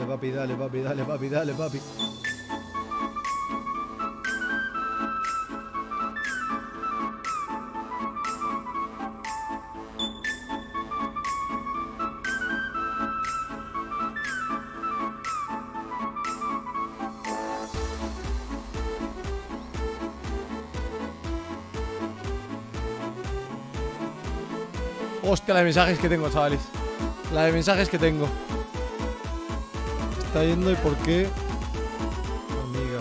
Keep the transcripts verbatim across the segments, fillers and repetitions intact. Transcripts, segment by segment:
papi, dale, papi, dale, papi, dale, papi. Hostia, la de mensajes que tengo, chavales. La de mensajes que tengo. Está yendo y por qué. Amiga.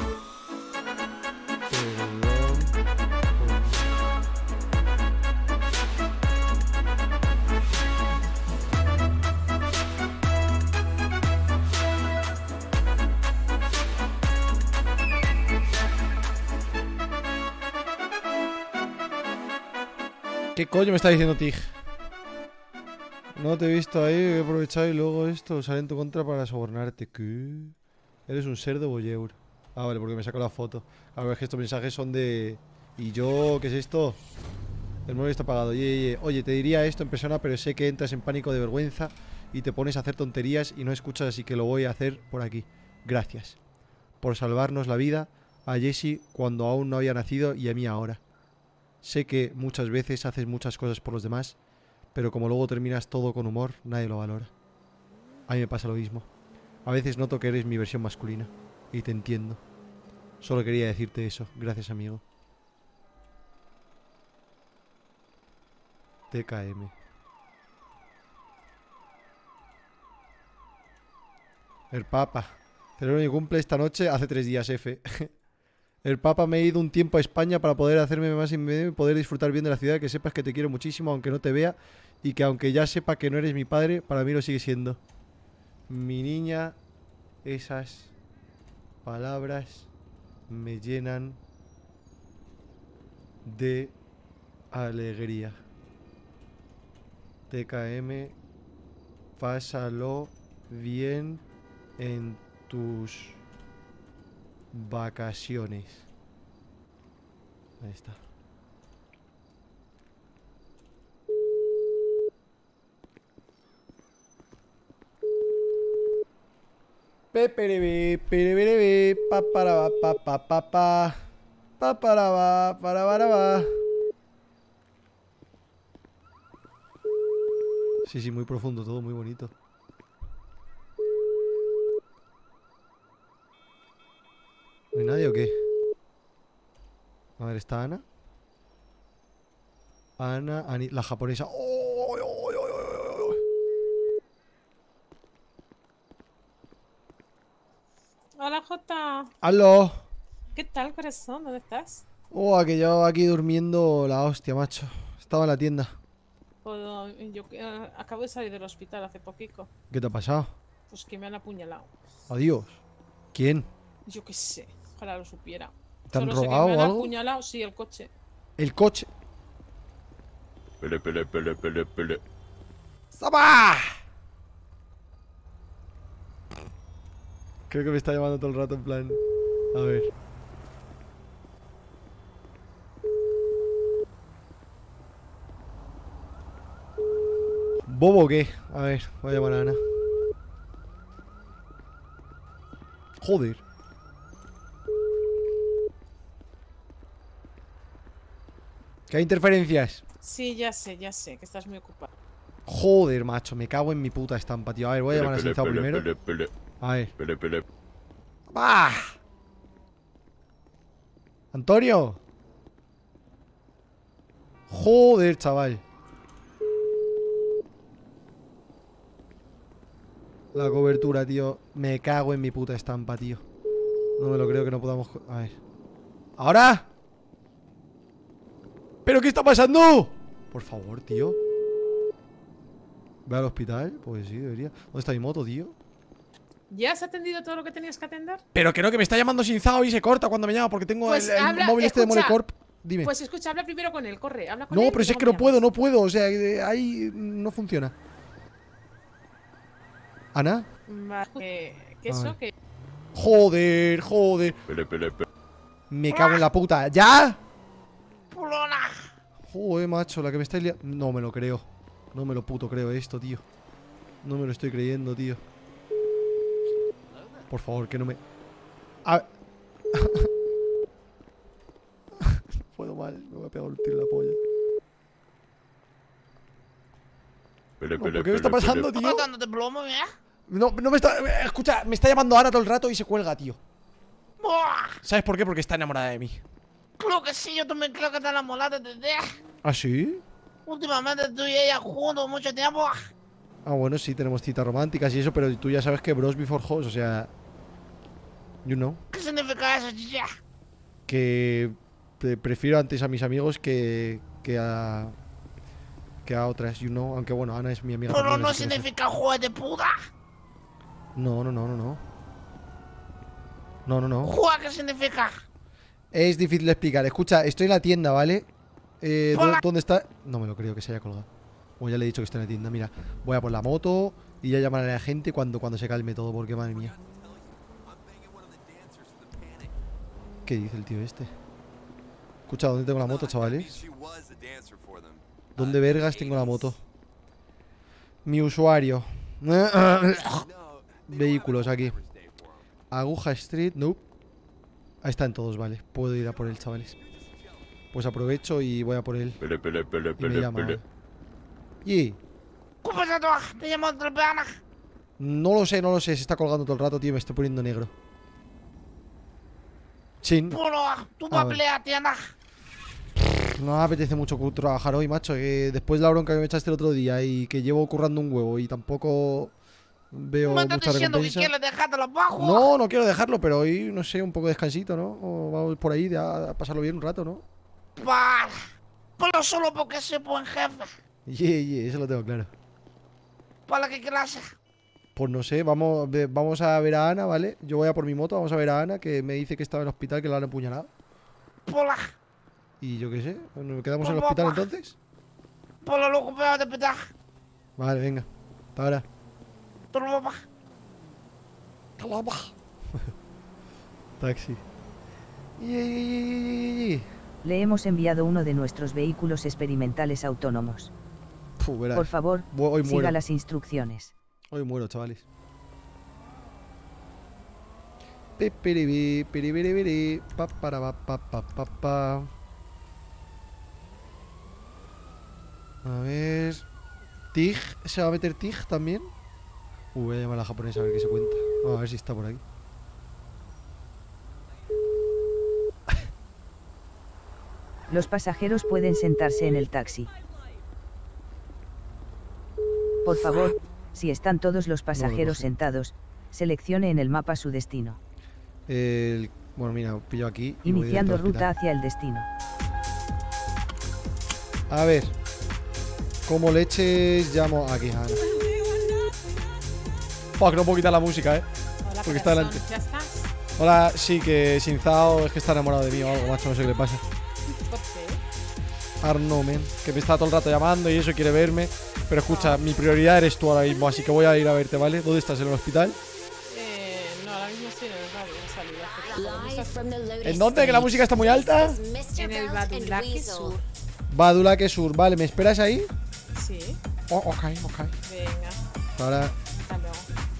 Perdón. ¿Qué coño me está diciendo Tig? No te he visto ahí, he aprovechado y luego esto sale en tu contra para sobornarte. ¿Qué? Eres un ser de Boyeur. Ah, vale, porque me saco la foto. A ver, es que estos mensajes son de... ¿Y yo? ¿Qué es esto? El móvil está apagado. Oye, oye, oye, te diría esto en persona, pero sé que entras en pánico de vergüenza y te pones a hacer tonterías y no escuchas, así que lo voy a hacer por aquí. Gracias. Por salvarnos la vida a Jessie cuando aún no había nacido y a mí ahora. Sé que muchas veces haces muchas cosas por los demás, pero como luego terminas todo con humor, nadie lo valora. A mí me pasa lo mismo. A veces noto que eres mi versión masculina. Y te entiendo. Solo quería decirte eso. Gracias, amigo. T K M. El Papa. Celebro mi cumple esta noche hace tres días, F. El Papa me he ido un tiempo a España para poder hacerme más y poder disfrutar bien de la ciudad. Que sepas que te quiero muchísimo, aunque no te vea. Y que aunque ya sepa que no eres mi padre, para mí lo sigue siendo. Mi niña, esas palabras me llenan de alegría. T K M, pásalo bien en tus vacaciones. Ahí está. Peperebe, pereberebe, pa para pa pa pa pa pa para va, para para va. Sí, sí, muy profundo, todo muy bonito. ¿No hay nadie o qué? A ver, ¿está Ana? Ana, Ani, la japonesa. ¡Oh, oh, oh, oh, oh, oh! Hola, Jota. ¡Aló! ¿Qué tal, corazón? ¿Dónde estás? Oh, que yo aquí durmiendo la hostia, macho. Estaba en la tienda. Puedo- yo eh, acabo de salir del hospital hace poquito. ¿Qué te ha pasado? Pues que me han apuñalado. Adiós. ¿Quién? Yo qué sé, ojalá lo supiera. ¿Te han Solo sé que robado me o han algo? apuñalado, sí, el coche. El coche. Pele, pele, pele, pele, pele. ¡Saba! Creo que me está llamando todo el rato en plan. A ver. ¿Bobo o qué? A ver, voy a llamar a Ana. Joder. ¿Que hay interferencias? Sí, ya sé, ya sé, que estás muy ocupado. Joder, macho, me cago en mi puta estampa, tío. A ver, voy a llamar a Sinzao primero. Pele, pele, A ver. pele, pele. ¡Bah! ¡Antonio! Joder, chaval. La cobertura, tío. Me cago en mi puta estampa, tío. No me lo creo que no podamos... A ver. ¿Ahora? ¿Pero qué está pasando? Por favor, tío. ¿Ve al hospital? Pues sí, debería. ¿Dónde está mi moto, tío? ¿Ya has atendido todo lo que tenías que atender? Pero que no, que me está llamando Sinzao y se corta cuando me llama porque tengo Pues el, el habla, móvil este de escucha. Molecorp. Dime. Pues escucha, habla primero con él, corre, habla con No, él. pero y si es luego que me no puedo, llamas. no puedo. O sea, eh, ahí no funciona. ¿Ana? Vale, que, que A eso, ver. que... Joder, joder. Pele, pele, pele. Me cago en la puta. ¿Ya? Joder, macho, la que me estáis liando. No me lo creo. No me lo puto creo esto, tío. No me lo estoy creyendo, tío. Por favor, que no me... A... No puedo mal, me voy a pegar un tiro en la polla. Pele, No, pele, ¿por qué me está pele, pasando, pele. tío? ¿Estás dándote plomo, eh? No, no me está... Escucha, me está llamando Ana todo el rato y se cuelga, tío. Buah, ¿Sabes por qué? Porque está enamorada de mí. creo que sí, yo también creo que te enamoraste de ti. ¿Ah, sí? Últimamente tú y ella juntos mucho tiempo. Ah, bueno, sí, tenemos citas románticas y eso, pero tú ya sabes que bros before hoes, o sea... You know. ¿Qué significa eso, chicha? Que pre- prefiero antes a mis amigos que, que a... Que a otras, you know. Aunque bueno, Ana es mi amiga. Pero también, no así que sé. significa juez de puta. No, no, no, no, no. No, no, no. ¿Juez qué significa? Es difícil de explicar. Escucha, estoy en la tienda, ¿vale? Eh, ¿dó- Hola. ¿Dónde está? No me lo creo que se haya colgado. O ya le he dicho que estoy en la tienda. Mira, voy a por la moto y ya llamaré a la gente cuando, cuando se calme todo, porque madre mía. ¿Qué dice el tío este? Escucha, ¿dónde tengo la moto, chavales? ¿Dónde vergas tengo la moto? Mi usuario. Vehículos aquí. Aguja Street, nope. Ahí están todos, vale. Puedo ir a por él, chavales. Pues aprovecho y voy a por él. Pele, pele, pele, Y me pele, llama. pele. Y ¿Qué pasa tú? Te llamo otra peana. no lo sé, no lo sé. Se está colgando todo el rato, tío. Me estoy poniendo negro. Chin. Pero tú A vas a ver. pelear, tienda. No me apetece mucho cu- trabajar hoy, macho. Que después de la bronca que me echaste el otro día y que llevo currando un huevo y tampoco veo ¿Me estás mucha diciendo que recompensa. quieres dejarte los bajos? No, no quiero dejarlo, pero hoy, no sé, un poco de descansito, ¿no? O vamos por ahí de a, a pasarlo bien un rato, ¿no? Para. Pero solo porque soy buen jefe. Yeah, yeah, eso lo tengo claro. ¿Para qué clase? Pues no sé, vamos, ve- vamos a ver a Ana, ¿vale? Yo voy a por mi moto, vamos a ver a Ana, que me dice que estaba en el hospital, que la han empuñalado. Pola. Y yo qué sé, ¿nos quedamos en el Pues hospital vamos. entonces? Pola loco peor de petar. Vale, venga. Hasta ahora. Tú lo papá. Taxi. Yeah, yeah, yeah, yeah. Le hemos enviado uno de nuestros vehículos experimentales autónomos. Puh, verás. Por favor, Bu- Hoy muero. siga las instrucciones. Hoy muero, chavales. Pipiribi, piribiribiri, pa, para, pa, pa, pa, pa, pa. A ver. Tig, ¿se va a meter Tig también? Uh, voy a llamar a la japonesa a ver qué se cuenta. Vamos a ver si está por aquí. Los pasajeros pueden sentarse en el taxi. Por favor, si están todos los pasajeros coge. sentados, seleccione en el mapa su destino, El, bueno, mira, pillo aquí. y voy iniciando directo al ruta hospital. hacia el destino. A ver. Como leches llamo aquí, Ana. Fuck, no puedo quitar la música, eh. Hola, Porque está corazón, delante. ¿Ya estás? Hola, sí, que Sinzao es que está enamorado de mí o algo, macho, no sé qué le pasa. ¿Por qué? Arno, men, que me está todo el rato llamando y eso, quiere verme. Pero escucha, mi prioridad eres tú ahora mismo, así que voy a ir a verte, ¿vale? ¿Dónde estás? ¿En el hospital? Eh, no, ahora mismo estoy en el radio, he salido hace poco. ¿Dónde estás? ¿En dónde? ¿Que la música está muy alta? En el Badulaque Sur. Badulaque Sur, vale, ¿me esperas ahí? Sí, Oh, ok, ok. venga, Ahora, hasta luego.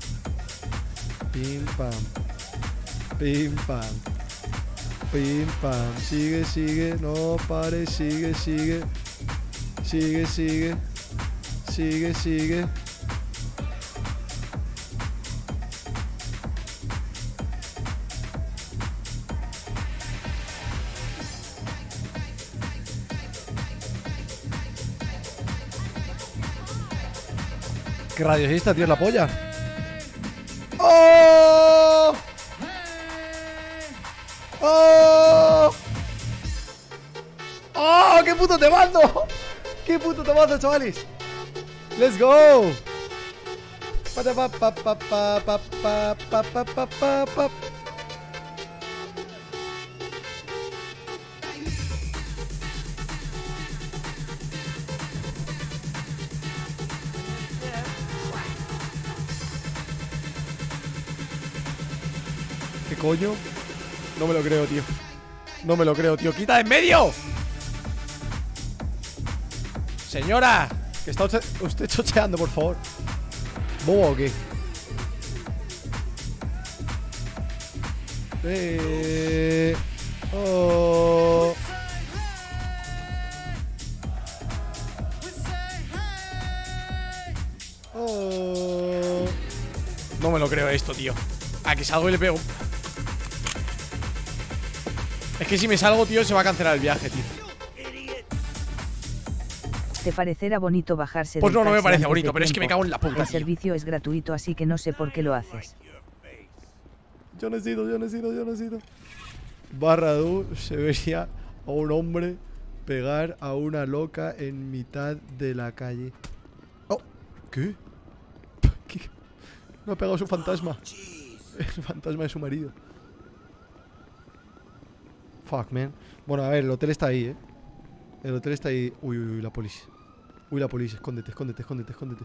pim pam. Pim pam. Pim pam. Sigue, sigue, no pares, sigue, sigue. Sigue, sigue. Sigue, sigue. ¿Qué radio es esta, tío? ¿Es la polla? ¡Oh! ¡Oh! ¡Oh! ¡Qué puto te mando! ¡Qué puto te mando, chavales! ¡Let's go! Pa, pa, pa, pa, pa, pa, pa, pa, pa, pa, pa, pa. ¿Qué coño? No me lo creo, tío. No me lo creo, tío. ¡Quita de en medio! Señora, que está usted, usted chocheando, por favor. ¿Bobo o qué? Eh. Oh. Oh. No me lo creo esto, tío. A que salgo y le pego. Es que si me salgo, tío, se va a cancelar el viaje, tío. Te parecerá bonito bajarse Pues del no, no me taxi parece antes bonito, de pero es que me tiempo. cago en la puta, El tío. servicio es gratuito, así que no sé por qué lo haces. Yo no he sido, yo no he sido, yo no he sido. Barradu se vería a un hombre pegar a una loca en mitad de la calle. Oh, ¿qué? ¿Qué? No ha pegado su fantasma. El fantasma de su marido. Fuck, man. Bueno, a ver, el hotel está ahí, eh. El hotel está ahí. Uy, uy, uy, la policía. Uy, la policía. Escóndete, escóndete, escóndete, escóndete.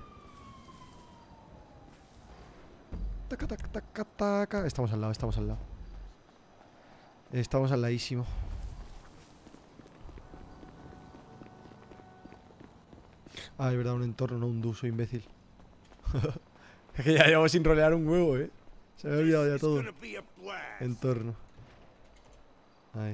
Taca, taca, taca, taca. Estamos al lado, estamos al lado. Estamos al ladísimo. Ah, es verdad, un entorno, no un duso, imbécil. Es que ya llevo sin rolear un huevo, eh. Se me ha olvidado ya todo. Entorno. Ahí.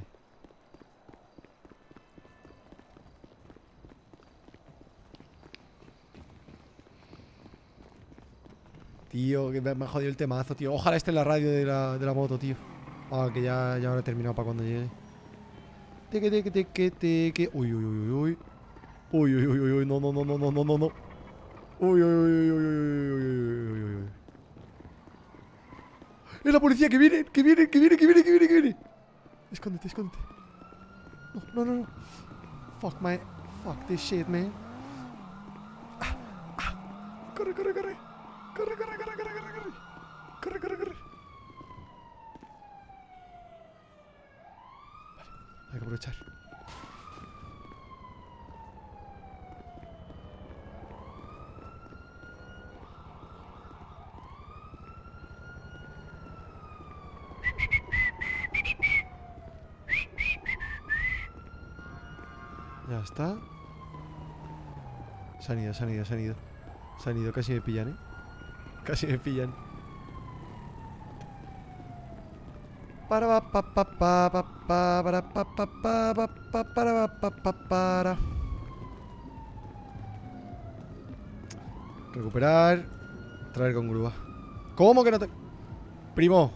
Tío, que me me ha jodido el temazo, tío. Ojalá esté en la radio de la, de la moto, tío. Ah, que ya, ya habrá terminado para cuando llegue. Teque, teque, teque, teque. Uy, uy, uy, uy. Uy, uy, uy, uy, uy. No, no, no, no, no, no, no, no. Uy, uy, uy, uy, uy, uy, uy, uy, uy, uy. ¡Es la policía! ¡Que viene! ¡Que viene! ¡Que viene! ¡Que viene! ¡Que viene! ¡Que viene! Escóndete, escóndete. No, no, no, no. Fuck my... Fuck this shit, man. Ah, ah. Corre, corre, corre. Corre, corre, corre, corre, corre, corre. Corre, corre, corre. Vale, hay que aprovechar. Ya está. Se han ido, se han ido, se han ido. Se han ido, casi me pillan, eh. Casi me pillan. Para pa pa pa pa pa pa para pa pa pa pa pa para pa pa para. Recuperar. Traer con grúa. ¿Cómo que no te...? Primo.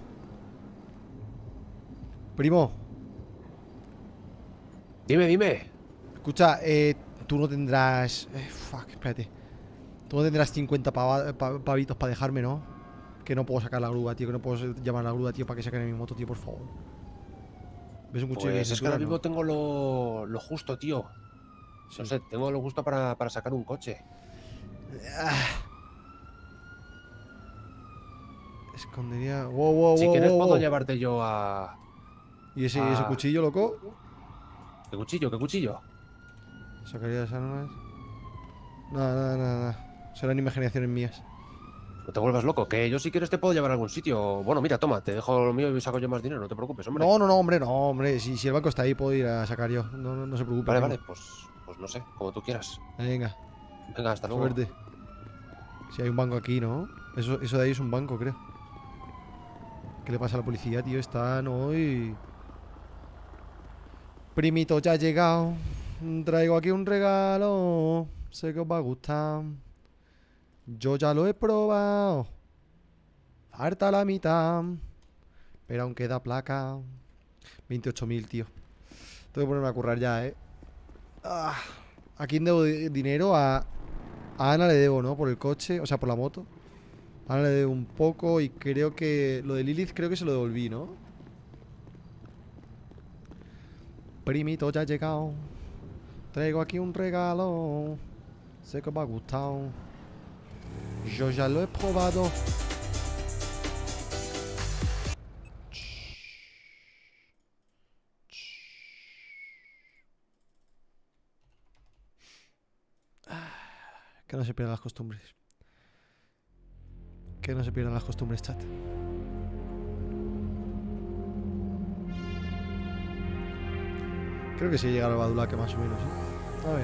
Primo. Dime, dime. Escucha, eh, tú no tendrás... Eh, fuck, espérate. Tú no tendrás cincuenta pava- pa- pavitos para dejarme, ¿no? Que no puedo sacar la grúa, tío. Que no puedo llamar a la grúa, tío, para que saquen mi moto, tío, por favor. ¿Ves un cuchillo? Pues de es que ahora cintura, mismo no? tengo lo, lo justo, tío. Sí. No sé, tengo lo justo para, para sacar un coche. Ah. Escondería... Wow, wow, Si wow, quieres wow, puedo wow. llevarte yo a... ¿Y ese, a- ese cuchillo, loco? ¿Qué cuchillo? ¿Qué cuchillo? Sacaría las armas. Nada, nada, nada, nada. Serán imaginaciones mías. No te vuelvas loco, que yo si quieres te puedo llevar a algún sitio. Bueno, mira, toma, te dejo lo mío y saco yo más dinero, no te preocupes, hombre. No, no, no, hombre, no, hombre. Si, si el banco está ahí, puedo ir a sacar yo. No, no, no se preocupe. Vale, primo. vale, pues, pues no sé, como tú quieras. Venga, Venga, hasta luego. suerte. Si hay un banco aquí, ¿no? Eso, eso de ahí es un banco, creo. ¿Qué le pasa a la policía, tío? Están hoy... Primito, ya ha llegado. Traigo aquí un regalo. Sé que os va a gustar. Yo ya lo he probado. Falta la mitad. Pero aún queda placa. veintiocho mil, tío. Tengo que ponerme a currar ya, eh. Ah, ¿a quién debo di- dinero? A, a Ana le debo, ¿no? Por el coche, o sea, por la moto. A Ana le debo un poco y creo que... Lo de Lilith creo que se lo devolví, ¿no? Primito, ya ha llegado. Traigo aquí un regalo. Sé que os va a gustar. Yo ya lo he probado. Que no se pierdan las costumbres. Que no se pierdan las costumbres, chat. Creo que sí llega al Badulaque más o menos, ¿eh? A ver.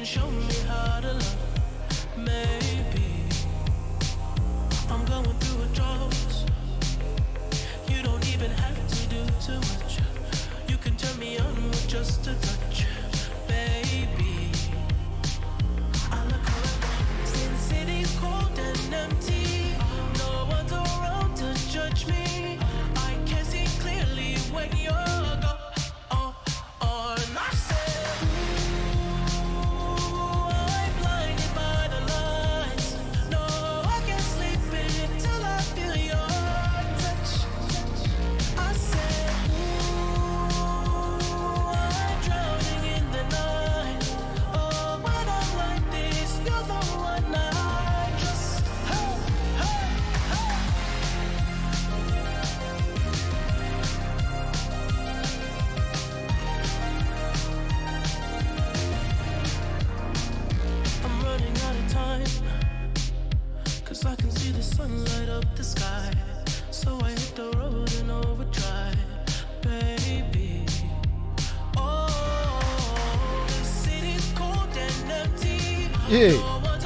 Yeah.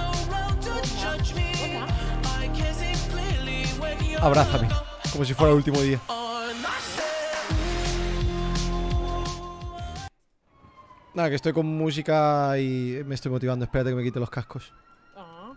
Abrázame, como si fuera el último día. Nada, que estoy con música y me estoy motivando. Espérate que me quite los cascos. Ah.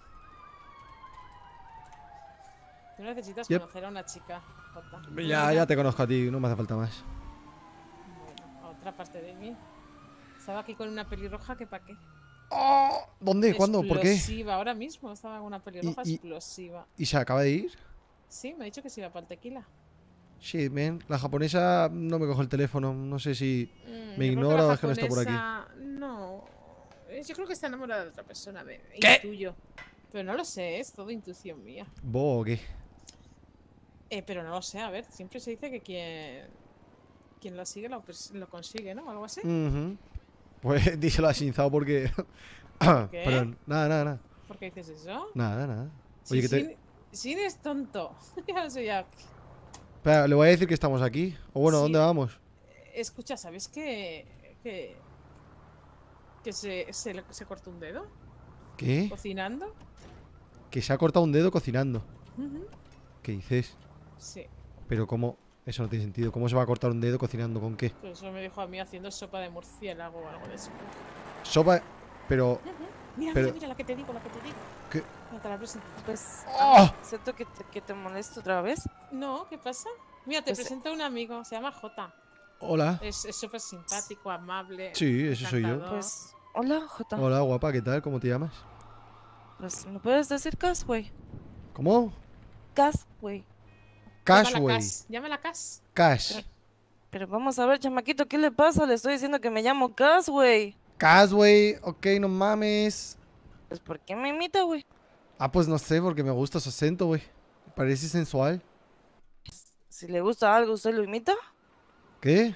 Tú necesitas Yep. conocer a una chica, Jota. Ya, ya te conozco a ti, no me hace falta más. Bueno, a otra parte de mí. Estaba aquí con una pelirroja que pa' qué. Oh, ¿dónde? ¿Cuándo? ¿Por qué? Explosiva, ahora mismo estaba con una pelirroja Y- y- explosiva. ¿Y se acaba de ir? Sí, me ha dicho que se iba para el tequila. Shit, man. La japonesa no me coge el teléfono. No sé si Mm, me yo creo ignora la o es que no está por aquí. japonesa- No. Eh, Yo creo que está enamorada de otra persona. Me ¿Qué? intuyo. Pero no lo sé, es todo intuición mía. ¿Bo o qué? Eh, pero no lo sé, a ver, siempre se dice que quien, quien lo sigue lo, pers- lo consigue, ¿no? Algo así. Ujú. Pues díselo a Shinzao porque... ¿Qué? Perdón. Nada, nada, nada. ¿Por qué dices eso? Nada, nada. Si Oye, que te... Shin, Shin es tonto. Ya lo sé ya. Espera, le voy a decir que estamos aquí. O bueno, Sí. ¿dónde vamos? Escucha, ¿sabes que, que, que se, se, le- se cortó un dedo ¿Qué? cocinando? Que se ha cortado un dedo cocinando. Ujú. ¿Qué dices? Sí, Pero ¿cómo? Eso no tiene sentido. ¿Cómo se va a cortar un dedo cocinando? ¿Con qué? pues eso me dijo a mí haciendo sopa de murciélago o algo de eso. Sopa... Pero... Mira, Pero- mira, mira, la que te digo, la que te digo. ¿Qué? No te la presento. Pues, ¡Ah! siento que te, que te molesto otra vez. No, ¿qué pasa? Mira, te Pues, presento a un amigo, se llama Jota. Hola. Es es súper simpático, amable. Sí, ese soy yo. encantador. Pues, hola, Jota. Hola, guapa, ¿qué tal? ¿Cómo te llamas? Pues, ¿me puedes decir Casway? ¿Cómo? Casway. Llámala Cashway. Cas, Llámala Cas. Cash. Pero vamos a ver, chamaquito, ¿qué le pasa? Le estoy diciendo que me llamo Casway. Cashway. Ok, no mames. Pues, ¿por qué me imita, güey? Ah, pues no sé, porque me gusta su acento, güey. Parece sensual. Si le gusta algo, ¿usted lo imita? ¿Qué?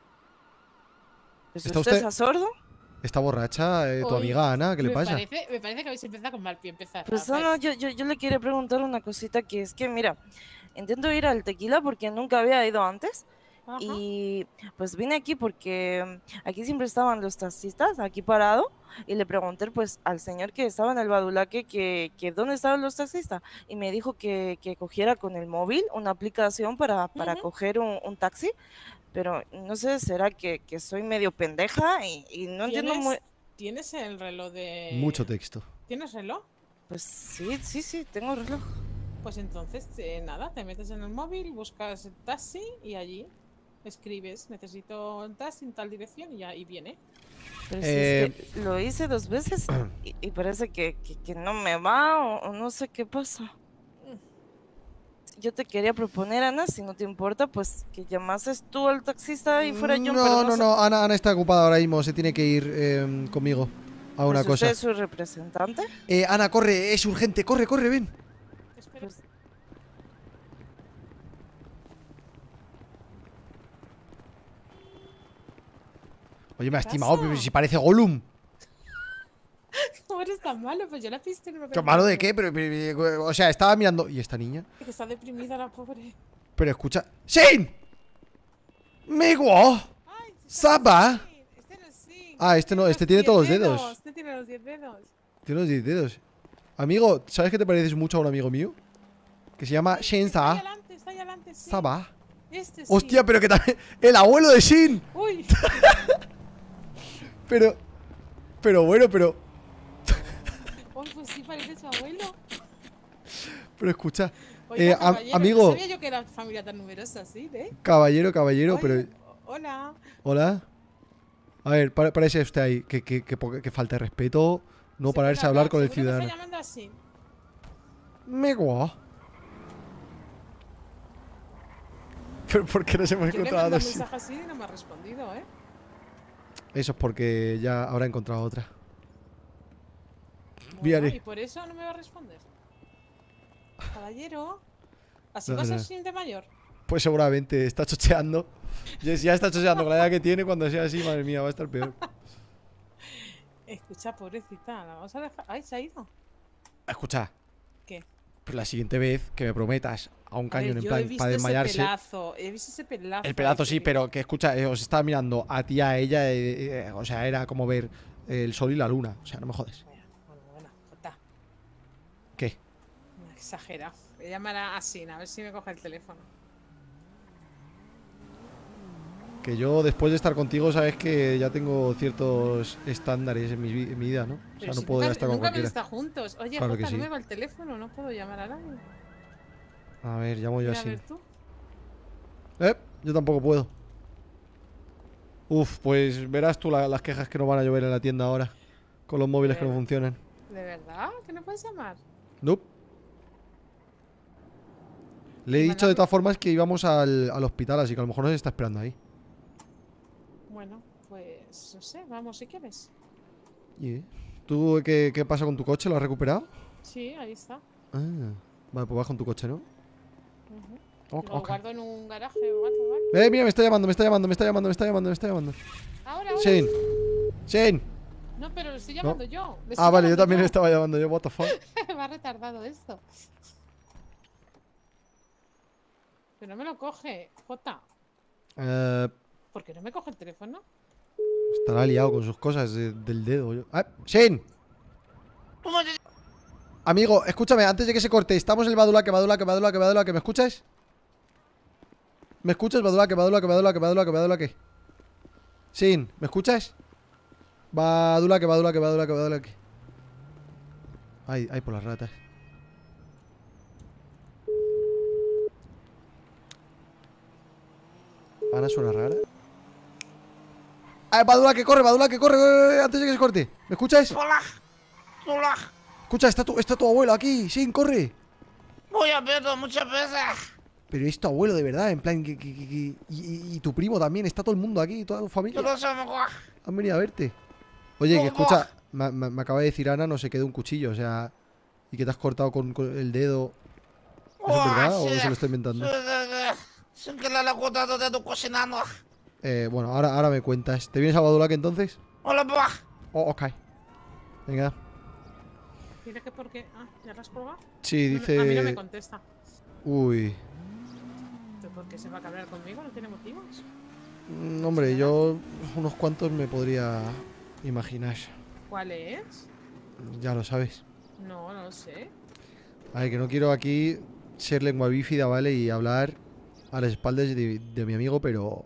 Pues, ¿Está ¿usted usted- es sordo? ¿Está borracha eh, tu Oye, amiga Ana? ¿Qué le me pasa? Parece, me parece que habéis empezado con mal pie. Empezar. Pues, A no, ver. no, yo, yo, yo le quería preguntar una cosita que es que, mira, intento ir al tequila porque nunca había ido antes. Ajá. Y pues vine aquí porque mm, aquí siempre estaban los taxistas, aquí parado, y le pregunté pues al señor que estaba en el Badulaque que, que dónde estaban los taxistas, y me dijo que, que cogiera con el móvil una aplicación para, para Ujú. coger un, un taxi, pero no sé, será que, que soy medio pendeja y, y no entiendo ¿Tienes, muy... ¿Tienes el reloj de...? Mucho texto. ¿Tienes reloj? Pues sí, sí, sí, tengo reloj. Pues entonces, eh, nada, te metes en el móvil, buscas el taxi y allí escribes, necesito un taxi en tal dirección y ya y viene. Pero si Eh, es que lo hice dos veces y, y parece que, que, que no me va o, o no sé qué pasa. Yo te quería proponer, Ana, si no te importa, pues que llamases tú al taxista y fuera yo. No, pero no, sé- no. Ana, Ana está ocupada ahora mismo. Se tiene que ir eh, conmigo a una pues cosa. ¿usted es su representante? Eh, Ana, corre, es urgente. Corre, corre, ven. Espera. Pues, Oye, me ha ¿Qué estimado, pasa? pero si parece Gollum. ¿Cómo eres tan malo? Pues yo la piste no me ¿Qué malo de qué? Pero, pero- pero- o sea, estaba mirando. ¿Y esta niña? Que está deprimida la pobre. Pero escucha. ¡Shin! ¡Me guo! Ay, Saba. Este no es sí. sí. Ah, este no, este tiene todos los diez dedos. Este tiene los diez dedos. Tiene los diez dedos. Amigo, ¿sabes que te pareces mucho a un amigo mío? Que se llama Shin Está ahí Sa. adelante, está ahí adelante, sí. Saba. Este sí. Hostia, pero que también. ¡El abuelo de Shin! Uy. Pero. Pero bueno, pero. Uy, pues sí, parece su abuelo. Pero escucha. Oiga, Eh, am- caballero, amigo. No sabía yo que era familia tan numerosa, ¿sí? ¿Eh? Caballero, caballero, Oye, pero. Hola. Hola. A ver, para- parece usted ahí. Que, que, que, poca- que falta de respeto. No Se pararse quiere a hablar con el seguro que ciudadano. está llamando así. Me guau. Pero ¿por qué nos hemos Yo le he encontrado mandado un así? mensaje así y no me ha respondido, ¿eh? Eso es porque ya habrá encontrado otra. Bueno, Viare. y por eso no me va a responder. Caballero. ¿Así No, vas no. a ser de mayor? Pues seguramente está chocheando. Ya ya está chocheando con la edad que tiene. Cuando sea así, madre mía, va a estar peor. Escucha, pobrecita, la vamos a dejar. Ay, se ha ido. Escucha, ¿Qué? pues la siguiente vez que me prometas a un A ver, cañón en yo he plan visto para ese desmayarse. pelazo, he visto ese pelazo. El pedazo ahí sí, que- pero que escucha, eh, os estaba mirando a ti, a ella. eh, eh, o sea, era como ver el sol y la luna. O sea, no me jodes. Bueno, bueno, bueno, Jota, ¿Qué? exagera. Voy a llamar a Sin, a ver si me coge el teléfono. Que yo después de estar contigo, sabes que ya tengo ciertos estándares en mi, vi- en mi vida, ¿no? O sea, Pero no si puedo nunca, estar con nunca hemos cualquiera. estado juntos. Oye, Claro Jota, que sí. no me va el teléfono, no puedo llamar a nadie. A ver, llamo yo Mira, a así. ver tú. Eh, yo tampoco puedo. Uf, pues verás tú la- las quejas que nos van a llover en la tienda ahora. Con los móviles que no Bueno. funcionan. ¿De verdad? ¿Que no puedes llamar? Nope. Le he Y dicho de mandar- todas formas que íbamos al, al hospital, así que a lo mejor nos está esperando ahí. Bueno, pues no sé, vamos si quieres. ¿Y, eh? ¿Tú qué, qué pasa con tu coche? ¿Lo has recuperado? Sí, ahí está. Ah, vale, pues vas con tu coche, ¿no? Ujú. Ok, Lo ok. guardo en un garaje o algo, ¿vale? Eh, mira, me está llamando, me está llamando, me está llamando, me está llamando, me está llamando. Ahora, ahora. Shane. Shane. No, pero lo estoy llamando yo. le estoy Ah, vale, yo llamando también le estaba llamando yo, what the fuck. Va retardado esto. Pero no me lo coge, Jota. Eh, ¿Por qué no me coge el teléfono? estará liado con sus cosas de- del dedo. yo- Ah, Shane. Tú me dices- Amigo, escúchame, antes de que se corte, estamos en el Badulaque, Badulaque, Badulaque, Badulaque, ¿me escuchas? ¿Me escuchas? Badulaque, Badulaque, Badulaque, Badulaque, Badulaque. Sin, ¿me escuchas? Badulaque, Badulaque, Badulaque, Badulaque. Ay, ay, por las ratas. Ana suena rara. ¡Ay, Badulaque, corre, Badulaque, corre, corre, corre, antes de que se corte! ¿Me escuchas? Hola. Hola. Escucha, está tu, está tu abuelo aquí, Sin, corre. Voy a verlo muchas veces. Pero es tu abuelo de verdad, en plan, que, que- que- que- y, y- y tu primo también, está todo el mundo aquí, toda tu familia. Yo lo sé mejor. Han venido a verte. Oye, que Oh, escucha, me, me- me acaba de decir Ana, no se quede un cuchillo, o sea, y que te has cortado con, con el dedo. ¿Eso es verdad o sí. se lo está inventando? Sí, sí, sí. Sin que le haya cortado de tu cocinando. Eh, bueno, ahora, ahora me cuentas. ¿Te vienes a Badulaque entonces? Hola, papá. Oh, ok. Venga. Mira que por qué. Ah, ¿ya lo has colgado? Sí, No me- A mí no me dice... contesta. Uy. ¿Por qué se va a cabrear conmigo? ¿No tiene motivos? Mm, hombre, yo unos cuantos me podría imaginar. ¿Cuál es? Ya lo sabes. No, no lo sé. A ver, que no quiero aquí ser lengua bífida, ¿vale? Y hablar a las espaldas de, de mi amigo, pero...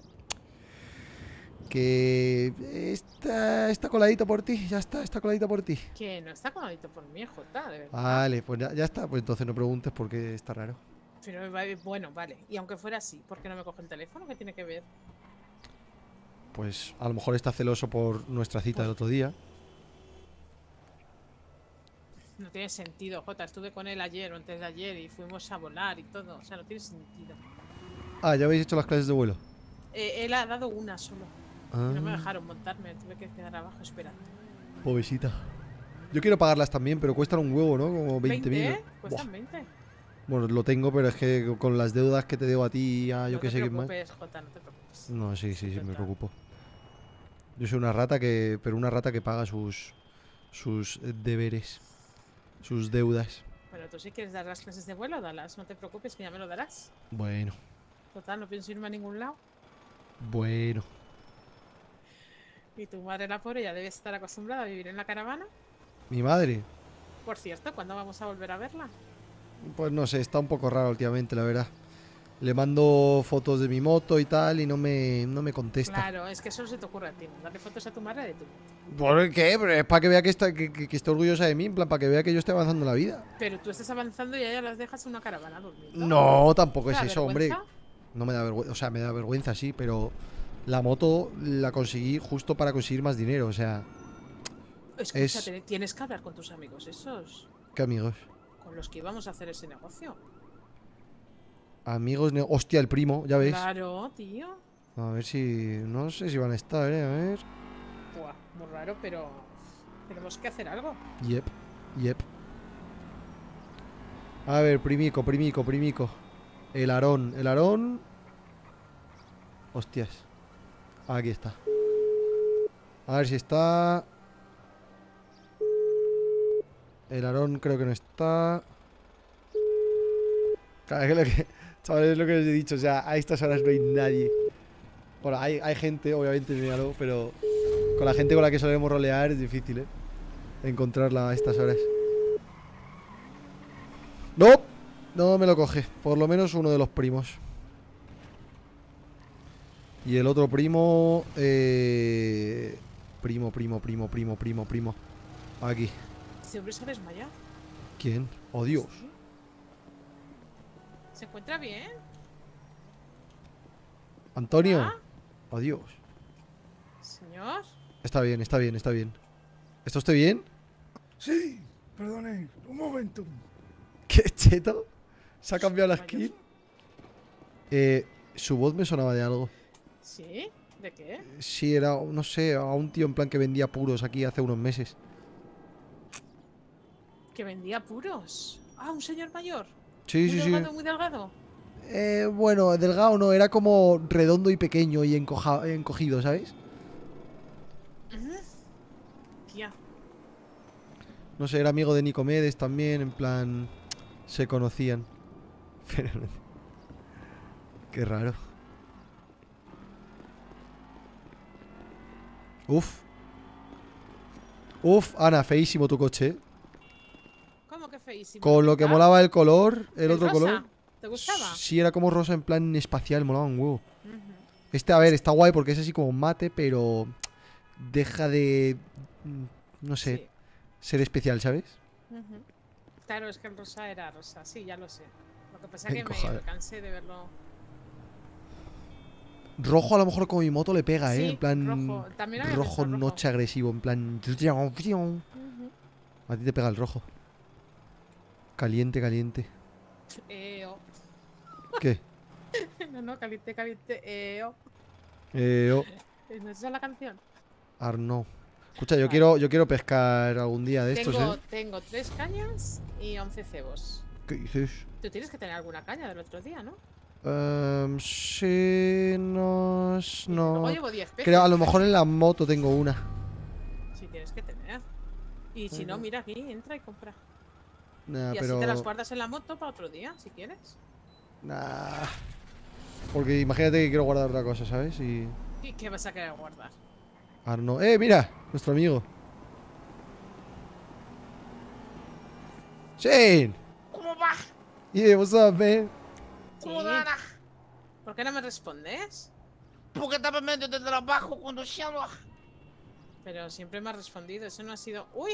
Que... Está, está coladito por ti, ya está, está coladito por ti. Que no está coladito por mí, Jota, de verdad. Vale, pues ya, ya está. Pues entonces no preguntes porque está raro. Pero va- bueno, vale. Y aunque fuera así, ¿por qué no me coge el teléfono? ¿Qué tiene que ver? Pues a lo mejor está celoso por nuestra cita del otro día. No tiene sentido, Jota. Estuve con él ayer o antes de ayer y fuimos a volar y todo. O sea, no tiene sentido. Ah, ya habéis hecho las clases de vuelo. Eh, él ha dado una solo. Ah, Y no me dejaron montarme. Tuve que quedar abajo esperando. pobrecita. Yo quiero pagarlas también, pero cuestan un huevo, ¿no? Como veinte mil. ¿eh? Cuestan veinte. Bueno, lo tengo, pero es que con las deudas que te debo a ti y a yo no que te sé qué más. preocupes, Jota, no te preocupes. No, sí, sí, sí, me Total. preocupo. Yo soy una rata que. Pero una rata que paga sus. sus eh, deberes. Sus deudas. Bueno, tú si quieres dar las clases de vuelo, dalas. No te preocupes, que ya me lo darás. Bueno, Total, no pienso irme a ningún lado. bueno. Y tu madre, la pobre, ya debe estar acostumbrada a vivir en la caravana. Mi madre. Por cierto, ¿cuándo vamos a volver a verla? Pues no sé, está un poco raro últimamente, la verdad. Le mando fotos de mi moto y tal y no me, no me contesta. Claro, es que eso se te ocurre a ti. Darle fotos a tu madre de tu moto. ¿Por qué? Pero es para que vea que está, que, que, que esté orgullosa de mí, en plan, para que vea que yo estoy avanzando en la vida. Pero tú estás avanzando y a ella las dejas en una caravana durmiendo. No, tampoco ¿Te es da eso, hombre. vergüenza? No me da vergüenza, o sea, me da vergüenza, sí, pero la moto la conseguí justo para conseguir más dinero, o sea, Escúchate, tienes que hablar con tus amigos esos, ¿qué amigos? con los que íbamos a hacer ese negocio. Amigos, ne- hostia, el primo, ya ves. Claro, tío. A ver si, no sé si van a estar, eh, a ver. Buah, muy raro, pero tenemos que hacer algo. Yep, yep. A ver, primico, primico, primico. El Aarón, el Aarón. Hostias. Aquí está. A ver si está. El Aarón creo que no está. Claro, es que lo que, chavales, es lo que os he dicho. O sea, a estas horas no hay nadie. Bueno, hay, hay gente, obviamente, míralo, pero con la gente con la que solemos rolear es difícil, ¿eh? Encontrarla a estas horas. ¡No! No me lo coge. Por lo menos uno de los primos. Y el otro primo... Eh... Primo, primo, primo, primo, primo, primo. Aquí. ¿Ese hombre se ha desmayado? ¿Quién? ¡Oh, Dios! Sí. ¿Se encuentra bien? ¿Antonio? ¿Ah? ¡Oh, Dios! Señor. Está bien, está bien, está bien. ¿Está usted bien? Sí, perdone, un momento. ¿Qué cheto? ¿Se ha cambiado la Mayor. skin? Eh, su voz me sonaba de algo. ¿Sí? ¿De qué? Sí, era, no sé, a un tío en plan que vendía puros aquí hace unos meses. Que vendía puros. Ah, un señor mayor. Sí, Muy sí, sí. delgado, muy delgado. Eh, bueno, delgado no, era como redondo y pequeño y encoja- encogido, ¿sabes? Ujú. Tía. No sé, era amigo de Nicomedes también, en plan... Se conocían. Pero... no- Qué raro. Uf. Uf, Ana, feísimo tu coche, ¿eh? ¿Cómo que feísimo? Con lo que ¿Ah? molaba el color, el, ¿El otro rosa? color. ¿Te gustaba? Sí, era como rosa en plan espacial, molaba un huevo. Ujú. Este, a ver, está guay porque es así como mate, pero deja de, mm, no sé, Sí. ser especial, ¿sabes? Ujú. Claro, es que el rosa era rosa, sí, ya lo sé. Lo que pasa es que Encoja- me cansé de verlo. Rojo a lo mejor con mi moto le pega, ¿eh? Sí, En plan rojo. También había rojo pensado rojo. noche agresivo, en plan... Ujú. A ti te pega el rojo. Caliente, caliente. Eh, oh. ¿Qué? No, no, caliente, caliente. Eh, oh. Eh, oh, ¿No es esa la canción? Arno. Escucha, yo Vale. quiero, yo quiero pescar algún día de estos, Tengo, ¿eh? tengo tres cañas y once cebos. ¿Qué dices? Tú tienes que tener alguna caña del otro día, ¿no? Ehm, sí, no, s- no. Luego llevo diez peces. Creo, a lo mejor en la moto tengo una. Sí, tienes que tener. Y si no, mira aquí, entra y compra. Nah, y así pero... te las guardas en la moto para otro día, si quieres. Nah. Porque imagínate que quiero guardar otra cosa, ¿sabes? Y... ¿Y qué vas a querer guardar? Arno... ¡Eh, mira! Nuestro amigo. ¡Shane! ¿Cómo va? Yeah, what's up, man? ¿Cómo Sí. va? ¿Por qué no me respondes? Porque estaba en medio de trabajo conduciendo. Pero siempre me has respondido, eso no ha sido... ¡Uy!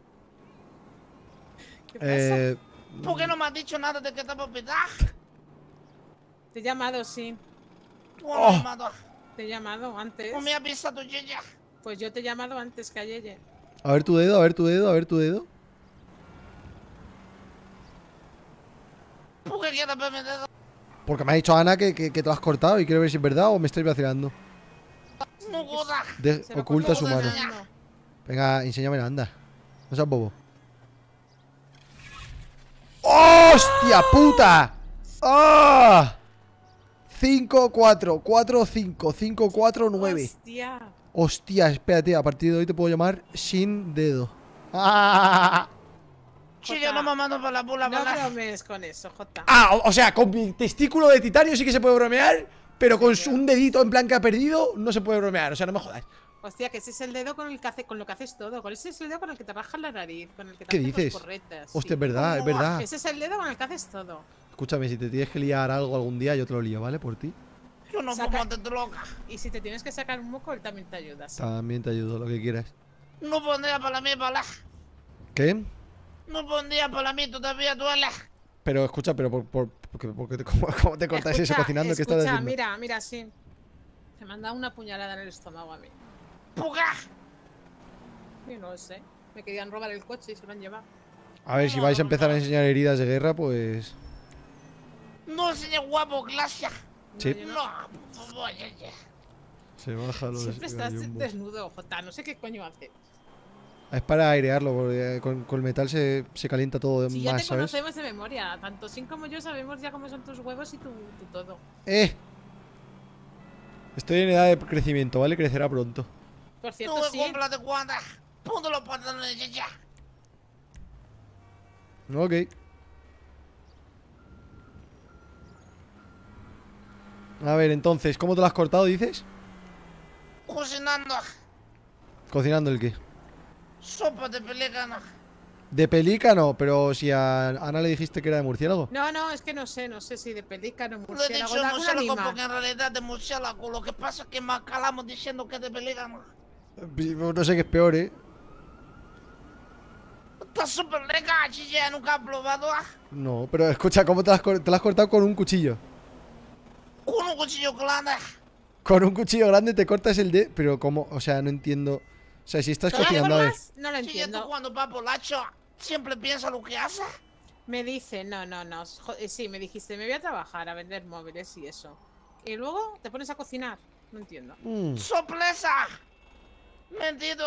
¿Qué pasa? Eh... ¿Por qué no me has dicho nada de que estaba hospital? Te he llamado, sí. ¿Cómo Oh. me has llamado? Te he llamado antes. ¿Cómo me ha avisado Yaya? Pues yo te he llamado antes que ayer. A ver tu dedo, a ver tu dedo, a ver tu dedo. ¿Por qué quieres verme dedo? Porque me ha dicho Ana que, que, que te lo has cortado y quiero ver si es verdad o me estáis vacilando. No jodas. De- Se lo oculta corto su mano. enseñando. Venga, enséñamela, anda. No seas bobo. ¡Hostia puta! ¡Ah! cinco, cuatro, cuatro, cinco, cinco, cuatro, nueve. Hostia. Hostia, espérate, a partir de hoy te puedo llamar sin dedo. ¡Ah! Sí, yo no me mando para la bola, No ¿verdad? bromees con eso, Jota. Ah, o, o sea, con mi testículo de titanio sí que se puede bromear, pero con su- un dedito en plan que ha perdido no se puede bromear, o sea, no me jodas. Hostia, que ese es el dedo con el que hace, con lo que haces todo. Con ese es el dedo con el que te rajas la nariz, con el que te ¿Qué haces dices? los porretas. Hostia, sí. es verdad, es verdad. Ese es el dedo con el que haces todo. Escúchame, si te tienes que liar algo algún día, yo te lo lío, ¿vale? Por ti. Yo no Saca- puedo te loca. Y si te tienes que sacar un moco, él también te ayuda. sí. También te ayudo, lo que quieras. No pondría para mí, para ¿Qué? No pondría para mí, todavía duele. Pero escucha, pero por, por, porque, porque te- ¿cómo, cómo te cortas eso Escucha, cocinando? ¿Qué estás escucha, haciendo? mira, mira, sí. Se me han dado una puñalada en el estómago a mí. Puga. Y no sé. Me querían robar el coche y se lo han llevado. A ver, si vais a empezar a enseñar heridas de guerra, pues... No, señor guapo, gracias. Sí. yo No, por favor, ya, ya. Se baja los Siempre estás gallumbos. desnudo, Jota. No sé qué coño haces. Es para airearlo, porque con, con el metal se, se calienta todo Si ya más, te ¿sabes? conocemos de memoria. Tanto Sin como yo sabemos ya cómo son tus huevos y tu, tu todo. ¡Eh! Estoy en edad de crecimiento, ¿vale? Crecerá pronto. Por Tú cierto, me sí. compras de cuanta. Ponte los pantalones, ya, ya. Ok. A ver, entonces, ¿cómo te lo has cortado, dices? Cocinando. Cocinando el qué. Sopa de pelícano. De pelícano, pero si a Ana le dijiste que era de murciélago. No, no, es que no sé, no sé si de pelícano, Lo he murciélago, dicho de algún murciélago animal. porque en realidad de murciélago. Lo que pasa es que me calamos diciendo que es de pelícano. No sé qué es peor, ¿eh? Está súper rica, chicha, nunca he probado. ah. No, pero escucha, ¿cómo te lo has, cor- te lo has cortado con un cuchillo? Con un cuchillo grande. Con un cuchillo grande te cortas el de... Pero ¿cómo? O sea, no entiendo. O sea, si estás ¿De todas cocinando, a ver. formas? No lo Si ya tú entiendo. cuando vas polacho, siempre piensa lo que hace. Me dice, no, no, no. jo- eh, Sí, me dijiste, me voy a trabajar, a vender móviles y eso. Y luego te pones a cocinar. No entiendo. Mm, ¡Sorpresa! Mentido.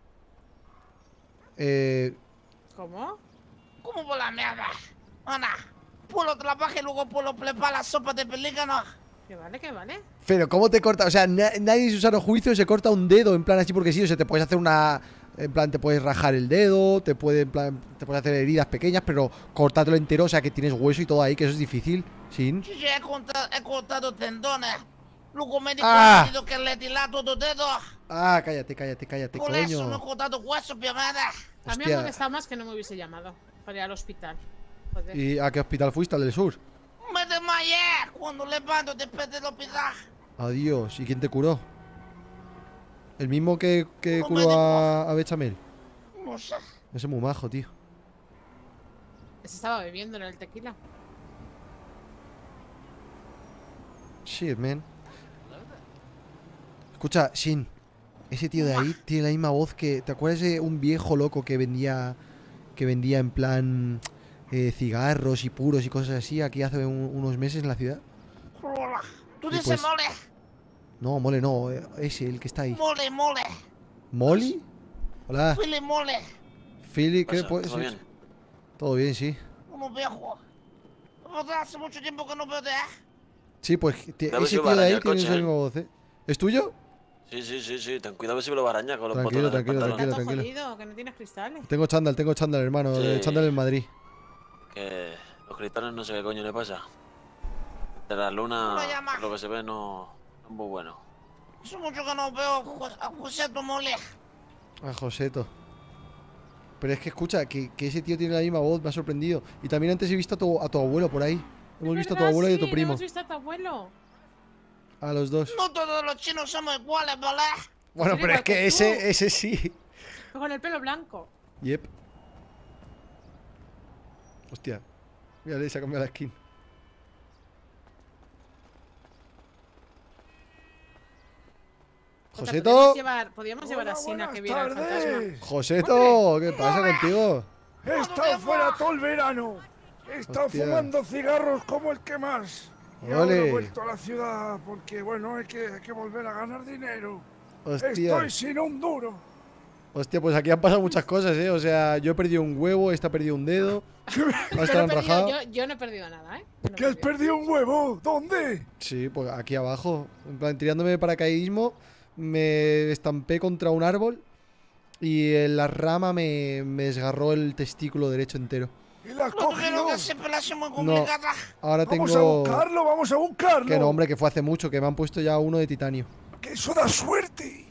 eh, ¿Cómo? ¿Cómo por la mierda? Ana, pulo trabaja y luego pulo prepara la sopa de pelícano. ¿Qué vale, qué vale? pero ¿cómo te cortas? O sea, na- nadie en su sano juicio se corta un dedo en plan así porque sí. O sea, te puedes hacer una... En plan, te puedes rajar el dedo, te, puede, en plan, te puedes hacer heridas pequeñas, pero cortártelo entero, o sea, que tienes hueso y todo ahí, que eso es difícil. Sin... Yo ya he cortado, he cortado tendones. Luego me he dicho Ah. que le dilato dos dedos. Ah, cállate, cállate, cállate, Por eso no he coño. cortado huesos, obviamente. A mí me Hostia. ha molestado más que no me hubiese llamado para ir al hospital. Joder. ¿Y a qué hospital fuiste? ¿Al del sur? Me desmayé cuando levanto después del hospital. Adiós. ¿Y quién te curó? ¿El mismo que, que Un curó médico. a, a Bechamel? No sé. Ese es muy majo, tío. Se estaba bebiendo en el tequila. Shit, man. Escucha, Shin. Ese tío de ahí tiene la misma voz que... ¿Te acuerdas de un viejo loco que vendía... Que vendía en plan... eh, cigarros y puros y cosas así aquí hace un- unos meses en la ciudad? Hola. Tú Y dices pues- mole. No, mole no. eh, Ese, el que está ahí. Mole, mole. ¿Molly? Hola. Philly mole. Philly, ¿qué pasa? puede ¿Todo ser? bien? Todo bien, sí. Uno viejo. ¿Verdad? Hace mucho tiempo que no veo de... Sí, pues ti- Cuidado ese si tío va a de ahí arañar el tiene coche, esa ¿eh? misma voz, ¿eh? ¿Es tuyo? Sí, sí, sí, sí. Ten cuidado si me lo va a arañar con los Tranquilo, botones del tranquilo, pantalón. tranquilo. Está todo jodido, que no tienes cristales. Tengo chándal, tengo chándal, hermano. Sí. eh, Chándal en Madrid. Que los cristales no sé qué coño le pasa. De la luna, ¿Cómo lo llama? por lo que se ve, no, no es muy bueno. Hace mucho que no veo a Jos- a José Mole. A Joseto. Pero es que escucha, que, que ese tío tiene la misma voz, me ha sorprendido. Y también antes he visto a tu, a tu abuelo por ahí. Hemos Es visto a tu verdad, abuelo y a sí, tu primo. Hemos visto a tu abuelo. A los dos. No todos los chinos somos iguales, ¿vale? Bueno, Soy pero es igual que que ese, tú. ese sí. Con el pelo blanco. Yep. Hostia. Mira, se ha cambiado la skin. Jota, Joseto. Podríamos llevar, podríamos llevar Hola, a Sina buenas que viera el fantasma. tardes. Joseto, ¿qué pasa contigo? He estado fuera todo el verano. He estado Hostia. fumando cigarros como el que más. Y ahora Ole. he vuelto a la ciudad porque, bueno, hay que, hay que volver a ganar dinero. Hostia. Estoy sin un duro. Hostia, pues aquí han pasado muchas cosas, ¿eh? O sea, yo he perdido un huevo, esta ha perdido un dedo. Ha Yo no, he estado perdido, enrajado. yo, yo no he perdido nada, ¿eh? Yo no he ¿Que has perdido un huevo? ¿Dónde? Sí, pues aquí abajo. En plan, tirándome de paracaidismo, me estampé contra un árbol y en la rama me, me desgarró el testículo derecho entero. ¿Y la has Lo tuvieron cogido? que hacer pelación muy No, complicada. ahora Vamos tengo... a buscarlo, vamos a buscarlo. Que no, hombre, que fue hace mucho, que me han puesto ya uno de titanio. Que eso da suerte.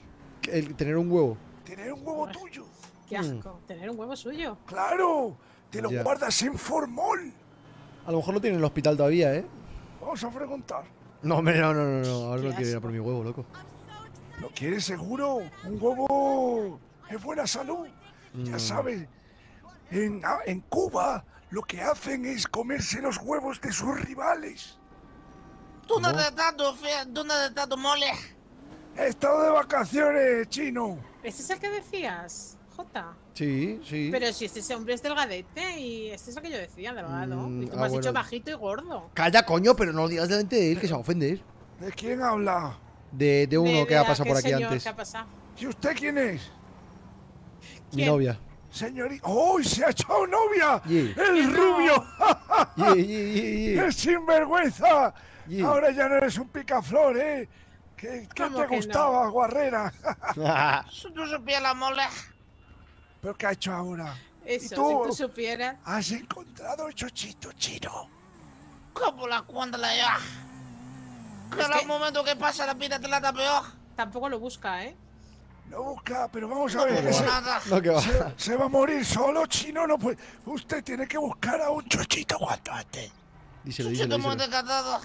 el tener un huevo. Tener un huevo tuyo. Qué asco. Tener un huevo suyo. Claro, te lo Ya. guardas en formol. A lo mejor lo tiene en el hospital todavía, ¿eh? Vamos a preguntar. No, hombre, no, no, no, no. Ahora Qué no quiero ir a asco. por mi huevo, loco. ¿Lo quieres seguro? Un huevo es buena salud. Ya Mm. sabes, en, a- en Cuba lo que hacen es comerse los huevos de sus rivales. ¿Dónde ¿Cómo? está tu fe? ¿Dónde está tu mole? He estado de vacaciones, chino. ¿Ese es el que decías, Jota? Sí, sí. Pero si este hombre es delgadete y este es el que yo decía, delgado. Mm, y tú ah, me has bueno. dicho bajito y gordo. Calla, coño, pero no lo digas delante de él, que se va a ofender. ¿De quién habla? De, de uno De- que de ha pasado aquel por aquí señor antes. que ha pasado. ¿Y usted quién es? Mi ¿Quién? novia. Señorita. ¡Oh, se ha echado novia! Yeah. ¡El rubio! Yeah, yeah, yeah, yeah. ¡Qué sinvergüenza! Yeah. Ahora ya no eres un picaflor, ¿eh? ¿Qué, qué ¿Cómo te que gustaba, guarrera? Si tú supieras la mole. ¿Pero qué ha hecho ahora? Eso, tú? si tú supieras. ¿Has encontrado el chochito chino? ¿Cómo la cuéntala ya? Que Es en el que- momento que pasa la vida te la da peor. Tampoco lo busca, ¿eh? No busca, pero vamos a ver. No, que se, nada. No, que va. se- se va a morir solo, chino. No puede. Usted tiene que buscar a un chochito cuanto antes. Díselo, Chuchito díselo, muy díselo. descartado.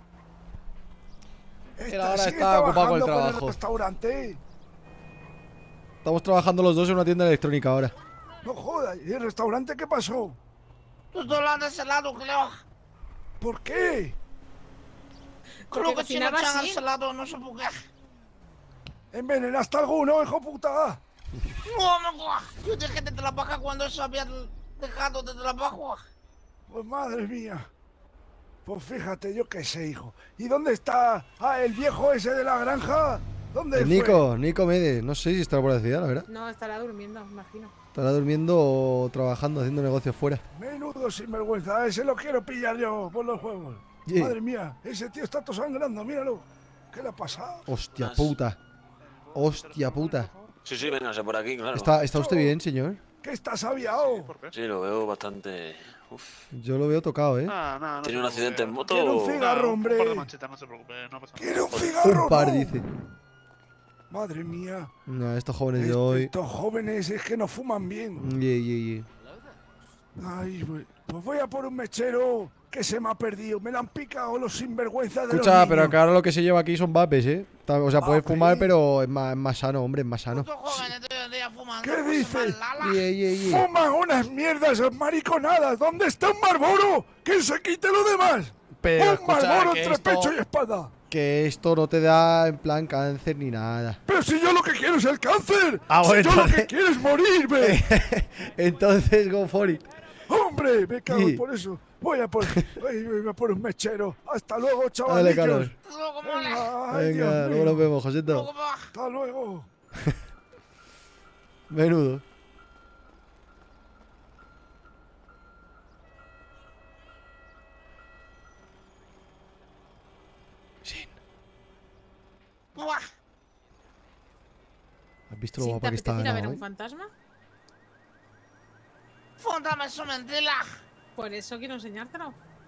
Esta- Él ahora sigue está ocupado con el trabajando el trabajo. restaurante. Estamos trabajando los dos en una tienda electrónica ahora. No jodas. ¿Y el restaurante qué pasó? Tú estás hablando de ese lado, creo. ¿Por qué? Creo que si no cocinaba echan así. ese lado, no sé por qué. ¿Envenenaste alguno, hijo puta? No, me guau. Yo dejé de trabajar cuando eso había dejado de trabajo. Pues madre mía. Pues fíjate, yo qué sé, hijo. ¿Y dónde está? Ah, el viejo ese de la granja. ¿Dónde El fue? Nico, Nico Mede. No sé si estará por la ciudad, la verdad. No, estará durmiendo, me imagino. Estará durmiendo o trabajando, haciendo negocios fuera. Menudo sinvergüenza, ese lo quiero pillar yo por los juegos. Yeah. Madre mía, ese tío está todo sangrando, míralo. ¿Qué le ha pasado? Hostia Más. puta. Hostia puta. Sí, sí, véngase por aquí, claro. ¿Está, ¿Está usted bien, señor? ¿Qué estás aviado? Sí, lo veo bastante... Uf. Yo lo veo tocado, ¿eh? Ah, no, no ¿Tiene se un accidente en preocupe. moto? Quiero un o- cigarro, No, hombre. Un par de manchetas, no se preocupe, no pasa nada. ¿Quiere un cigarro? Un par, no? dice. Madre mía. No, estos jóvenes de Est- hoy. Estos jóvenes es que no fuman bien. Yeah, yeah, yeah. Ay, pues pues voy a por un mechero que se me ha perdido. Me la han picado los sinvergüenzas de Escucha, los pero niños. que ahora lo que se lleva aquí son vapes, ¿eh? Ta- O sea, puedes ¿Vapes? fumar, pero es más, es más sano, hombre, es más sano. Estos jóvenes de hoy en día fuman. ¿Qué cosas dice? más lalas. Yeah, yeah, yeah. ¡Fuman unas mierdas, esas mariconadas! ¿Dónde está un Marlboro? ¡Que se quite lo demás! Pero ¡Un escucha, Marlboro que entre esto- pecho y espalda! Que esto no te da en plan cáncer ni nada. ¡Pero si yo lo que quiero es el cáncer! Ah, ¡Si bueno, yo lo que entonces- quiero es morirme! Entonces, go for it. ¡Hombre! Me cago Sí. por eso. Voy a por, voy, voy a por un mechero. ¡Hasta luego, Dale, chavalillos! Carlos. Luego, mole. Venga, ay, Dios Venga, luego mío. nos vemos, Joseto. Luego va. ¡Hasta luego! Menudo. Sin. Buah. ¿Has visto lo ¿Sí, ¿Te guapa que está apetece ir a Ana ver hoy? un fantasma? Fóndame su mentira. Por eso quiero enseñártelo.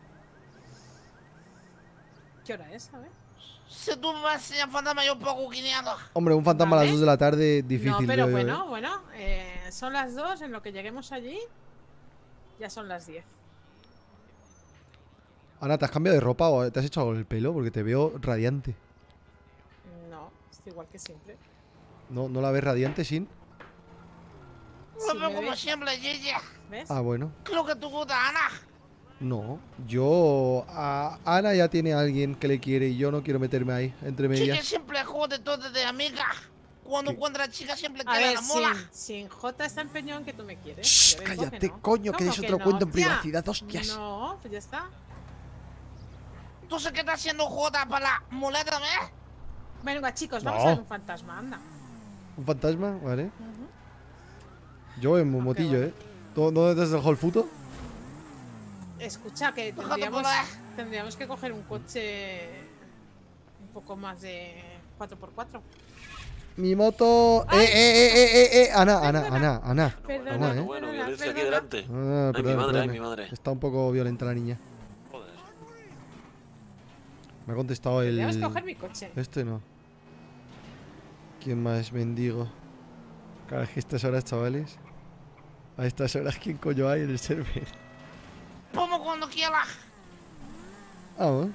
¿Qué hora es? A ver. Si tú me enseñas fantasma, yo pago quinientos. Hombre, un fantasma a las Vale. dos de la tarde, difícil. no, pero veo yo, bueno, ¿eh? bueno. eh, son las dos, en lo que lleguemos allí. Ya son las diez. Ana, ¿te has cambiado de ropa o te has hecho algo en el pelo? Porque te veo radiante. No, estoy igual que siempre. ¿No, ¿no la ves radiante, Sin? Lo Sí, veo me como ves. siempre, Gigi. ¿Ves? Ah, bueno. Creo que tú gusta, Ana. No. Yo... A Ana ya tiene a alguien que le quiere y yo no quiero meterme ahí, entre Chica medias. siempre jode todo de amiga. Cuando ¿Qué? encuentra a chica siempre A quiere ver, la mola. sin, sin J está empeñado en que tú me quieres. Shh, Yo vengo cállate, que no. coño, que ¿Cómo des otro no, cuento en tía? privacidad, hostias. No, pues ya está. ¿Tú sé que estás haciendo jota para molerme? Venga, chicos, vamos No. a ver un fantasma, anda. ¿Un fantasma? Vale. Yo en Ah, motillo, qué ¿eh? ¿Dó- ¿Dónde te has dejado el futo? Escucha, que Déjate tendríamos, por ahí. tendríamos que coger un coche un poco más de cuatro por cuatro. Mi moto... ¡Eh, eh, eh, eh, eh, eh! Ana, Ana, Perdona. Ana, Ana. Perdona, Ana, Bueno, ¿eh? bueno, perdona, violencia aquí perdona. delante. Ah, Ay, mi perdona, madre, ay, perdona. mi madre. Está un poco violenta la niña. Joder. Me ha contestado el... Tendríamos que coger mi coche. Este no. ¿Quién más? Mendigo. Claro, es que a estas horas, chavales. A estas horas, ¿quién coño hay en el server? Como cuando quieras. Vamos.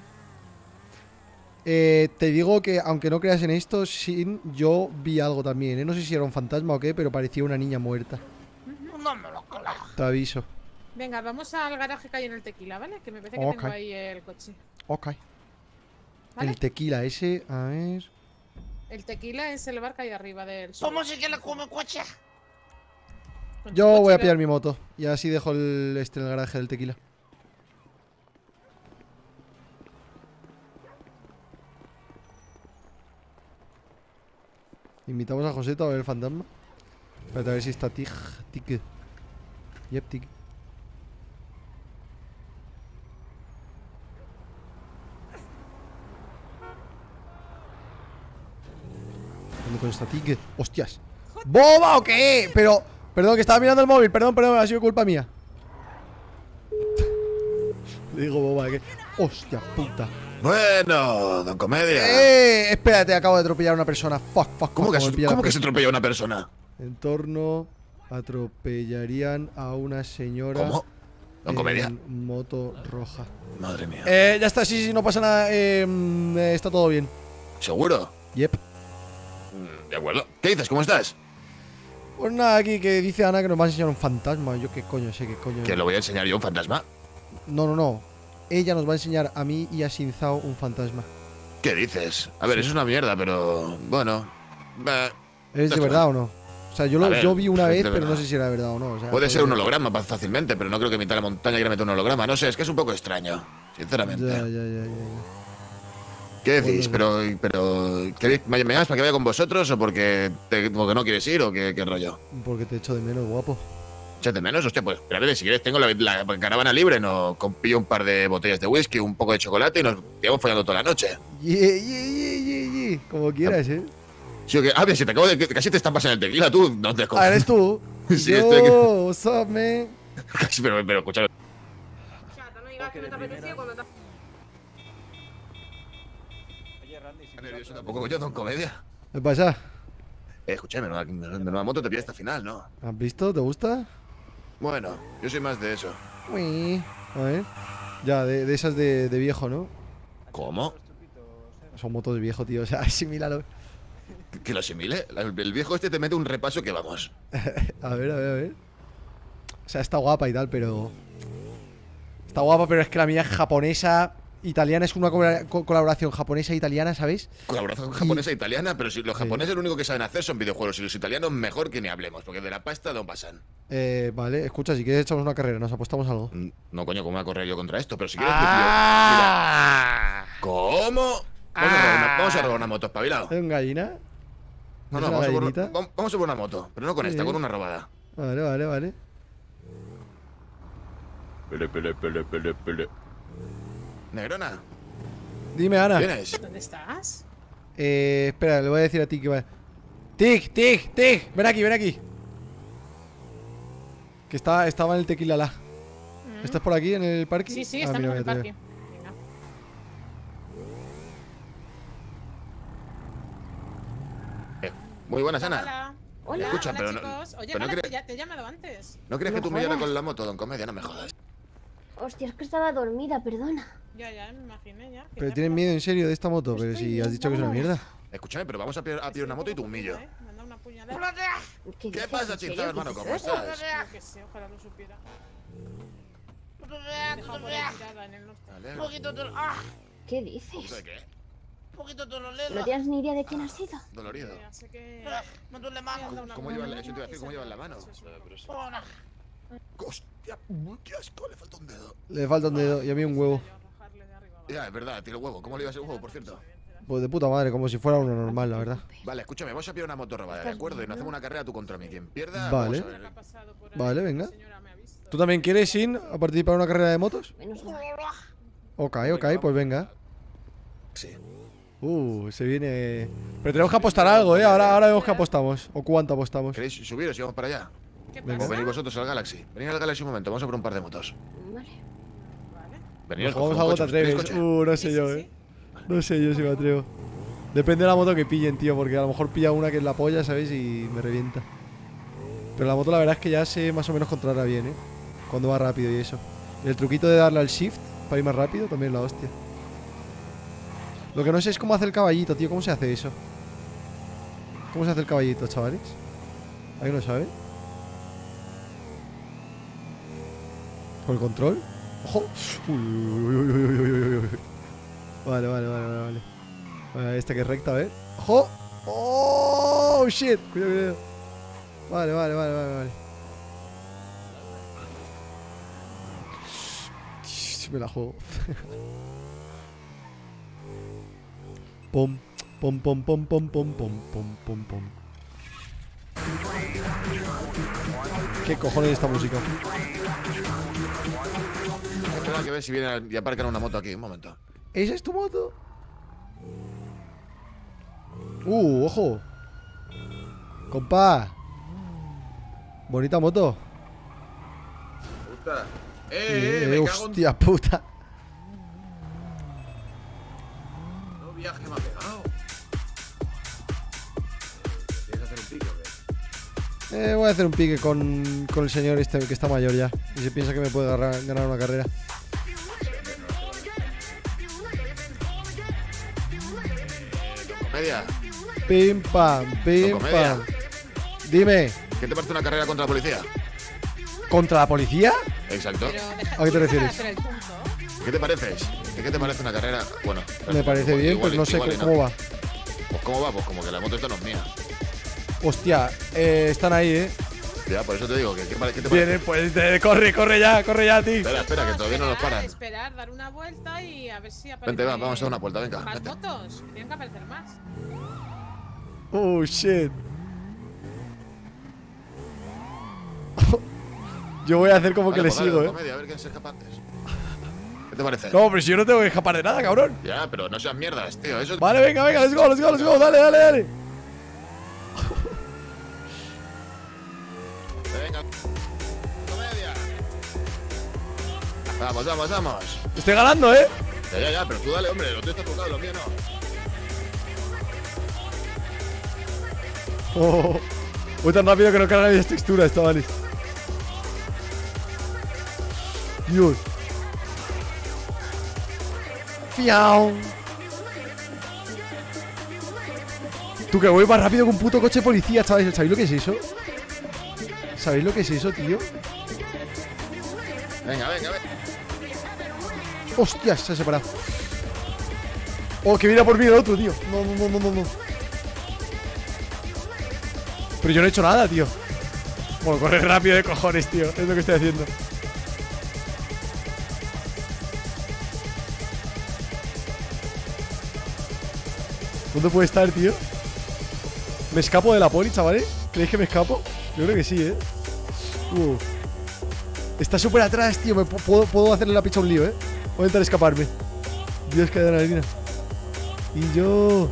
Eh, te digo que, aunque no creas en esto, Sin, yo vi algo también, ¿eh? No sé si era un fantasma o qué, pero parecía una niña muerta. No me lo creo. Te aviso. Venga, vamos al garaje que hay en el Tequila, ¿vale? Que me parece que Ok. tengo ahí el coche. Ok. ¿Vale? El tequila ese, a ver. El Tequila es el bar que hay arriba del sur. ¿Cómo se que le come coche? Con tu Yo coche, voy a veo. pillar mi moto. Y así dejo el, este en el garaje del tequila. Invitamos a Joseto a ver el fantasma. Espérate a ver si está Tig. Tig. Yep, Tig. ¿Dónde coño está Tig? ¡Hostias! ¡Boba o qué! Pero, perdón, que estaba mirando el móvil. Perdón, perdón, ha sido culpa mía. Le digo boba, ¿qué? ¡Hostia puta! Bueno, don Comedia. ¡Eh! Espérate, acabo de atropellar a una persona. Fuck, fuck, ¿Cómo, fuck, que, me se- pilla la ¿cómo que se persona. atropella a una persona? Entorno. Atropellarían a una señora. ¿Cómo? ¿Don Comedia? En moto roja. Madre mía. Eh, ya está, sí, sí, no pasa nada. Eh, mm, eh, está todo bien. ¿Seguro? Yep. Mm, De acuerdo. ¿Qué dices? ¿Cómo estás? Pues nada, aquí que dice Ana que nos va a enseñar un fantasma. Yo qué coño sé, qué coño. ¿Que lo voy a enseñar yo un fantasma? No, no, no. Ella nos va a enseñar a mí y a Shinzao un fantasma. ¿Qué dices? A ver, es una mierda, pero bueno. eh, ¿Es de Esto- verdad o no? O sea, yo, lo, A ver, yo vi una es vez, de pero no verdad. sé si era verdad o no. O sea, puede puede ser un holograma pa- fácilmente, pero no creo que en mitad de la montaña quiera meter un holograma. No sé, es que es un poco extraño, sinceramente. Ya, ya, ya, ya, ya. ¿Qué decís? Bueno, Pero, pero ¿queréis- ¿me me llamas para que vaya con vosotros o porque, te- porque no quieres ir o qué, qué rollo? Porque te echo de menos, guapo. Echate menos, hostia, pues, pero a ver, si quieres tengo la, la caravana libre, no pillo un par de botellas de whisky, un poco de chocolate y nos quedamos follando toda la noche. Yeah, yeah, yeah, yeah, yeah. Como quieras, eh. Sí, o que, ah, bien, si te acabo de que casi te estampas en el tequila, tú no te Ah, eres tú. Sí, Yo, estoy aquí. what's up, man? Casi, pero, pero escucha. No digas que no te apetecía cuando te... Nervioso tampoco yo, don Comedia. ¿Qué pasa? Eh, escúchame, menuda, menuda moto te pilla hasta final, ¿no? ¿Has visto? ¿Te gusta? Bueno, yo soy más de eso. Uy. A ver. Ya, de, de esas de, de viejo, ¿no? ¿Cómo? Son motos de viejo, tío. O sea, asimilalo. ¿Que lo asimile? El, el viejo este te mete un repaso que vamos. A ver, a ver, a ver. O sea, está guapa y tal, pero... Está guapa, pero es que la mía es japonesa. Italiana, es una co- co- colaboración japonesa-italiana, ¿sabes? Colaboración japonesa e italiana, pero si los japoneses lo único que saben hacer son videojuegos y los italianos mejor que ni hablemos, porque de la pasta no pasan. Eh, vale, escucha, si quieres echamos una carrera, nos apostamos algo. Mm, No, coño, ¿cómo voy a correr yo contra esto? Pero si quieres... Ah. Mira. ¿Cómo? Vamos, a robar una, vamos a robar una moto, espabilado. ¿Es un gallina? No, ¿Es no, una vamos a, por, gallinita? vamos vamos a por una moto, pero no con esta, Sí. con una robada. Vale, vale, vale. Pele, pele, pele, pele, pele. Negrona, Dime, Ana. ¿vienes? ¿Dónde estás? Eh, espera, le voy a decir a ti que va. Tig, Tig, Tig, ven aquí, ven aquí. Que está, estaba en el tequila la. Mm. ¿Estás por aquí en el parque? Sí, sí, Ah, estamos mira, en el mira, parque. mira. Venga. Muy buenas, Ana. Hola. Hola. Escucha, hola, pero no- chicos. Oye, pero no vale, cre- te, ya- te he llamado antes. ¿No crees No que tú me llevas jodas. con la moto, don Comedia? No me jodas. Hostia, es que estaba dormida, perdona. Ya, ya, me imaginé ya. que Pero ya tienes me- miedo en serio de esta moto, pero Estoy si has bien, dicho que es una vámonos. mierda. Escúchame, pero vamos a pillar, a pillar una moto y tú humillo. ¿Eh? Me han dado una puñalada. ¿Qué, ¿Qué dices? pasa, ¿En serio? Chinzao, ¿Qué hermano? es ¿Cómo eso? estás? Yo qué sé, ojalá lo supiera. Me he dejado por ahí tirada en el norte. Me Un alegro. poquito de... ¡Ah! ¿Qué ¿De dices? qué? Un poquito de ¿No dolor. tienes ni idea de quién ha sido? Dolorido. Ya sé que... Ah, Me duele me han dado más. una ¿Cómo lleva la- puñalada eso te iba a decir, y cómo se lleva me- la mano? se suele- Hola. Hostia, uy, qué asco, le falta un dedo. Le falta un dedo y a mí un huevo. Rajarle de arriba abajo. Ya, es verdad, tiene huevo. ¿Cómo le iba a ser huevo, por cierto? Pues de puta madre, como si fuera uno normal, la verdad. Vale, escúchame, vamos a pillar una moto robada, ¿de ¿Estás acuerdo? Y nos bien? hacemos una carrera tú contra mí. Quien pierda, Vale. vamos a ¿Qué ha ver. pasado por ahí? Vale, La venga. señora me ha visto. ¿Tú también quieres, Sin, a participar en una carrera de motos? Menos mal. Ok, ok, pues venga. Sí. Uh, se viene... Pero tenemos que apostar algo, ¿eh? Ahora, ahora vemos que apostamos. ¿O cuánto apostamos? ¿Queréis subiros y vamos para allá? ¿Qué Venga. O venid pasa? vosotros al Galaxy. Venid al Galaxy un momento, vamos a por un par de motos. Vale. Vale. Venid Nos al coche, jugamos algo, te ¿tenéis atreves. coche? Uh, no Sí, sé sí, yo, sí. ¿eh? No sé yo si me atrevo. Depende de la moto que pillen, tío, porque a lo mejor pilla una que es la polla, ¿sabéis? Y me revienta. Pero la moto la verdad es que ya sé más o menos controlarla bien, ¿eh? Cuando va rápido y eso. Y el truquito de darle al shift para ir más rápido también es la hostia. Lo que no sé es cómo hace el caballito, tío. ¿Cómo se hace eso? ¿Cómo se hace el caballito, chavales? ¿Alguien lo sabe? ¿Con el control? ¡Ojo! Uy, uy, uy, uy, uy, uy, uy, uy. Vale, vale, vale, vale, vale. Vale, esta que es recta, a ver. ¡Ojo! ¡Oh, shit! Cuidado, cuidado. Vale, vale, vale, vale, vale. Me la juego. Pom, pom, pom, pom, pom, pom, pom, pom, pom, pom. ¿Qué cojones es esta música? Espera que ver si viene y aparcan una moto aquí, un momento. ¿Esa es tu moto? Uh, ojo. Compa. Bonita moto. Puta. Eh, Eh, eh, me cago en... hostia puta. No viaje me ha pegado. ¿Quieres hacer un pique o qué? Eh, voy a hacer un pique con, con el señor este que está mayor ya. Y se piensa que me puede ganar, ganar una carrera. Comedia. Pim pam, pim Con comedia. pam. Dime, ¿Qué te parece una carrera contra la policía? ¿contra la policía? Exacto. Pero deja- ¿A qué te deja refieres? hacer el punto. ¿Qué te parece? ¿De qué te parece una carrera? Bueno, Me parece bien, igual- pues no sé igual y cómo va. Pues cómo va, pues como que la moto esta no es mía. Hostia, eh, están ahí, eh. Ya, por eso te digo, que ¿qué, pare- qué te parece? Vienen, pues eh, corre, corre ya, corre ya, tío. Espera, espera, que todavía no nos Esperar, paran. Esperar, dar una vuelta y a ver si aparecen Vente, va, vamos a dar una vuelta, venga. más Vente. motos. Que tienen que aparecer más. Oh, shit. Yo voy a hacer como Vale, que le pues dale, sigo, eh. comedia, a ver quién se escapa antes. ¿Qué te parece? No, pero si yo no tengo que escapar de nada, cabrón. Ya, pero no seas mierdas, tío. Eso... Vale, venga, venga, let's go, let's go, let's go. Dale, dale, dale. Venga. Comedia. Vamos, vamos, vamos. Estoy ganando, eh. Ya, ya, ya, pero tú dale, hombre. Lo tuyo está tocado, lo mío no. Oh, voy tan rápido que no cargan las texturas, chavales. Dios. Fiao. Tú que voy más rápido que un puto coche de policía, chavales. ¿Sabéis lo que es eso? ¿Sabéis lo que es eso, tío? Venga, venga, venga. Hostias, se ha separado. Oh, que viene a por mí el otro, tío. No, no, no, no, no, no. Pero yo no he hecho nada, tío. Bueno, corre rápido de cojones, tío. Es lo que estoy haciendo. ¿Dónde puede estar, tío? ¿Me escapo de la poli, chavales? ¿Creéis que me escapo? Yo creo que sí, ¿eh? Uh. Está súper atrás, tío. Me puedo, puedo hacerle la picha a un lío, ¿eh? Voy a intentar escaparme. Dios, que adrenalina. Y yo...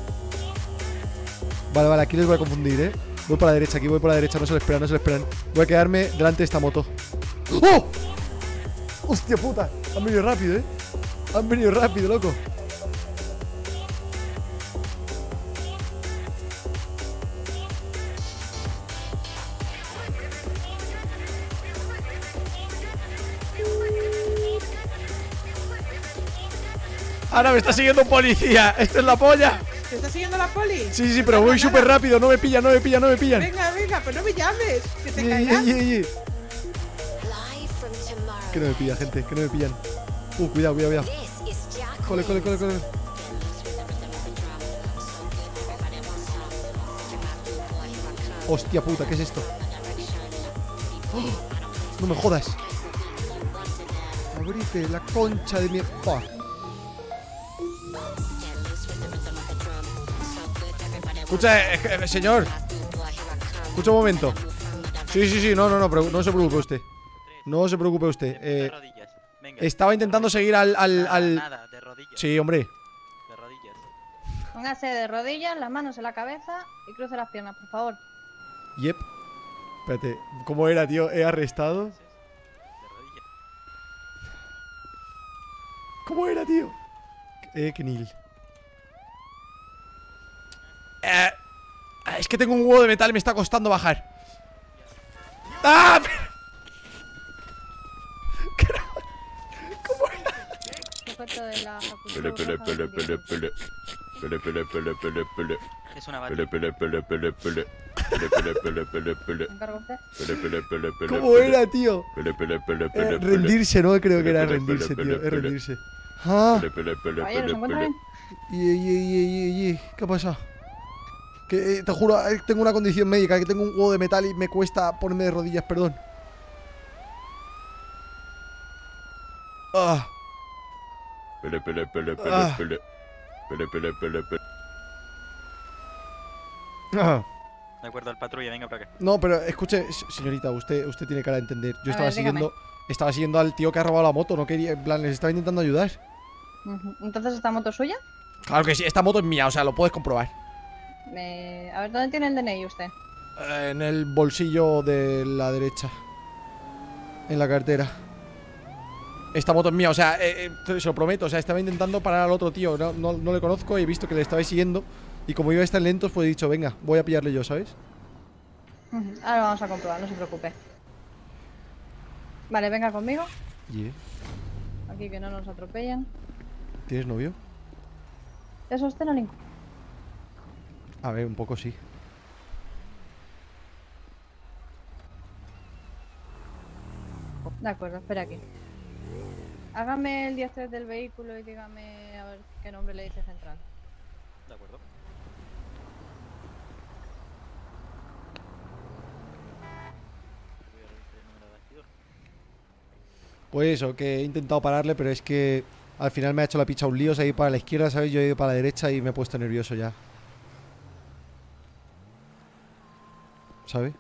Vale, vale, aquí les voy a confundir, ¿eh? Voy por la derecha, aquí voy por la derecha. No se lo esperan, no se lo esperan. Voy a quedarme delante de esta moto. ¡Oh! ¡Hostia puta! Han venido rápido, ¿eh? Han venido rápido, loco. Ahora me está siguiendo un policía. ¡Esto es la polla! ¿Te está siguiendo la poli? Sí, sí, pero voy súper rápido. No me pillan, no me pillan, no me pillan. Venga, venga, pues no me llames. Que te Ye, caigas. ye, ye, ye. Que no me pillan, gente, que no me pillan. Uh, cuidado, cuidado, cuidado. Cole, cole, cole, cole. Hostia puta, ¿qué es esto? ¡Oh! No me jodas. Abrite la concha de mi... ¡Oh! Escucha, eh, eh, señor. Escucha un momento. Sí, sí, sí, no, no, no, pero no se preocupe usted. No se preocupe usted. Eh, estaba intentando seguir al, al, al... Nada, de rodillas. Sí, hombre. De rodillas. Póngase de rodillas, las manos en la cabeza y cruce las piernas, por favor. Yep. Espérate, ¿cómo era, tío? He arrestado. De rodillas. ¿Cómo era, tío? Eh, Knil. Eh, es que tengo un huevo de metal y me está costando bajar. ¡Ah! Sujeto de la Pele, pele, pele, pele, pele. Pele, pele, pele, pele, pele. Es una Pele, pele, pele, pele, pele. Pele, pele, pele, pele, pele. ¿Encargo usted? Pele, pele, pele, pele. ¿Cómo era, tío? Pele, pele, pele, Eh, pele, pele. rendirse, no creo que era Pele, pele, rendirse, pele, tío. Es pele. rendirse. Ah. Pele, pele, pele, Caballero, ¿se pele, encuentra pele. bien? Ye, ye, ye, ye, ye. ¿Qué pasa? Que eh, te juro, eh, tengo una condición médica, que tengo un huevo de metal y me cuesta ponerme de rodillas, perdón. Ah. Pele, pele, pele, pele, Ah. pele. Pele, pele, pele, pele. Ah. De acuerdo, al patrulla, venga para acá. No, pero escuche, s- señorita, usted, usted tiene cara de entender. Yo A estaba ver, dígame. siguiendo, estaba siguiendo al tío que ha robado la moto, no quería, en plan, les estaba intentando ayudar. Ujú. ¿Entonces esta moto es suya? Claro que sí, esta moto es mía, o sea, lo puedes comprobar. Me- A ver, ¿dónde tiene el D N I usted? Eh, en el bolsillo de la derecha. En la cartera. Esta moto es mía, o sea, eh, eh, te- se lo prometo, o sea, estaba intentando parar al otro tío, no, no, no le conozco, he visto que le estabais siguiendo y como iba a estar lentos, pues he dicho, venga, voy a pillarle yo, ¿sabes? Ujú. Ahora vamos a comprobar, no se preocupe. Vale, venga conmigo. Yeah. Aquí que no nos atropellen. ¿Tienes novio? ¿Eso usted no le inc- A ver, un poco sí. De acuerdo, espera aquí. Hágame el diez tres del vehículo y dígame a ver qué nombre le dice central. De acuerdo. Voy a revisar el número de bastidor. Pues eso, que he intentado pararle, pero es que al final me ha hecho la picha un lío, se ha ido para la izquierda, ¿sabes? Yo he ido para la derecha y me he puesto nervioso ya. ¿Sabes?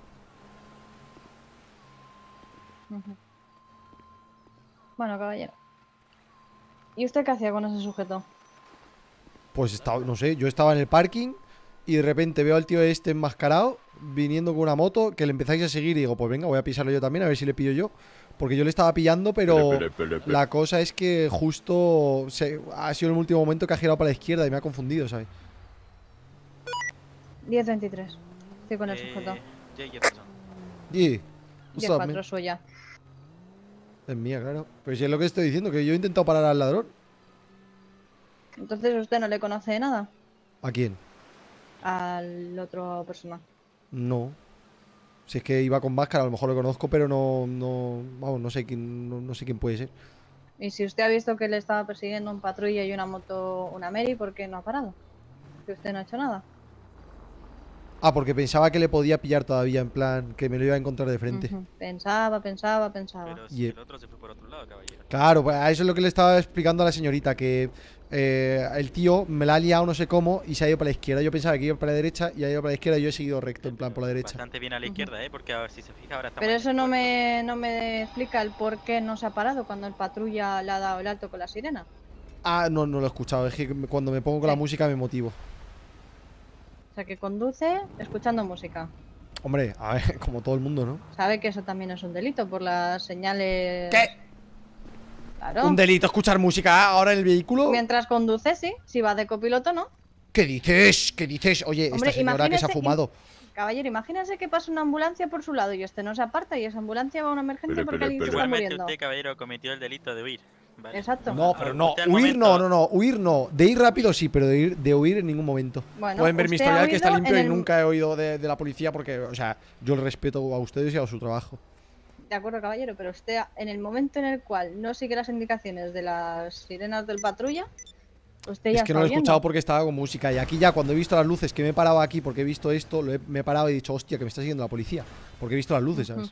Ujú. Bueno, caballero. ¿Y usted qué hacía con ese sujeto? Pues estaba, no sé, yo estaba en el parking y de repente veo al tío este enmascarado viniendo con una moto que le empezáis a seguir y digo, pues venga, voy a pisarlo yo también, a ver si le pillo yo. Porque yo le estaba pillando, pero Pele, pele, pele, pele. la cosa es que justo se, ha sido el último momento que ha girado para la izquierda y me ha confundido, ¿sabes? diez veintitrés. Estoy con el Eh, sujeto. Jay Jefferson. Y what's diez up, cuatro man? suya. Es mía, claro. Pues si es lo que estoy diciendo, que yo he intentado parar al ladrón. Entonces usted no le conoce de nada ¿A quién? al otro persona. No. Si es que iba con máscara, a lo mejor lo conozco, pero no, no, vamos, no sé quién, no, no sé quién puede ser. Y si usted ha visto que le estaba persiguiendo un patrulla y una moto, una Mary, ¿por qué no ha parado? Que usted no ha hecho nada. Ah, porque pensaba que le podía pillar todavía, en plan, que me lo iba a encontrar de frente. Ujú. Pensaba, pensaba, pensaba. Pero si Yep. el otro se fue por otro lado, caballero. Claro, pues a eso es lo que le estaba explicando a la señorita, que eh, el tío me la ha liado no sé cómo y se ha ido para la izquierda. Yo pensaba que iba para la derecha y ha ido para la izquierda y yo he seguido recto, en plan, por la derecha. Bastante bien a la izquierda, ¿eh? Porque a ver si se fija ahora estamos Pero en eso el no puerto. me, no me explica el por qué no se ha parado cuando el patrulla le ha dado el alto con la sirena. Ah, no, no lo he escuchado, es que cuando me pongo con la Sí. música me motivo. O sea, que conduce escuchando música. Hombre, a ver, como todo el mundo, ¿no? Sabe que eso también es un delito por las señales... ¿Qué? Claro. Un delito escuchar música ahora en el vehículo. Mientras conduce, sí. Si va de copiloto, no. ¿Qué dices? ¿Qué dices? Oye, Hombre, esta señora que se ha imagínese- fumado. Caballero, imagínese que pasa una ambulancia por su lado y este no se aparta y esa ambulancia va a una emergencia Pele, porque pele, alguien se pele. está Igualmente muriendo. usted, caballero, cometió el delito de huir. ¿vale? Exacto. No, pero no, Usted al huir no, momento- no, no, huir no. De ir rápido sí, pero de ir, de huir en ningún momento. Bueno, Pueden ver mi usted ha historial que está oído limpio en y el- nunca he oído de, de la policía porque, o sea, yo le respeto a ustedes y a su trabajo. De acuerdo, caballero, pero usted en el momento en el cual no sigue las indicaciones de las sirenas del patrulla, usted ya Es que no está lo he oyendo. escuchado porque estaba con música. Y aquí ya cuando he visto las luces, que me he parado aquí porque he visto esto, lo he- me he parado y he dicho, hostia, que me está siguiendo la policía. Porque he visto las luces, ¿sabes? Ujú.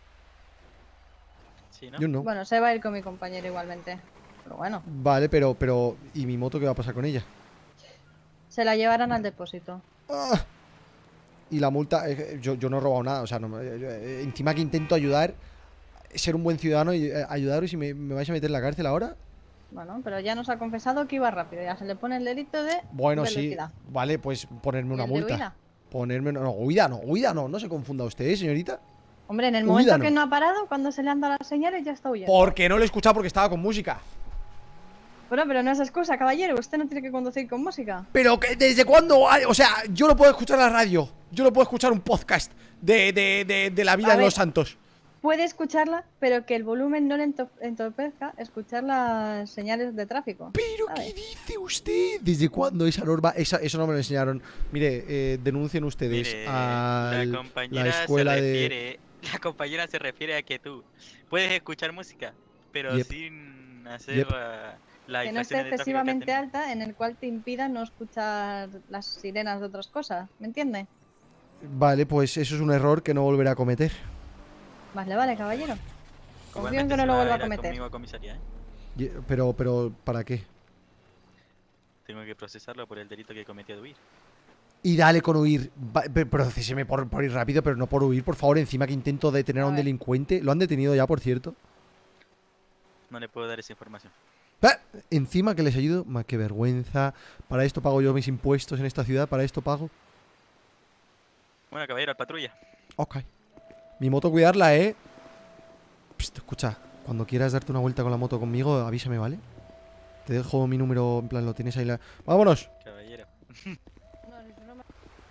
Sí, ¿no? Yo no. Bueno, se va a ir con mi compañero igualmente. Pero bueno, Vale, pero, pero, ¿y mi moto qué va a pasar con ella? se la llevarán al depósito. Ah. Y la multa, eh, yo, yo no he robado nada, o sea, no, me- yo, eh, encima que intento ayudar, ser un buen ciudadano y eh, ayudaros y me, me vais a meter en la cárcel ahora. Bueno, pero ya nos ha confesado que iba rápido. Ya se le pone el delito de Bueno, sí, velocidad. vale, pues ponerme ¿Y una el de multa. huida? Ponerme, no, no, huida no, huida no, no se confunda usted, ¿eh, señorita? Hombre, en el Huida momento no. que no ha parado, cuando se le han dado las señales, ya está huyendo. Porque no lo he escuchado porque estaba con música. Bueno, pero no es excusa, caballero. Usted no tiene que conducir con música. Pero que, ¿desde cuándo? hay- O sea, yo no puedo escuchar la radio. Yo no puedo escuchar un podcast de, de, de, de la vida A de ver. los santos. Puede escucharla, pero que el volumen no le ento- entorpezca escuchar las señales de tráfico. ¿Pero qué dice usted? ¿Desde cuándo esa norma? Esa, eso no me lo enseñaron. Mire, eh, denuncien ustedes Mire, a la la compañera escuela se de... refiere, la compañera se refiere a que tú puedes escuchar música, pero Yep. sin hacer Yep. la, la Que no esté infracciones de tráfico que has excesivamente tenido. alta en el cual te impida no escuchar las sirenas de otras cosas. ¿Me entiende? Vale, pues eso es un error que no volverá a cometer. Más le vale, caballero. Confío en Igualmente que no se lo va vuelva a ir cometer. conmigo a comisaría, ¿eh? Y- Pero, pero, ¿para qué? Tengo que procesarlo por el delito que cometió de huir. Y dale con huir. Va- pe- Procéseme por, por ir rápido, pero no por huir, por favor. Encima que intento detener a, A un ver. delincuente. Lo han detenido ya, por cierto. No le puedo dar esa información. ¡Ah! Encima que les ayudo. Ma, qué vergüenza. Para esto pago yo mis impuestos en esta ciudad. Para esto pago. Bueno, caballero, al patrulla. Ok. Mi moto cuidarla, ¿eh? Psst, escucha. Cuando quieras darte una vuelta con la moto conmigo, avísame, ¿vale? Te dejo mi número. En plan, lo tienes ahí. La... ¡Vámonos! Caballero. No, si no me-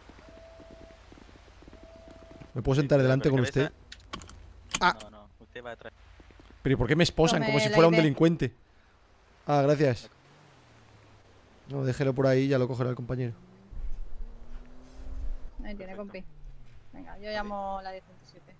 ¿Me puedo sentar delante con usted? Ah. No, no, usted va atrás. Pero ¿y por qué me esposan? Tome Como si la fuera un I D. delincuente. Ah, gracias. No, déjelo por ahí, ya lo cogerá el compañero. Ahí tiene, compi. Venga, yo llamo la diecisiete.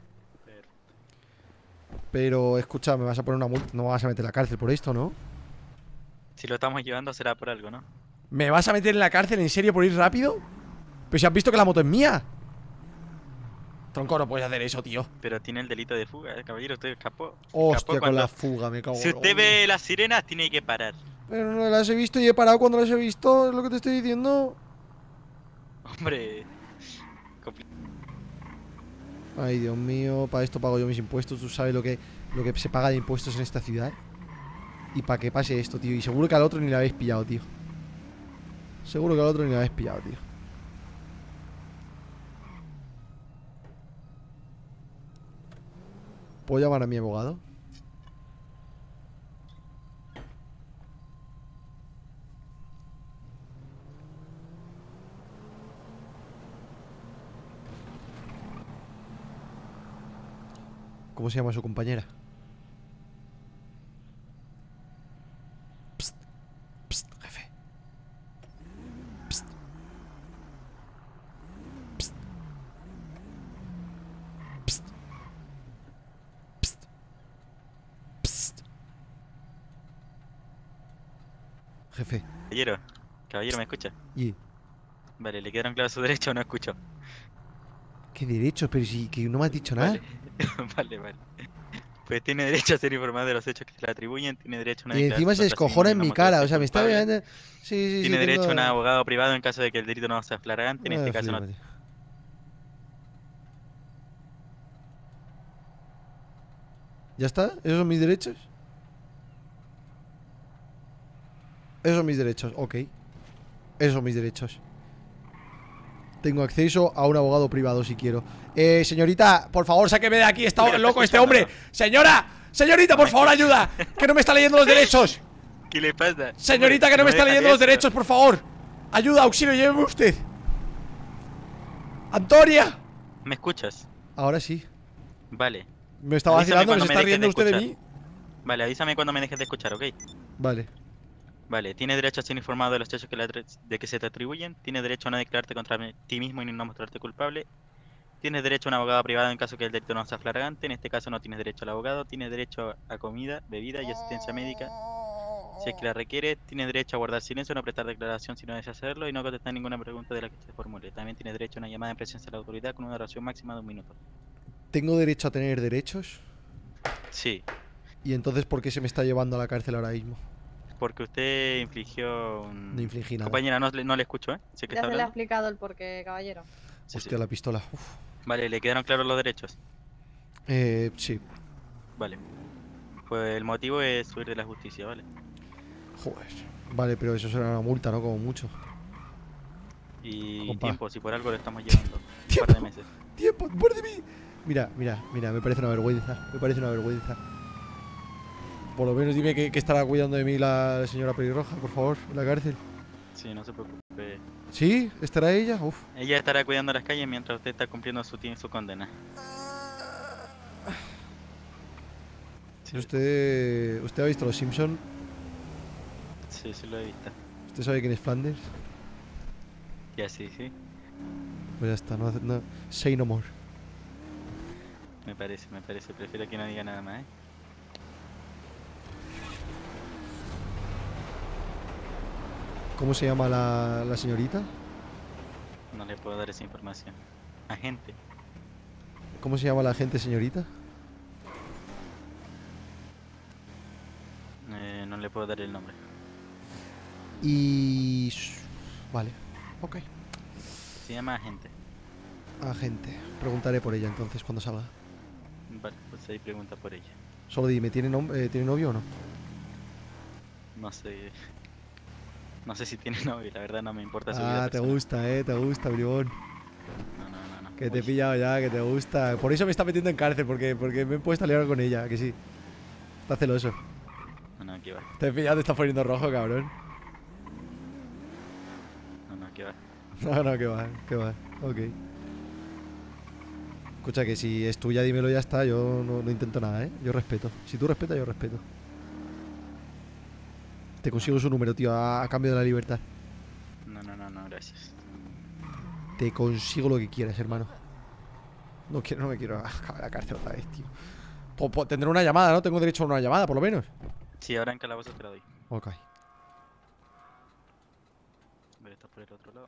Pero escucha, me vas a poner una multa. No me vas a meter en la cárcel por esto, ¿no? Si lo estamos llevando será por algo, ¿no? ¿Me vas a meter en la cárcel en serio por ir rápido? Pero si has visto que la moto es mía. Tronco, no puedes hacer eso, tío. Pero tiene el delito de fuga, eh, caballero, usted escapó. Hostia, Escapó con cuando- la fuga, me cago Si en- usted ve las sirenas, tiene que parar. Pero no las he visto y he parado cuando las he visto. Es lo que te estoy diciendo. Hombre. compli- Ay, Dios mío, para esto pago yo mis impuestos. Tú sabes lo que, lo que se paga de impuestos en esta ciudad. Y para que pase esto, tío. Y seguro que al otro ni le habéis pillado, tío. Seguro que al otro ni le habéis pillado, tío. ¿Puedo llamar a mi abogado? ¿Cómo se llama su compañera? Psst, psst, jefe. Psst. Psst. Psst. Psst. Psst. Jefe. Caballero, caballero, ¿me escucha? ¿Y Vale, ¿le quedaron claros sus derechos o no escucho? qué derechos? Pero si que no me has dicho nada. Vale, vale, vale. Pues tiene derecho a ser informado de los hechos que se le atribuyen, tiene derecho a una Y encima se declaración descojona en contra sí mi mismo, cara. no O sea, me está culpable. mirando. Sí, sí, sí. Tiene derecho tengo- a un abogado privado en caso de que el delito no sea flagrante, en este Ah, caso no. flipate. ¿Ya está? ¿Esos son mis derechos? Esos son mis derechos, ok. Esos son mis derechos. Tengo acceso a un abogado privado si quiero. Eh, señorita, por favor, sáqueme de aquí. Está Mira, loco está este hombre. escuchando. Señora, señorita, por favor, ayuda. Que no me está leyendo los derechos. ¿Qué le pasa? Señorita, que no me está deja leyendo los esto. derechos, por favor. Ayuda, auxilio, lléveme usted. Antonia. ¿Me escuchas? Ahora sí. Vale. Me está Avísame vacilando, me cuando se me está dejes riendo de usted de escuchar. mí. Vale, avísame cuando me dejes de escuchar, ¿ok? Vale. Vale, tiene derecho a ser informado de los hechos que le atre- de que se te atribuyen, tiene derecho a no declararte contra mi- ti mismo y no mostrarte culpable, tienes derecho a un abogado privado en caso que el delito no sea flagrante, en este caso no tienes derecho al abogado, tienes derecho a comida, bebida y asistencia médica, si es que la requiere, tienes derecho a guardar silencio, no prestar declaración si no deseas hacerlo y no contestar ninguna pregunta de la que se formule. También tienes derecho a una llamada en presencia de la autoridad con una duración máxima de un minuto. ¿Tengo derecho a tener derechos? Sí, ¿Y entonces por qué se me está llevando a la cárcel ahora mismo? porque usted infligió un... No infligí nada. Compañera, no, le- no le escucho, ¿eh? Sé que Ya está se le ha hablando. explicado el porqué, caballero. Sí, sí. Hostia, la pistola. Uf. Vale, ¿le quedaron claros los derechos? Eh, sí. Vale. Pues el motivo es huir de la justicia, ¿vale? Joder. Vale, pero eso será una multa, ¿no? Como mucho. Y Compa. tiempo, si por algo lo estamos llevando. Un par de meses. ¡Tiempo! ¡Muérdeme! Mira, mira, mira, me parece una vergüenza. Me parece una vergüenza. Por lo menos dime que, que estará cuidando de mí la señora pelirroja, por favor, en la cárcel. Sí, no se preocupe. ¿Sí? ¿Estará ella? Uf. Ella estará cuidando las calles mientras usted está cumpliendo su, ti- su condena. Sí. ¿Usted, ¿Usted ha visto Los Simpson? Sí, sí lo he visto. ¿Usted sabe quién es Flanders? Ya sí, sí. Pues ya está, no, hace- no say no more. Me parece, me parece. Prefiero que no diga nada más, ¿eh? ¿Cómo se llama la, la señorita? No le puedo dar esa información. Agente. ¿Cómo se llama la gente, señorita? Eh, no le puedo dar el nombre. Y... Vale, ok. Se llama Agente. Agente. Preguntaré por ella entonces cuando salga. Vale, pues ahí pregunta por ella. Solo dime, ¿tiene, nom- eh, ¿tiene novio o no? No sé. No sé si tiene novio, la verdad no me importa su Ah, vida te personal. gusta, eh, te gusta, bribón. No, no, no, no. Que te he pillado ya, que te gusta. Por eso me está metiendo en cárcel, porque, porque me he puesto a liar con ella, que sí. Está celoso. No, no, que va. Te he pillado, te estás poniendo rojo, cabrón. No, no, que va. No, no, que va, que va. Ok. Escucha, que si es tuya, dímelo y ya está. Yo no, no intento nada, ¿eh? Yo respeto. Si tú respetas, yo respeto. Te consigo su número, tío, a, a cambio de la libertad. No, no, no, no, gracias. Te consigo lo que quieras, hermano. No quiero, no me quiero acabar la cárcel otra vez, tío. Po- po- Tendré una llamada, ¿no? Tengo derecho a una llamada, por lo menos. Sí, ahora en calabozo te la doy. Ok. A ver, está por el otro lado.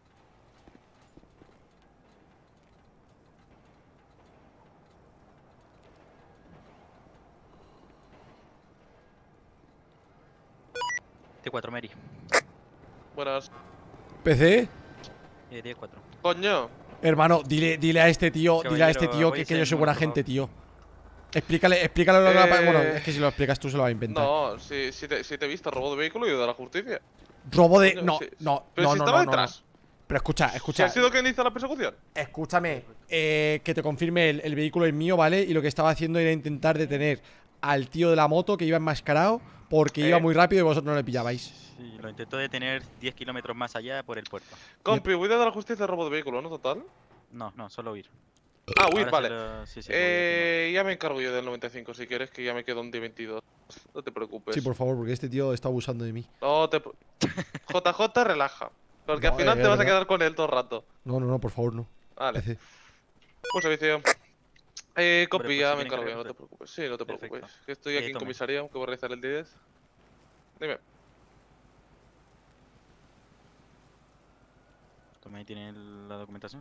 T cuatro, Mary. Buenas. ¿P C? Eh, diez cuatro. Coño. Hermano, dile, dile a este tío, dile a este Caballero, tío voy que, a que ser yo soy muy buena por gente, favor. tío. Explícale, explícale lo que Eh, la- Bueno, es que si lo explicas tú se lo va a inventar. No, si, si, te, si te he visto robo de vehículo y de la justicia. Robo de. Coño, No, si- no, Pero no, si no, estaba no, no, detrás. no. Pero escucha, ¿Si escucha. ha sido quien hizo la persecución? Escúchame, eh, que te confirme el, el vehículo es mío, ¿vale? Y lo que estaba haciendo era intentar detener al tío de la moto que iba enmascarado porque Eh. iba muy rápido y vosotros no le pillabais. Sí, lo intentó detener diez kilómetros más allá por el puerto. Compi, huida de la justicia de robo de vehículo, ¿no? Total. No, no, solo huir. Ah, huir, Ahora vale. se lo- sí, sí, eh, ya me encargo yo del noventa y cinco si quieres, que ya me quedo un día veintidós. No te preocupes. Sí, por favor, porque este tío está abusando de mí. No te. J J, relaja. Porque No, al final eh, te vas a verdad. quedar con él todo el rato. No, no, no, por favor, no. Vale. P C. Buen servicio. Eh, compi, pues, ya ¿se me quiere encargo yo, encargar no te usted? preocupes. Sí, no te Perfecto. preocupes. Que estoy Eh, aquí en tome. comisaría, que voy a realizar el diez. Dime. Toma, ahí tiene el- la documentación.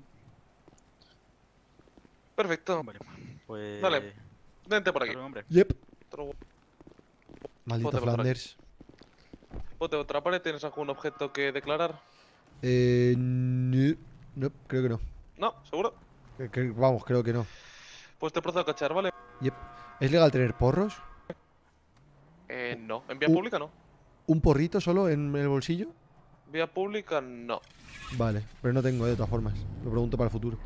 Perfecto. Vale, pues... Dale. Vente por aquí. Hasta luego, hombre. Yep. Otro- Maldito Ponte por aquí. Flanders. Ponte otra pared, ¿tienes algún objeto que declarar? Eh. No, no, creo que no. No, ¿seguro? Que- que- vamos, creo que no. Pues te procedo a cachar, ¿vale? Yep. ¿Es legal tener porros? Eh, no. En vía Uh. pública no. ¿Un porrito solo en el bolsillo? Vía pública no. Vale, pero no tengo de todas formas. Lo pregunto para el futuro.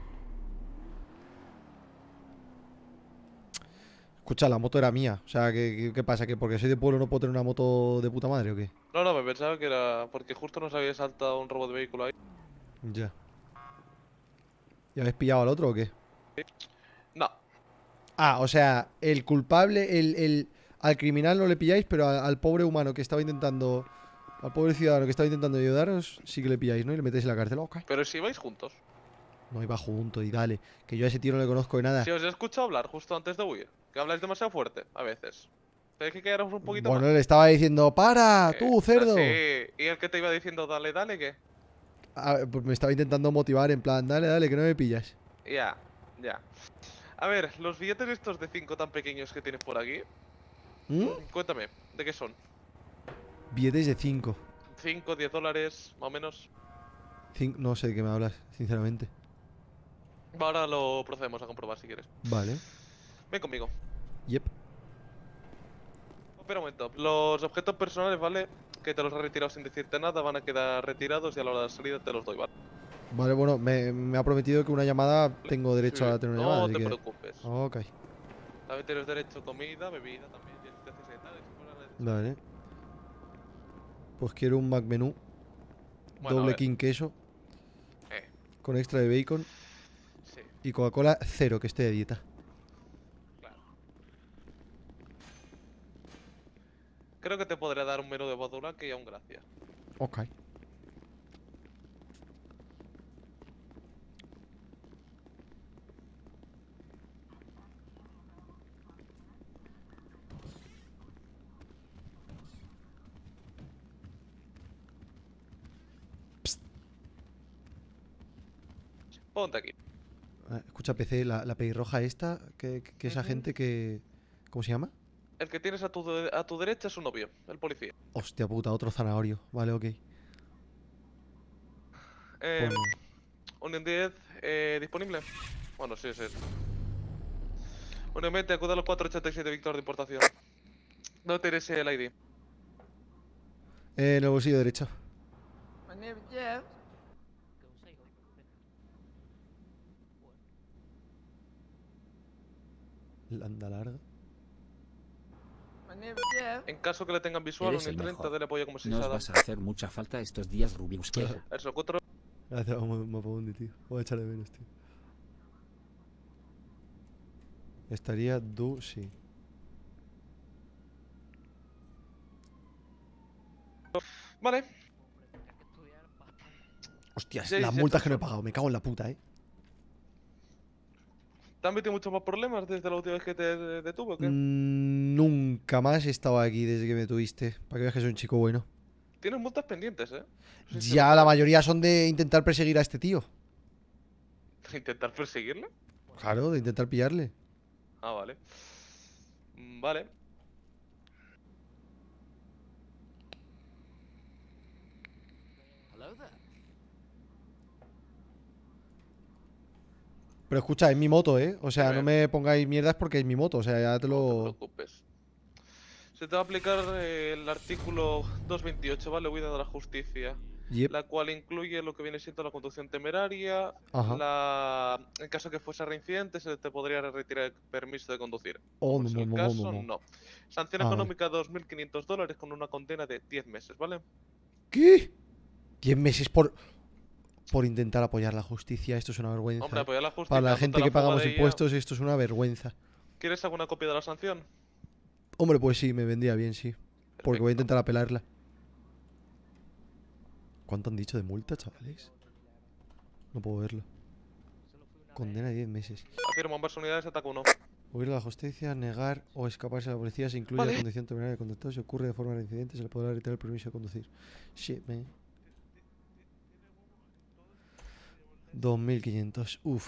Escucha, la moto era mía. O sea, ¿qué, qué, qué pasa? ¿Que porque soy de pueblo no puedo tener una moto de puta madre o qué? No, no, me pensaba que era porque justo nos había saltado un robo de vehículo ahí. Ya. ¿Y habéis pillado al otro o qué? No. Ah, o sea, el culpable, el, el al criminal no le pilláis, pero al, al pobre humano que estaba intentando, al pobre ciudadano que estaba intentando ayudaros, sí que le pilláis, ¿no? Y le metéis en la cárcel. Ok. Pero si vais juntos. No iba junto y dale, que yo a ese tío no le conozco de nada. Si os he escuchado hablar justo antes de huir, que habláis demasiado fuerte, a veces. Tenéis que quedaros un poquito Bueno, más. le estaba diciendo, ¡para! ¡Tú, cerdo! Sí. ¿Y el que te iba diciendo dale, dale, qué? Ah, pues me estaba intentando motivar en plan, dale, dale, que no me pillas. Ya, ya. A ver, los billetes estos de cinco tan pequeños que tienes por aquí, ¿Mm? cuéntame, ¿de qué son? Billetes de cinco. cinco, diez dólares, más o menos. Cin- No sé de qué me hablas, sinceramente. Ahora lo procedemos a comprobar si quieres. Vale. Ven conmigo. Yep. Espera un momento. Los objetos personales, ¿vale? Que te los he retirado sin decirte nada, van a quedar retirados y a la hora de salida te los doy, ¿vale? Vale, bueno, me, me ha prometido que una llamada tengo derecho Sí. a tener una No llamada. te así que- preocupes. Ok. También tienes derecho a comida, bebida también. Y si te haces Vale. Pues quiero un McMenú. Bueno, a doble ver. king queso. Eh. Con extra de bacon. Sí. Y Coca-Cola cero, que esté de dieta. Creo que te podré dar un menú de badulaque y aún gracias. Ok. Ponte aquí. Ah, escucha, P C, la, la pelirroja esta, que, que, que esa Ujú. gente que... ¿Cómo se llama? El que tienes a tu, de- a tu derecha es su novio, el policía. Hostia puta, otro zanahorio. Vale, ok. Eh, Bueno. Unión diez, eh, disponible. Bueno, sí, sí. Unión veinte, acude a los cuatrocientos ochenta y siete Víctor de importación. No tienes el I D. Eh, en el bolsillo derecho. Landa larga. En caso que le tengan visual, Eres Unión el treinta, mejor. dele apoyo como si Nos se vas a hacer mucha falta estos días, Rubius. ¿Qué? Eso, cuatro. Gracias, Mapamundi, tío. Voy a echar de menos, tío. Estaría du, sí. Vale. Hostias, Sí, las sí, multas esto que no he son- pagado. Me cago en la puta, eh. ¿Te han metido muchos más problemas desde la última vez que te de- detuve o qué? Mm, nunca más he estado aquí desde que me tuviste. Para que veas que soy un chico bueno. Tienes multas pendientes, ¿eh? No sé si Ya lo la sabes. mayoría son de intentar perseguir a este tío. ¿Intentar perseguirle? Claro, de intentar pillarle. Ah, vale. Mm, Vale. Pero escucha, es mi moto, ¿eh? O sea, Dime. no me pongáis mierdas porque es mi moto. O sea, ya te No te lo... preocupes. Se te va a aplicar eh, el artículo doscientos veintiocho, ¿vale? Huida de la justicia. Yep. La cual incluye lo que viene siendo la conducción temeraria. Ajá. La... En caso que fuese reincidente, se te podría retirar el permiso de conducir. Oh, Como no, es no, el no, caso, no, no. no. Sanción Ah, vale. económica dos mil quinientos dólares con una condena de diez meses, ¿vale? ¿Qué? diez meses por... Por intentar apoyar la justicia. Esto es una vergüenza. Hombre, ¿eh? apoyar la justicia, Para la tú te gente la que pagamos fuga de ella. impuestos, esto es una vergüenza. ¿Quieres alguna copia de la sanción? Hombre, pues sí, me vendría bien, sí. Porque voy a intentar apelarla. ¿Cuánto han dicho de multa, chavales? No puedo verlo. Condena de diez meses. Afirmo, ambas unidades ataque uno. Huir de la justicia, negar o escaparse a la policía se incluye Vale. la condición temeraria de conductor. Si ocurre de forma reincidente, se le podrá retirar el permiso de conducir. Shit, man. dos mil quinientos. Uf.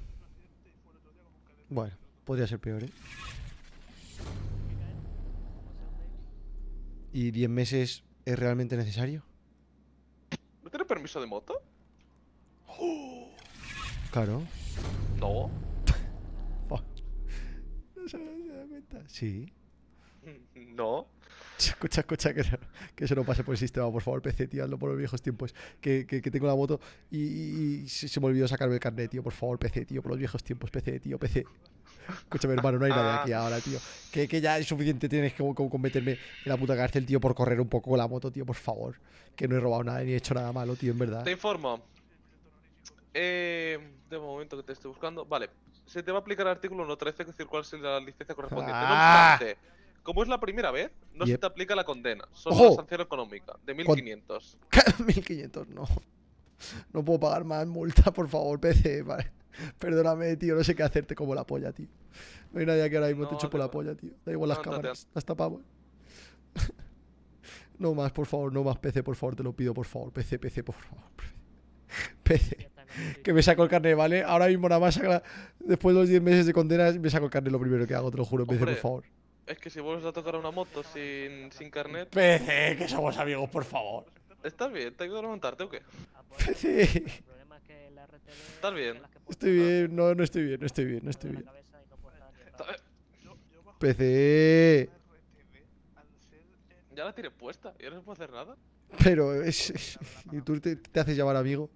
Bueno, podría ser peor, ¿eh? ¿Y diez meses es realmente necesario? ¿No tienes permiso de moto? Claro. No. Fuck. No se me da cuenta. Sí. No. Escucha, escucha, que, no- que eso no pase por el sistema, por favor, P C, tío, hazlo por los viejos tiempos. Que, que, que tengo la moto y, y- y se, se me olvidó sacarme el carnet, tío, por favor, P C, tío, por los viejos tiempos, P C, tío, P C. Escúchame, hermano, no hay nadie aquí ahora, tío. Que, que ya es suficiente tienes que como, con meterme en la puta cárcel, tío, por correr un poco con la moto, tío, por favor. Que no he robado nada ni he hecho nada malo, tío, en verdad. Te informo. Eh, de momento que te estoy buscando. Vale. Se te va a aplicar el artículo uno trece que circula sin la licencia correspondiente. Ah. No obstante, como es la primera vez, no se Yep. te aplica la condena. Solo ¡Ojo! la sanción económica, de mil quinientos. mil quinientos, no. No puedo pagar más multa, por favor, P C, vale. Perdóname, tío, no sé qué hacerte como la polla, tío. No hay nadie aquí ahora mismo No, te chupo da la polla, tío. Da igual las No, no, cámaras, las tapamos. No más, por favor, no más P C, por favor, te lo pido, por favor. P C, P C, por favor. P C. Que me saco el carnet, ¿vale? Ahora mismo nada más saca la- después de los diez meses de condena, me saco el carnet lo primero que hago, te lo juro, P C, por Hombre, favor. Es que si vuelves a tocar una moto sin, sin carnet. P C, que somos amigos, por favor. ¿Estás bien? ¿Te ayudo a levantarte o qué? P C. ¿Estás bien? Estoy bien, no, no estoy bien, no estoy bien, no estoy bien. P C. Ya la tienes puesta y ahora no se puede hacer nada. Pero es... es- ¿Y tú te, te haces llamar amigo?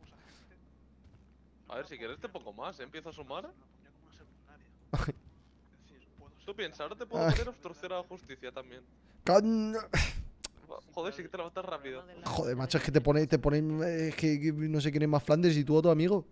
A ver, si quieres te pongo más, ¿eh? Empiezo a sumar. Tú piensas, ahora te puedo Ay. poner obstrucción a la justicia también. Can- Joder, sí que te levantas rápido. Joder, macho, es que te pone, te ponen, eh, es que, que no sé quién es más Flanders y tú otro amigo.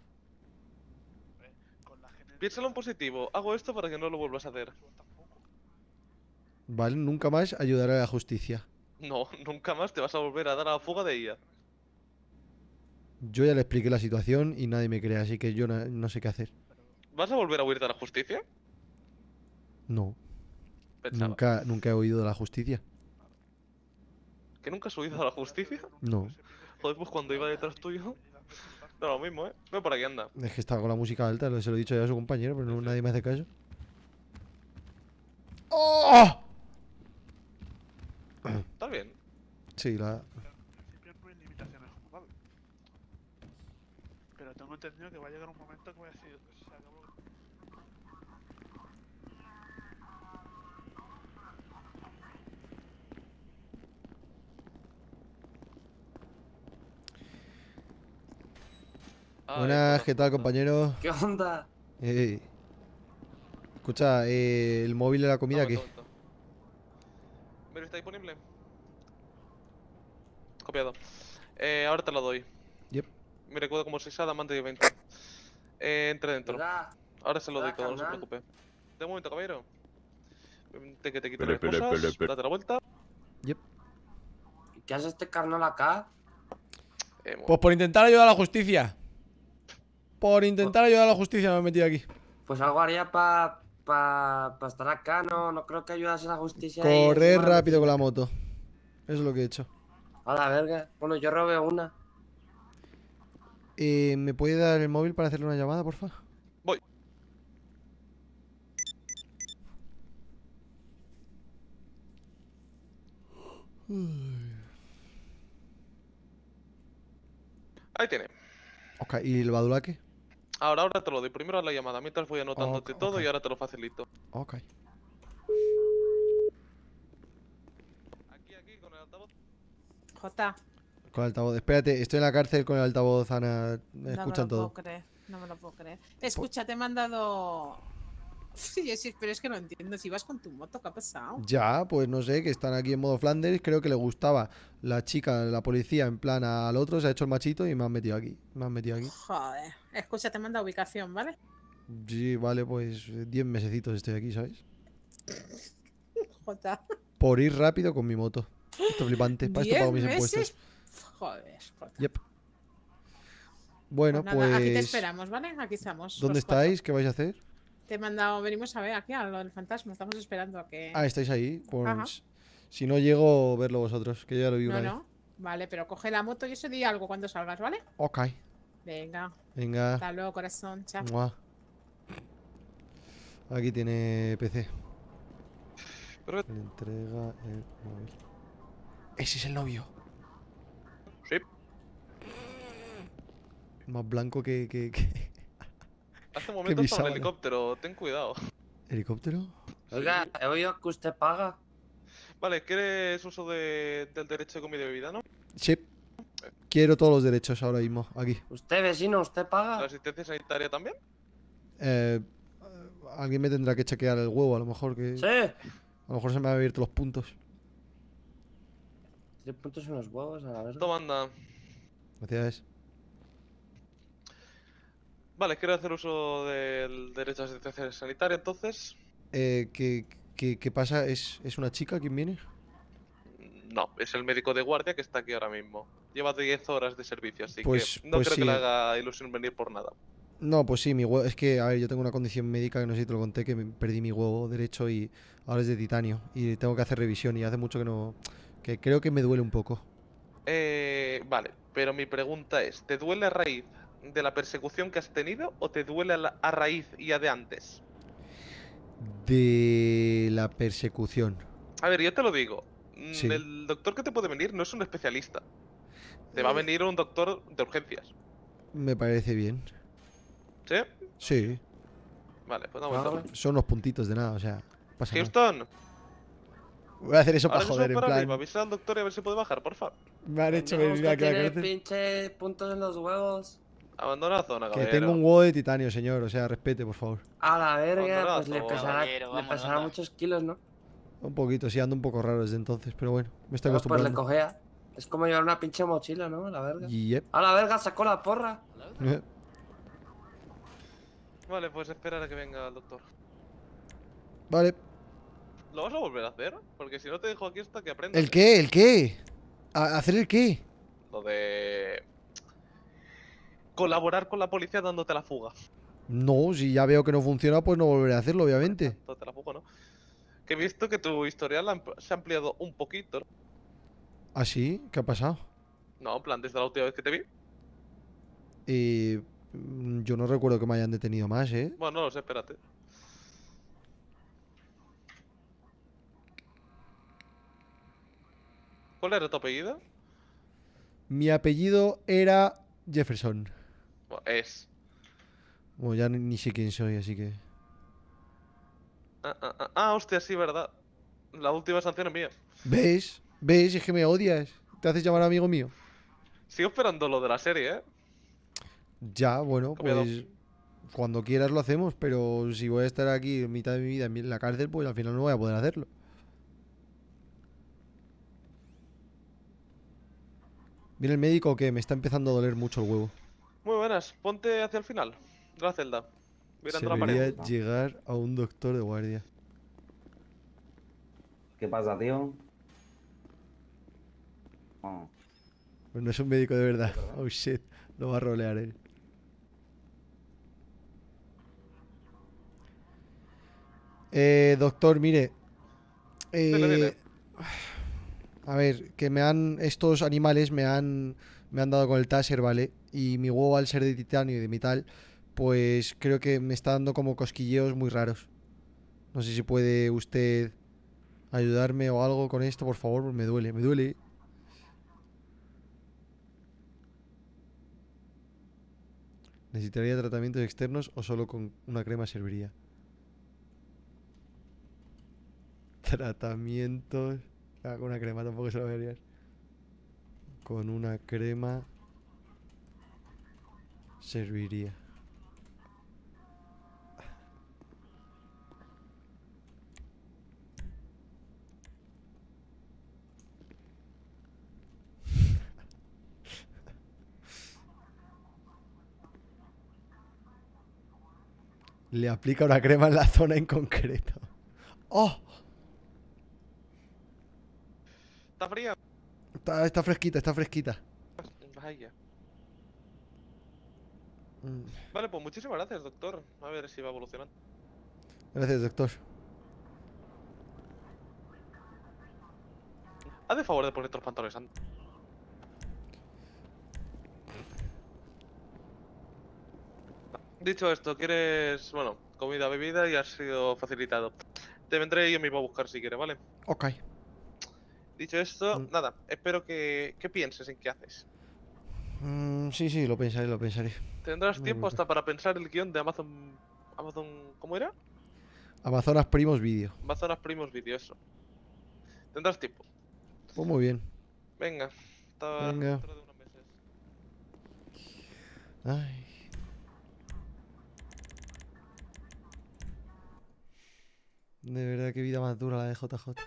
Piénsalo en positivo. Hago esto para que no lo vuelvas a hacer. Vale, nunca más ayudaré a la justicia. No, nunca más te vas a volver a dar a la fuga de I A. Yo ya le expliqué la situación y nadie me cree, así que yo no, no sé qué hacer. ¿Vas a volver a huir de la justicia? No. Pensaba. Nunca, nunca he oído de la justicia. ¿Que nunca has huido de la justicia? No. Joder, pues cuando iba detrás tuyo. No, lo mismo, ¿eh? Ve por aquí, anda. Es que estaba con la música alta, lo- se lo he dicho ya a su compañero, pero no- nadie me hace caso. ¡Oh! Está bien. Sí, la... Siempre no hay limitaciones como tal. Pero tengo entendido que va a llegar un momento que voy a decir, se acabó. Ay, Buenas, ¿qué tal, compañero? ¿Qué onda? Eh, escucha, eh, el móvil de la comida, Toma, ¿qué? toma, toma. Mira, ¿está disponible? Copiado. Eh, ahora te lo doy. Yep. Me recuerdo como seis diamante de veinte. Eh, entre dentro. ¿Verdad? Ahora se lo doy ¿Verdad, todo, no se carnal? preocupe. De un momento, caballero. Te que te quito Pele, las pele, cosas, pele, pele. date la vuelta. ¿Qué hace este carnal acá? Eh, Pues por intentar ayudar a la justicia. Por intentar ayudar a la justicia me he metido aquí. Pues algo haría para pa, pa estar acá, no, no creo que ayudase a la justicia. y Correr encima- rápido con la moto. Eso es lo que he hecho. A la verga. Bueno, yo robé una. Eh, ¿Me puede dar el móvil para hacerle una llamada, porfa? Voy. Ahí tiene. Ok, ¿y el badulaque? Ahora, ahora te lo doy. Primero la llamada, mientras voy anotándote Ok, todo ok. y ahora te lo facilito. Ok. Aquí, aquí, con el altavoz. Jota, Con el altavoz. Espérate, estoy en la cárcel con el altavoz, Ana. Me no me escuchan lo todo. puedo creer. No me lo puedo creer. Escucha, te he mandado. Sí, sí, pero es que no entiendo. Si vas con tu moto, ¿qué ha pasado? Ya, pues no sé, que están aquí en modo Flanders. Creo que le gustaba la chica, la policía, en plan al otro, se ha hecho el machito y me han metido aquí. Me han metido aquí. Joder. Escucha, te he mandado ubicación, ¿vale? Sí, vale, pues diez mesecitos estoy aquí, ¿sabes? Jota. Por ir rápido con mi moto. Esto es flipante. Para esto pago mis ¿Diez impuestos. meses? Joder, Jota. Yep. Bueno, Pues nada, aquí te pues. esperamos, ¿vale? Aquí estamos. ¿Dónde los cuatro. estáis? ¿Qué vais a hacer? Te he mandado, venimos a ver aquí a lo del fantasma. Estamos esperando a que. Ah, estáis ahí. Pues Ajá. si no llego, verlo vosotros, que yo ya lo vi No, una vez. no. Vale, pero coge la moto y eso di algo cuando salgas, ¿vale? Ok. Venga. Venga. Hasta luego, corazón. Chao. Mua. Aquí tiene P C. Pero- Le entrega el móvil. Ese es el novio. Sí. Más blanco que. que, que- Hace un que momento mi estaba en sábana. helicóptero, ten cuidado. ¿Helicóptero? Oiga, he oído que usted paga. Vale, ¿quieres uso de, del derecho de comida y bebida, no? Sí. Quiero todos los derechos ahora mismo, aquí. ¿Usted, vecino, usted ¿La paga? asistencia sanitaria también? Eh, alguien me tendrá que chequear el huevo, a lo mejor que. Sí. A lo mejor se me han abierto los puntos. Tres puntos en los huevos, a la verga. Toma, anda. Gracias. Vale, quiero hacer uso del derecho a asistencia sanitaria, entonces. Eh, ¿qué, qué, qué pasa? ¿Es, ¿Es una chica quien viene? No, es el médico de guardia que está aquí ahora mismo. Lleva diez horas de servicio, así Pues- que no pues creo sí. que le haga ilusión venir por nada. No, pues sí, mi huevo. Es que, a ver, yo tengo una condición médica que no sé si te lo conté, que me perdí mi huevo derecho y ahora es de titanio. Y tengo que hacer revisión y hace mucho que no. Que creo que me duele un poco. Eh, vale, pero mi pregunta es, ¿te duele a raíz de la persecución que has tenido o te duele a, la- a raíz ya de antes? De la persecución. A ver, yo te lo digo. mm, Sí. El doctor que te puede venir no es un especialista. Te va a venir un doctor de urgencias. Me parece bien. ¿Sí? Sí. Vale, pues vamos a ver. Son unos puntitos de nada, o sea. Pasa nada. Houston, Voy a hacer eso ahora para mismo joder, en para plan. arriba, avisa al doctor y a ver si puede bajar, porfa. Me han hecho Pendejo, venir usted aquí a la tiene cárcel. pinche puntos en los huevos. Abandona la zona, Que caballero. tengo un huevo de titanio, señor. O sea, respete, por favor. A la verga, Abandona pues le todo. pesará, Caballero, le vámonos, pesará anda. muchos kilos, ¿no? Un poquito, sí, ando un poco raro desde entonces. Pero bueno, me estoy Ah, pues le acostumbrando. cogea. Es como llevar una pinche mochila, ¿no? A la verga. Yep. A la verga, sacó la porra. Vale, pues esperar a que venga el doctor. Vale. ¿Lo vas a volver a hacer? Porque si no te dejo aquí hasta que aprendas. ¿El qué? ¿El qué? ¿A- ¿Hacer el qué? Lo de... colaborar con la policía dándote la fuga. No, si ya veo que no funciona, pues no volveré a hacerlo, obviamente. Dándote la fuga, ¿no? Que he visto que tu historial ha amp- se ha ampliado un poquito, ¿no? ¿Ah, sí? ¿Qué ha pasado? No, en plan, desde la última vez que te vi. Eh, mm, yo no recuerdo que me hayan detenido más, ¿eh? Bueno, no lo sé, espérate. ¿Cuál era tu apellido? Mi apellido era Jefferson. Bueno, es. Bueno, ya ni, ni sé quién soy, así que... Ah, ah, ah, ah, hostia, sí, verdad. La última sanción es mía. ¿Ves? ¿Ves? Es que me odias. Te haces llamar amigo mío. Sigo esperando lo de la serie, ¿eh? Ya, bueno, Copiado. pues... Cuando quieras lo hacemos, pero si voy a estar aquí en mitad de mi vida en la cárcel, pues al final no voy a poder hacerlo. ¿Viene el médico o qué? Me está empezando a doler mucho el huevo. Muy buenas, ponte hacia el final de la celda. Se Mirando la pared. debería llegar a un doctor de guardia. ¿Qué pasa, tío? Oh. Pues no es un médico de verdad. Oh shit, lo va a rolear él. Eh, doctor, mire. Eh, Dile, dile. A ver, que me han. Estos animales me han. Me han dado con el taser, ¿vale? Y mi huevo, al ser de titanio y de metal, pues creo que me está dando como cosquilleos muy raros. No sé si puede usted ayudarme o algo con esto, por favor, porque me duele, me duele. ¿Necesitaría tratamientos externos o solo con una crema serviría? Tratamientos... Ah, con una crema tampoco se lo voy a liar. Con una crema serviría. Le aplica una crema en la zona en concreto. ¡Oh! ¿Está fría? Está, está fresquita, está fresquita. Vaya. Mm, Vale, pues muchísimas gracias, doctor. A ver si va evolucionando. Gracias, doctor. Haz de favor de ponerte los pantalones antes. Dicho esto, ¿quieres, bueno, comida, bebida y has sido facilitado? Te vendré yo mismo a buscar si quieres, ¿vale? Ok. Dicho esto, Mm. nada, espero que, que pienses en qué haces. Mm, sí, sí, lo pensaré, lo pensaré. Tendrás No me tiempo preocupes. hasta para pensar el guión de Amazon... Amazon... ¿Cómo era? Amazonas Primos Vídeo. Amazonas Primos Video, eso. Tendrás tiempo. Pues muy bien. Venga, hasta Venga. dentro de unos meses. Ay. De verdad, qué vida más dura la de J J.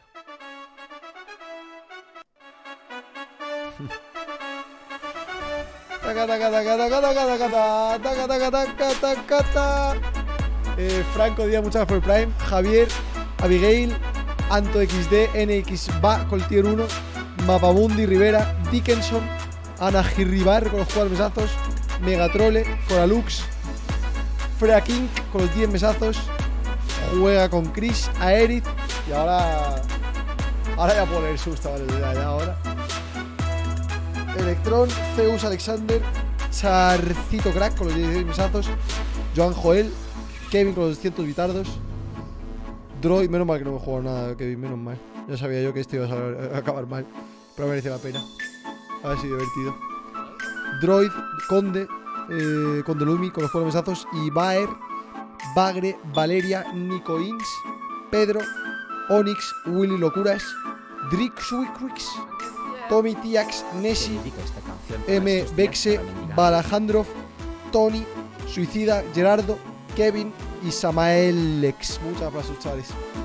Taca, taca, taca, taca, taca, taca, taca, taca, taca, taca, taca. Eh, Franco Díaz, muchas gracias por el Prime. Javier, Abigail, Anto equis de, N X Va con el tier uno, Mapamundi Rivera, Dickinson, Ana Girribar con los cuatro mesazos, Megatrole, Coralux, Freya King con los diez mesazos, juega con Chris, Aerith y ahora. Ahora ya puedo leer susto, vale, ya, ya ahora. Electron, Zeus Alexander, Charcito Crack con los dieciséis mesazos, Joan Joel, Kevin con los doscientos bitardos, Droid, menos mal que no me he jugado nada, Kevin, menos mal. Ya sabía yo que esto iba a acabar mal, pero merece la pena. A ver si divertido. Droid, Conde, eh, Conde Lumi con los cuatro mesazos, y Baer, Bagre, Valeria, Nico Inks, Pedro, Onyx, Willy Locuras, Drixwikrix, Tommy Tiax, Nessie, M. Bexe, Balajandrov, Tony, Suicida, Gerardo, Kevin y Samaelex. Muchas aplausos, chavales.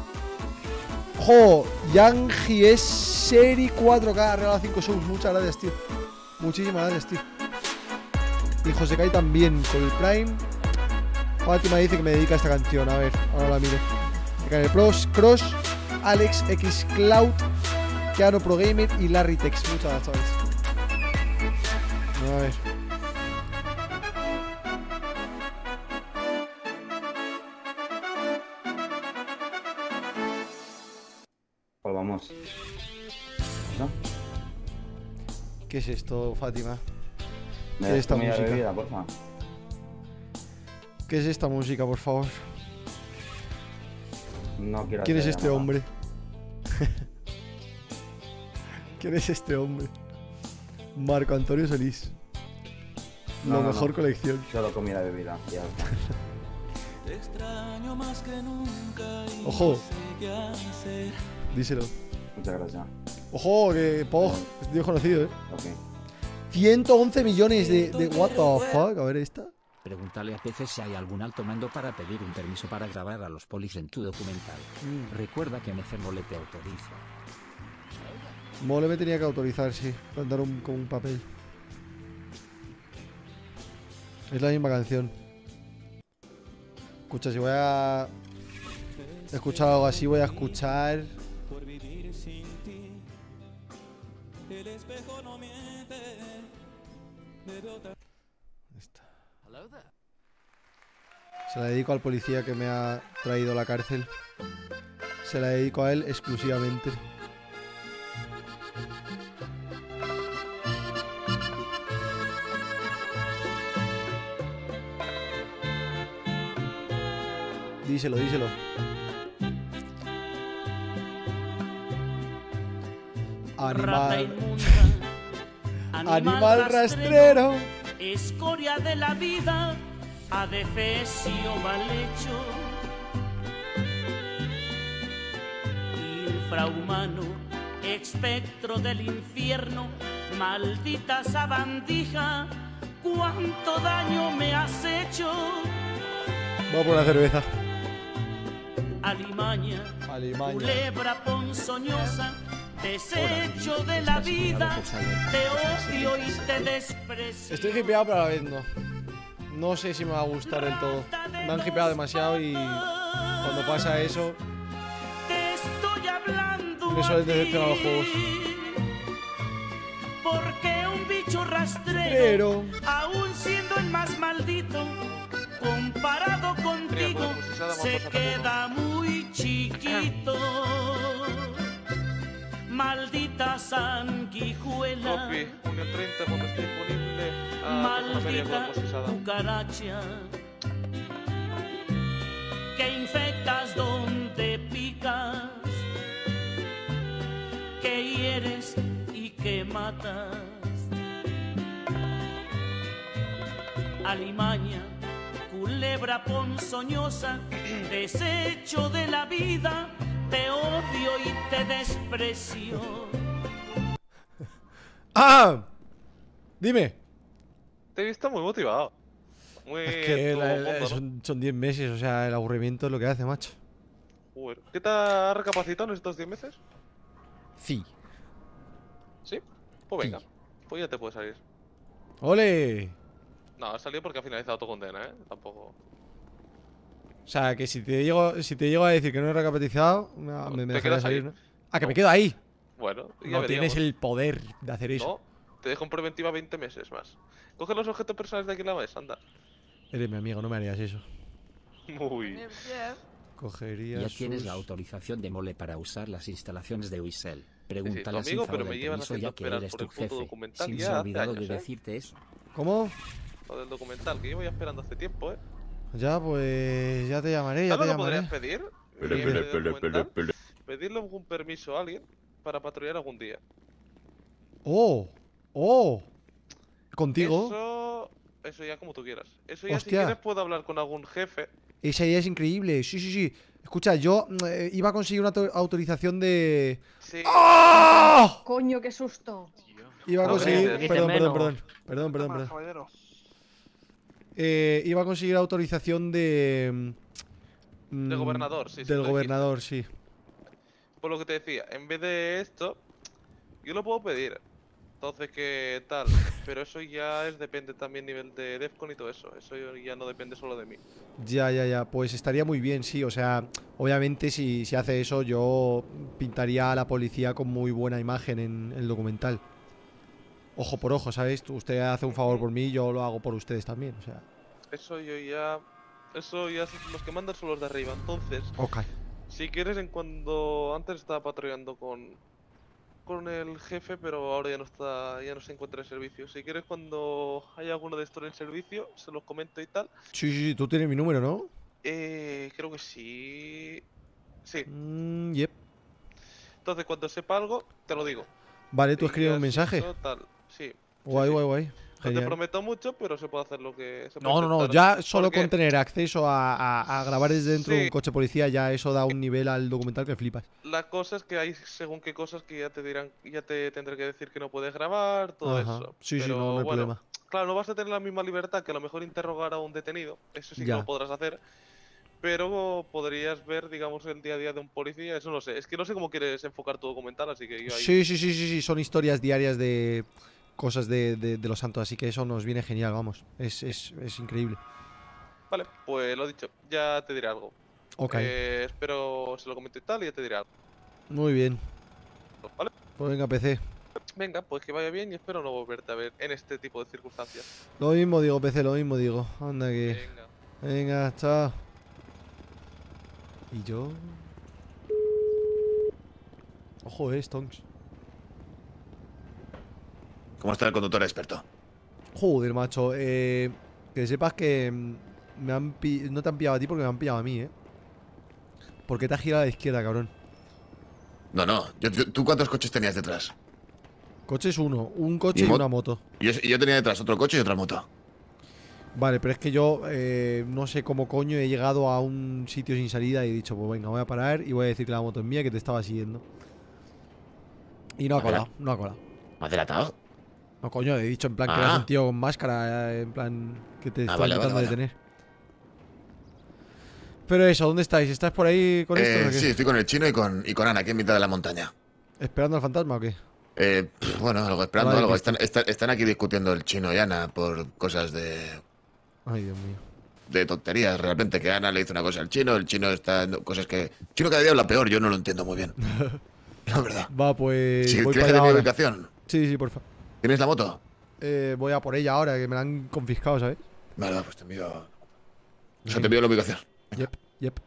¡Jo! Yangi es Seri cuatro K, regalado cinco subs. Muchas gracias, tío. Muchísimas gracias, tío. Y José Kai también, con el Prime. Fátima dice que me dedica a esta canción. A ver, ahora la miro. Canel Pros, Cross, Alex, X Cloud, Keanu Pro Gamer y Larry Tex. Muchas gracias, chavales. A ver. Pues vamos. ¿No? ¿Qué es esto, Fátima? ¿Me ¿Qué es das esta comida y música? bebida, porfa? ¿Qué es esta música, por favor? No quiero ¿Quién es hacer este llamada. hombre? ¿Quién es este hombre? Marco Antonio Solís. No, La no, mejor no. colección. Solo comida y bebida. Ya está. Ojo. Díselo. Muchas gracias. Ojo, que Pog es Dios conocido, eh. Ok. ciento once millones de, de. What the fuck. A ver esta. Pregúntale a P C si hay algún alto mando para pedir un permiso para grabar a los polis en tu documental. Mm. Recuerda que M C Mole te autoriza. Mole me tenía que autorizar, sí. Mandar un, con un papel. Es la misma canción. Escucha, si voy a escuchar algo así, voy a escuchar. Esta. Se la dedico al policía que me ha traído a la cárcel. Se la dedico a él exclusivamente. Díselo, díselo. Rata Animal. inmunda, Animal rastrero. escoria de la vida, adefesio mal hecho, infrahumano, espectro del infierno, maldita sabandija, cuánto daño me has hecho. Voy a poner una cerveza. Alimaña, Alimaña. culebra ponzoñosa, desecho de la vida, te odio y te desprecio. Estoy hipeado, pero a la vez no. No sé si me va a gustar del todo. Me han hipeado demasiado y cuando pasa eso, Te estoy hablando me suelen decepcionar los juegos. porque un bicho rastrero, Pero aún siendo el más maldito, comparado contigo, se queda muy chiquito. Maldita sanguijuela, Copy, junio treinta, cuando esté disponible. Ah, una media maldita posada. cucaracha, que infectas donde picas, que hieres y que matas. Alimaña, culebra ponzoñosa, desecho de la vida, te odio y te desprecio. ¡Ah! Dime. Te he visto muy motivado. Muy Es que en tu la- la- mundo, ¿no? son, son diez meses, o sea, el aburrimiento es lo que hace, macho. Joder. ¿Qué te ha recapacitado en estos diez meses? Sí. ¿Sí? Pues venga. Pues ya te puedes salir. ¡Ole! No, has salido porque ha finalizado tu condena, ¿eh? Tampoco. O sea, que si te llego, si te llego a decir que no he recapitalizado, me, me, me te dejaría quedas salir, ahí. ¿no? Ah, que No. me quedo ahí. Bueno, ya No tienes veríamos. el poder de hacer eso. No, te dejo en preventiva veinte meses más. Coge los objetos personales de aquí en la mesa, anda. Eres mi amigo, no me harías eso. Muy. Cogería Ya tienes sus- la autorización de Mole para usar las instalaciones de Uisel. Pregúntale tu a amigo, Sinfaro pero del me llevan permiso haciendo ya que esperar eres por tu el puto jefe. documental Sin ya se hace olvidado años, de ¿eh? decirte eso. ¿Cómo? Lo del documental, que llevo ya esperando hace tiempo, ¿eh? Ya, pues ya te llamaré, ya ¿Sabes te lo que llamaré. podrías pedir? Pele, Nieve pele, de pele, documental, pele, Pedirle un permiso a alguien para patrullar algún día. ¡Oh! ¡Oh! ¿Contigo? Eso, eso ya como tú quieras. Eso ya si Hostia. quieres puedo hablar con algún jefe. Esa idea es increíble. Sí, sí, sí. Escucha, yo mm, eh, iba a conseguir una auto- autorización de... Sí. ¡Ah! Coño, qué susto. Iba a No, conseguir... hombre, Perdón, perdón, menos. perdón. Perdón, perdón, perdón. Caballero. Eh, iba a conseguir autorización de... mm, Del gobernador, sí, sí, Del lo gobernador, sí. Por lo que te decía, en vez de esto, yo lo puedo pedir. Entonces, ¿qué tal? Pero eso ya es, depende también nivel de Defcon y todo eso. Eso ya no depende solo de mí. Ya, ya, ya. Pues estaría muy bien, sí. O sea, obviamente si, si hace eso, yo pintaría a la policía con muy buena imagen en el documental. Ojo por ojo, ¿sabes? Tú- Usted hace un favor por mí, yo lo hago por ustedes también, o sea. Eso yo ya... Eso ya los que mandan son los de arriba. Entonces, Ok. si quieres, en cuando... Antes estaba patrullando con... Con el jefe, pero ahora ya no está... Ya no se encuentra en servicio. Si quieres, cuando haya alguno de estos en servicio, se los comento y tal. Sí, sí, sí, tú tienes mi número, ¿no? Eh... Creo que sí... Sí. Mm, yep. Entonces, cuando sepa algo, te lo digo. Vale, tú Y escribes un así, mensaje. eso, tal. Sí. Guay, guay, guay. No te Genial. prometo mucho, pero se puede hacer lo que se puede No, no, no, intentar. ya solo Porque con tener acceso a, a- a grabar desde dentro de Sí. un coche policía, ya eso da un nivel al documental que flipas. La cosa es que hay según qué cosas que ya te dirán, ya te tendré que decir que no puedes grabar, todo Ajá. eso. Sí, sí, Pero, no, no hay bueno, problema. claro, no vas a tener la misma libertad que a lo mejor interrogar a un detenido, eso sí que Ya. lo podrás hacer. Pero podrías ver, digamos, el día a día de un policía, eso no sé. Es que no sé cómo quieres enfocar tu documental, así que yo ahí... Sí, sí, sí, sí, sí, son historias diarias de cosas de, de, de los santos, así que eso nos viene genial, vamos. Es, es, es increíble. Vale, pues lo dicho, ya te diré algo. Ok. Eh, espero se lo comento y tal y ya te diré algo. Muy bien. Vale. Pues venga, P C. Venga, pues que vaya bien y espero no volverte a ver en este tipo de circunstancias. Lo mismo digo, P C, lo mismo digo. Anda que... Venga, chao. ¿Y yo? Ojo, eh, Stonks. ¿Cómo está el conductor experto? Joder, macho. Eh, que sepas que mm, me han pi- no te han pillado a ti porque me han pillado a mí, eh. ¿Por qué te has girado a la izquierda, cabrón? No, no. Yo- yo- ¿Tú cuántos coches tenías detrás? Coche es uno, un coche y, mo- una moto. Yo, yo tenía detrás otro coche y otra moto. Vale, pero es que yo eh, no sé cómo coño he llegado a un sitio sin salida y he dicho, pues venga, voy a parar y voy a decir que la moto es mía, que te estaba siguiendo. Y no ha ¿Me has colado, no ha colado. ¿Me has delatado? No, coño, he dicho en plan que Ah. eras un tío con máscara, eh, en plan que te Ah, estaba vale, vale, intentando vale. detener. Pero eso, ¿dónde estáis? ¿Estás por ahí con Eh, esto o qué? sí, estoy con el chino y con, y con Ana, aquí en mitad de la montaña. ¿Esperando al fantasma o qué? Eh, pff, bueno, algo, esperando Vale, algo. listo. Están, están, están aquí discutiendo el chino y Ana por cosas de, Ay, Dios mío. de tonterías. Realmente que Ana le hizo una cosa al chino, el chino está en cosas que... El chino cada día habla peor, yo no lo entiendo muy bien. La verdad. Va, pues. Si voy quieres para que allá te mi ahora. ubicación. Sí, sí, porfa. ¿Tienes la moto? Eh, voy a por ella ahora, que me la han confiscado, ¿sabes? Vale, va, pues te envío... O sea, te envío la ubicación. Yep, yep.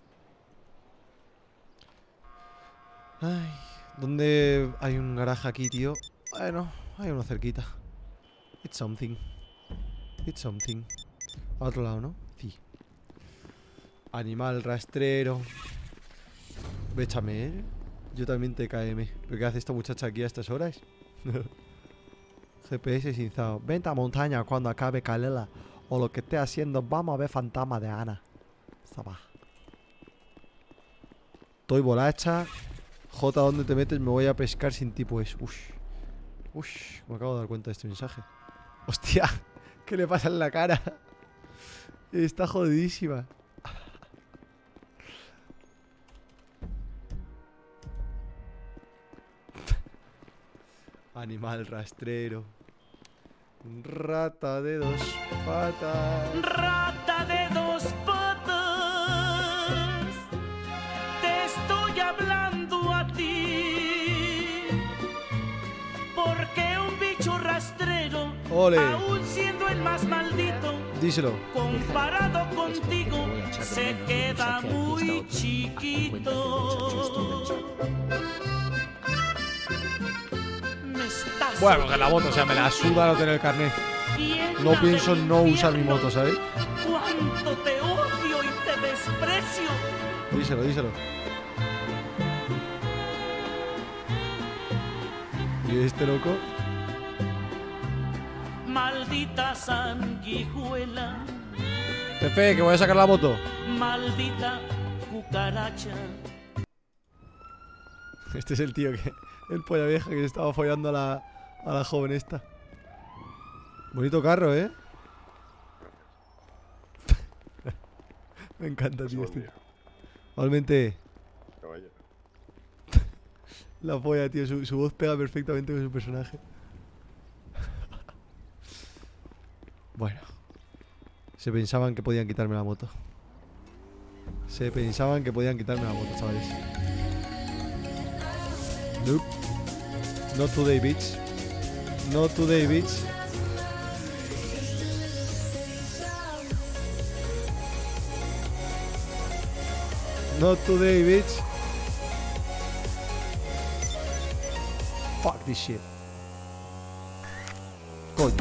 Ay, ¿dónde hay un garaje aquí, tío? Bueno, hay uno cerquita. It's something. It's something. A otro lado, ¿no? Sí. Animal rastrero. Véchame, ¿eh? Yo también te K M. ¿Pero qué hace esta muchacha aquí a estas horas? G P S cinzado. Vente a montaña cuando acabe Calela. O lo que esté haciendo, vamos a ver fantasma de Ana. Esa va. Estoy bolacha. J, ¿dónde te metes? Me voy a pescar sin ti, pues. Ush. Ush. Me acabo de dar cuenta de este mensaje. Hostia. ¿Qué le pasa en la cara? Está jodidísima. Animal rastrero. Rata de dos patas. Rata de dos patas, te estoy hablando a ti, porque un bicho rastrero, Ole. aún siendo el más maldito, Díselo. comparado contigo, se queda muy chiquito. Me estás Bueno, que la moto, o sea, me la suda no tener el carnet. No pienso en no usar mi moto, ¿sabes? cuánto te odio y te desprecio. Díselo, díselo. ¿Y este loco? Maldita sanguijuela, Pepe, que voy a sacar la moto. maldita cucaracha. Este es el tío que... El polla vieja que se estaba follando a la, a la joven esta. Bonito carro, ¿eh? Me encanta, tío. Buen Este. día. Igualmente, Caballero. la polla, tío. Su, su voz pega perfectamente con su personaje. Bueno. Se pensaban que podían quitarme la moto. Se pensaban que podían quitarme la moto, chavales. Nope. Not today, bitch. Not today, bitch. Not today, bitch. Fuck this shit. Coño.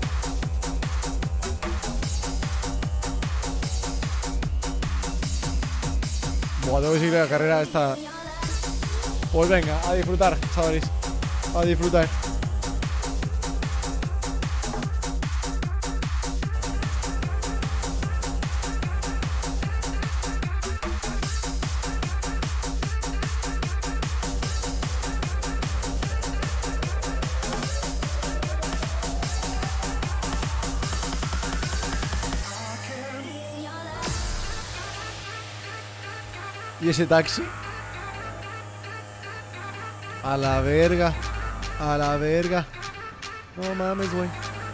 Buah, tengo que seguir la carrera esta. Pues venga, a disfrutar, chavales. A disfrutar. ¿Y ese taxi? A la verga. A la verga. No mames, güey.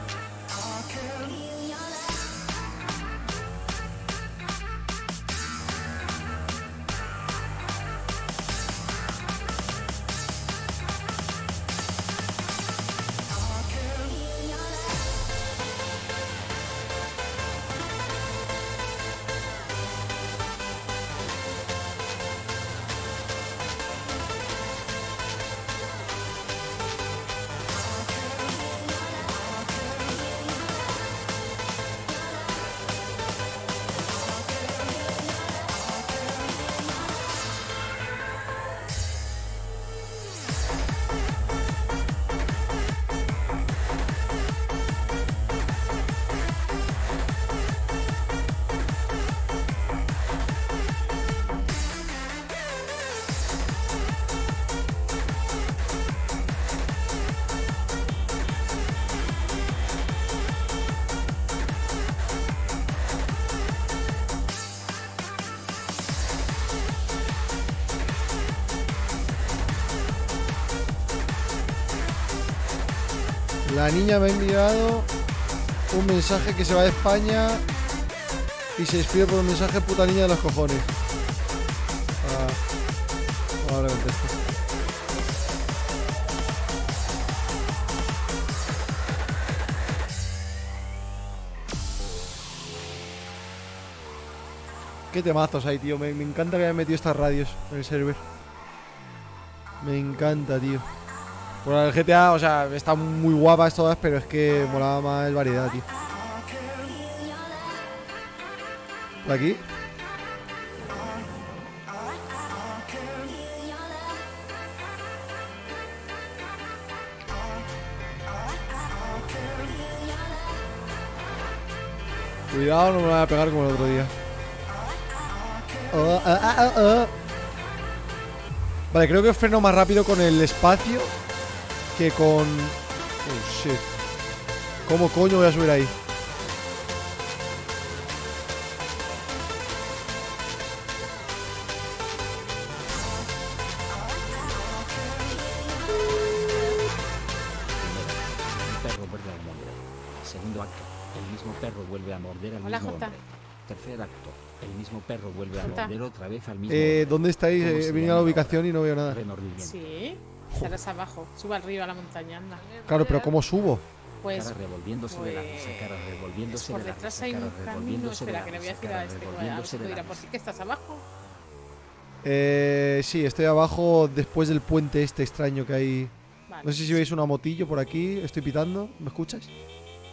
La niña me ha enviado un mensaje que se va de España y se despide por un mensaje puta niña de los cojones. Ah, ahora contesto. Qué temazos hay, tío. Me, me encanta que hayan metido estas radios en el server. Me encanta, tío. Bueno, el G T A, o sea, están muy guapas todas, pero es que molaba más el variedad, tío. ¿Por aquí? Cuidado, no me voy a pegar como el otro día. Oh, ah, ah, ah, ah. Vale, creo que freno más rápido con el espacio que con... Oh, shit. ¿Cómo coño voy a subir ahí? El perro vuelve a morder. Segundo acto. El mismo perro vuelve a morder al Hola, mismo Jota. hombre. Tercer acto. El mismo perro vuelve a Jota. morder otra vez al mismo Eh, hombre. ¿dónde estáis? ¿Cómo He se venido a la llama ubicación y no veo nada. Remordimiento. Sí, estarás abajo. Suba arriba a la montaña, anda. Claro, pero ¿cómo subo? Pues, Cara revolviéndose de la risa, cara pues revolviéndose por de la detrás risa, hay cara un camino. revolviéndose de Espera, la que le voy a risa, decir cara a este que vaya a ver revolviéndose si de puede ir la a por ti. risa. ¿Que estás abajo? Eh, sí, estoy abajo después del puente este extraño que hay. Vale. No sé si veis una motillo por aquí. Estoy pitando. ¿Me escuchas? Eh,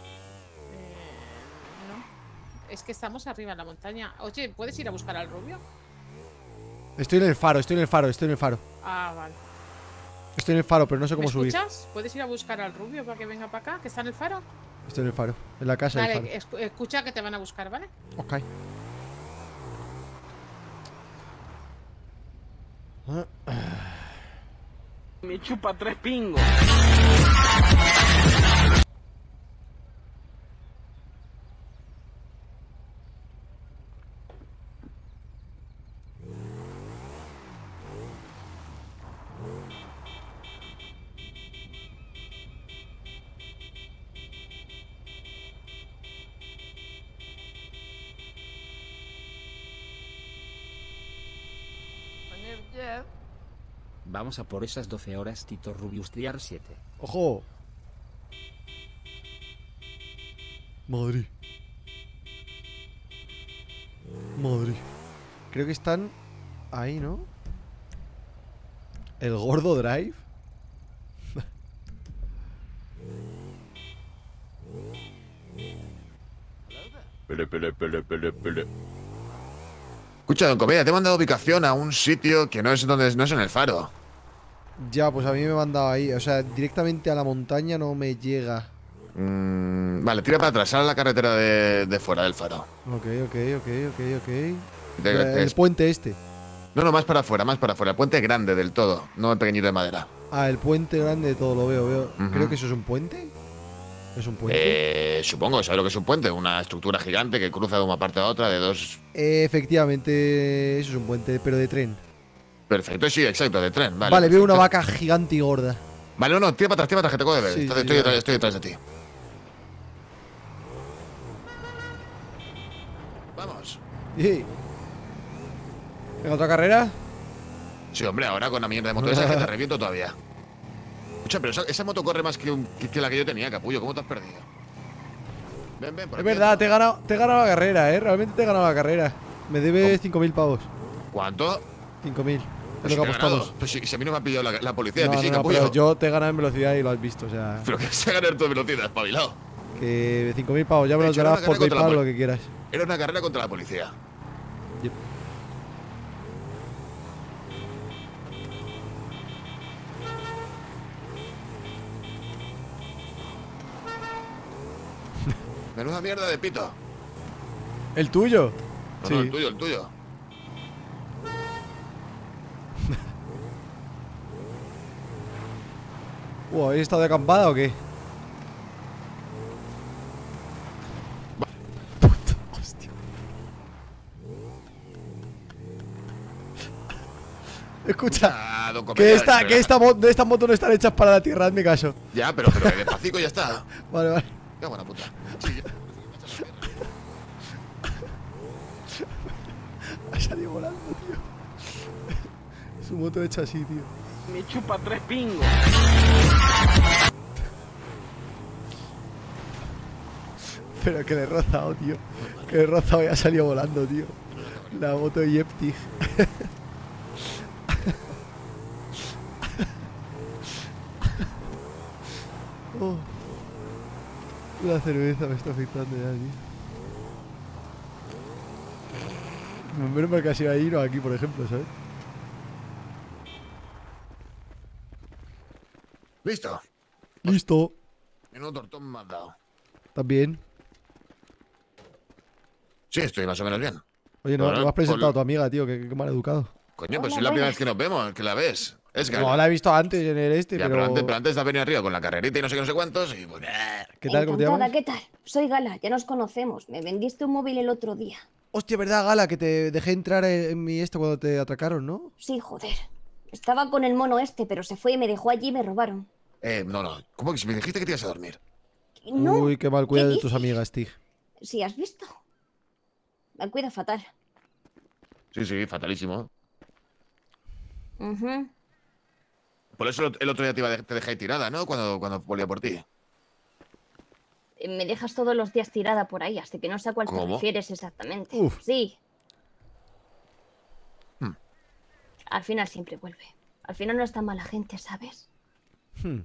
no. Es que estamos arriba en la montaña. Oye, ¿puedes ir a buscar al rubio? Estoy en el faro, estoy en el faro, estoy en el faro. Ah, vale. Estoy en el faro, pero no sé ¿Me cómo subir. escuchas? ¿Puedes ir a buscar al rubio para que venga para acá? ¿Que está en el faro? Estoy en el faro, en la casa del Vale, faro. escu- escucha que te van a buscar, ¿vale? Ok. Me chupa tres pingos. Yeah. Vamos a por esas doce horas, Tito Rubius Triar siete. ¡Ojo! Madrid. Madrid. Creo que están ahí, ¿no? El gordo drive. Pele, pele, pele, pele, pele. Escucha, don Comedia, te he mandado ubicación a un sitio que no es donde no es en el faro. Ya, pues a mí me han mandado ahí. O sea, directamente a la montaña no me llega. Mm, vale, tira para atrás, sal a la carretera de, de fuera del faro. Ok, ok, ok, ok, ok. Te- el te- el puente este. No, no, más para afuera, más para afuera. El puente grande del todo, no el pequeñito de madera. Ah, el puente grande de todo, lo veo, veo. Ujú. Creo que eso es un puente. ¿Es un puente? Eh, supongo, ¿sabes lo que es un puente? Una estructura gigante que cruza de una parte a otra de dos. Eh, efectivamente, eso es un puente, pero de tren. Perfecto, sí, exacto, de tren. Vale, Vale, veo perfecto. una vaca gigante y gorda. Vale, no, no, tira para atrás, tira para atrás, que te acabo de ver. Sí, Estás- sí, estoy, ya. detrás, estoy detrás de ti. Vamos. Sí. ¿En otra carrera? Sí, hombre, ahora con la mierda de moto esa que te reviento todavía. Escucha, pero esa, esa moto corre más que, un- que- que la que yo tenía, capullo. ¿Cómo te has perdido? Ven, ven, por Es aquí. verdad, te he ganado, te he ganado la carrera, eh. Realmente te he ganado la carrera. Me debes cinco mil pavos. ¿Cuánto? cinco mil. Pues Es si lo que te he ganado. apostamos. Pues si, si a mí no me ha pillado la, la policía, No, a ti sí, no, no, capullo. pero yo te he ganado en velocidad y lo has visto, o sea. Pero que se ganar tu velocidad, espabilado. Que cinco mil pavos, ya me De los hecho, era darás una por carrera contra la PayPal o pol- lo que quieras. Era una carrera contra la policía. Yep. Menuda mierda de pito. ¿El tuyo? No, Sí. no, el tuyo, el tuyo. Uh, ¿habéis estado de acampada o qué? Hostia. Escucha, Ah, don que, Comedia, esta, pero- que esta mo- estas motos no están hechas para la tierra, hazme caso. Ya, pero, pero despacito y ya está. Vale, vale. Qué buena puta. Sí, ya. Ha salido volando, tío. Su moto hecha así, tío. Me chupa tres pingos. Pero que le he rozado, tío. Que le he rozado y ha salido volando, tío. La moto de Yeptig. Oh. La cerveza me está afectando ya, tío. Menos mal que ha sido ahí, no aquí, por ejemplo, ¿sabes? Listo. Listo. Menudo tortón me has dado. También. Sí, estoy más o menos bien. Oye, no, Bueno, no me has presentado a por- tu amiga, tío, que, que mal educado. Coño, pues Hola, es la primera buenas. vez que nos vemos, que la ves. Es No, la he visto antes en el este, Ya, pero... pero antes, pero antes de venir arriba con la carrerita y no sé qué, no sé cuántos. Y pues, ¿Qué tal? ¿Cómo te Encantada, llamas? ¿qué tal? Soy Gala, ya nos conocemos. Me vendiste un móvil el otro día. Hostia, ¿verdad, Gala? Que te dejé entrar en, en mi este cuando te atracaron, ¿no? Sí, joder. Estaba con el mono este, pero se fue y me dejó allí y me robaron. Eh, no, no. ¿Cómo que si me dijiste que te ibas a dormir? No, Uy, qué mal cuida ¿qué de tus dices? amigas, Tig. Sí, ¿has visto? Me cuida fatal. Sí, sí, fatalísimo. Ujú. Por eso el el otro día te, iba a de- te dejé ahí tirada, ¿no? Cuando, cuando volvía por ti. Eh, Me dejas todos los días tirada por ahí, así que no sé a cuál te ¿Cómo? refieres exactamente. Uf. Sí. Hmm. Al final siempre vuelve. Al final no es tan mala gente, ¿sabes? Hmm.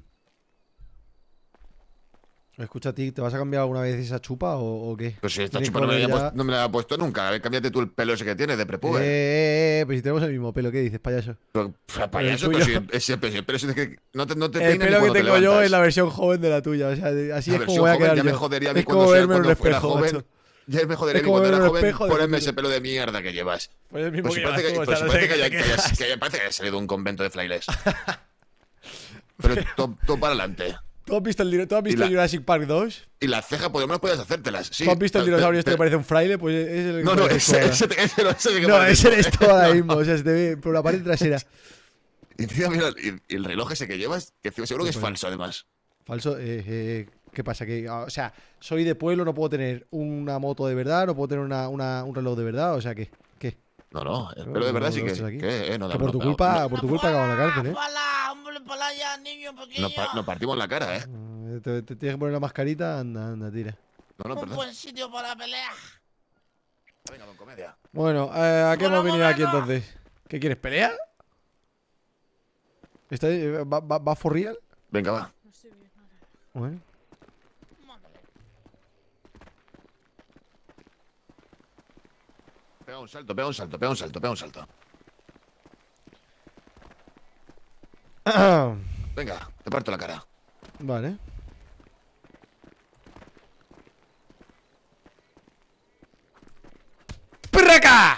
Escucha, Tig, ¿te vas a cambiar alguna vez esa chupa o, o qué? Pues si esta Tienes chupa que no me, la volver había ya- puesto, no me la había puesto nunca. A ver, cámbiate tú el pelo ese que tienes de prepuber. Eh, eh, eh, pues si tenemos el mismo pelo, ¿qué dices, payaso? Pero, pf, payaso, el pero tuyo- si ese pelo, pero si es que no te, no te El peinas ni pelo que cuando te tengo yo levantas. es la versión joven de la tuya, o sea, de- así La es como versión voy a joven quedar ya yo. me jodería a mí Es cuando como sea- verme en un cuando fuera espejo, joven. macho. Ya me jodería Es a mí como cuando verme era en un joven espejo de ponerme fondo. ese pelo de mierda que llevas. Pues el mismo Pues que si parece llevas que, tú, pues o sea, si no parece sé que qué haya- te que haya- quejas. que haya- parece que haya salido de un convento de frailes. Pero todo, todo para adelante. ¿Tú has visto el, dino- ¿tú has visto la- el Jurassic Park dos? Y la ceja, por lo menos puedes hacértelas. Sí, ¿Tú has visto el pero- dinosaurio este que pero- parece un fraile? Pues es el que No, no, pareces tú ese, ahora. ese, ese, no, ese que No, parece ese tú. eres tú ahora No, mismo, no. o sea, se te ve por la pared trasera. Y encima, mira, y, y el reloj ese que llevas, que seguro que es Pues- falso, además. Falso, eh, eh, ¿qué pasa? Que, ah, o sea, soy de pueblo, no puedo tener una moto de verdad, no puedo tener una, una- un reloj de verdad, o sea, ¿qué? ¿Qué? No, no, pero de verdad sí que, aquí. que, eh, no da Que por tu broma, culpa, no- por tu culpa acabo en la cárcel, eh. ¡Pala, hombre, pala ya, niño pequeño! Nos, pa- nos partimos la cara, eh. Eh, Te, te tienes que poner la mascarita, anda, anda, tira. No, no, Un perdón. buen sitio para pelear. Venga, don Comedia. Bueno, eh, ¿a qué Bueno, hemos venido aquí bueno. entonces? ¿Qué quieres, pelea? ¿Está, eh, va, va, ¿Va for real? Venga, va. Bueno. Pega un salto, pega un salto, pega un salto, pega un salto. Venga, te parto la cara. Vale. ¡Perraca!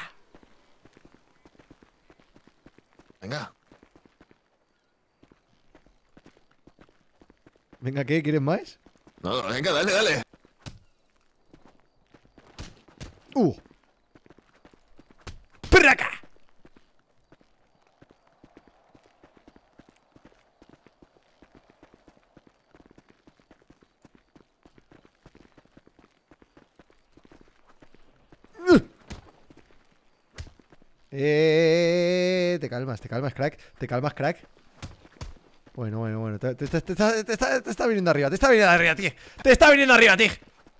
Venga. Venga, ¿qué? ¿Quieres más? No, venga, dale, dale. ¡Uh! ¡Perraca! Eh, te calmas, te calmas, crack. Te calmas, crack. Bueno, bueno, bueno. Te, te- te- te está, te está- te está viniendo arriba, te está viniendo arriba, tío. Te está viniendo arriba, tío.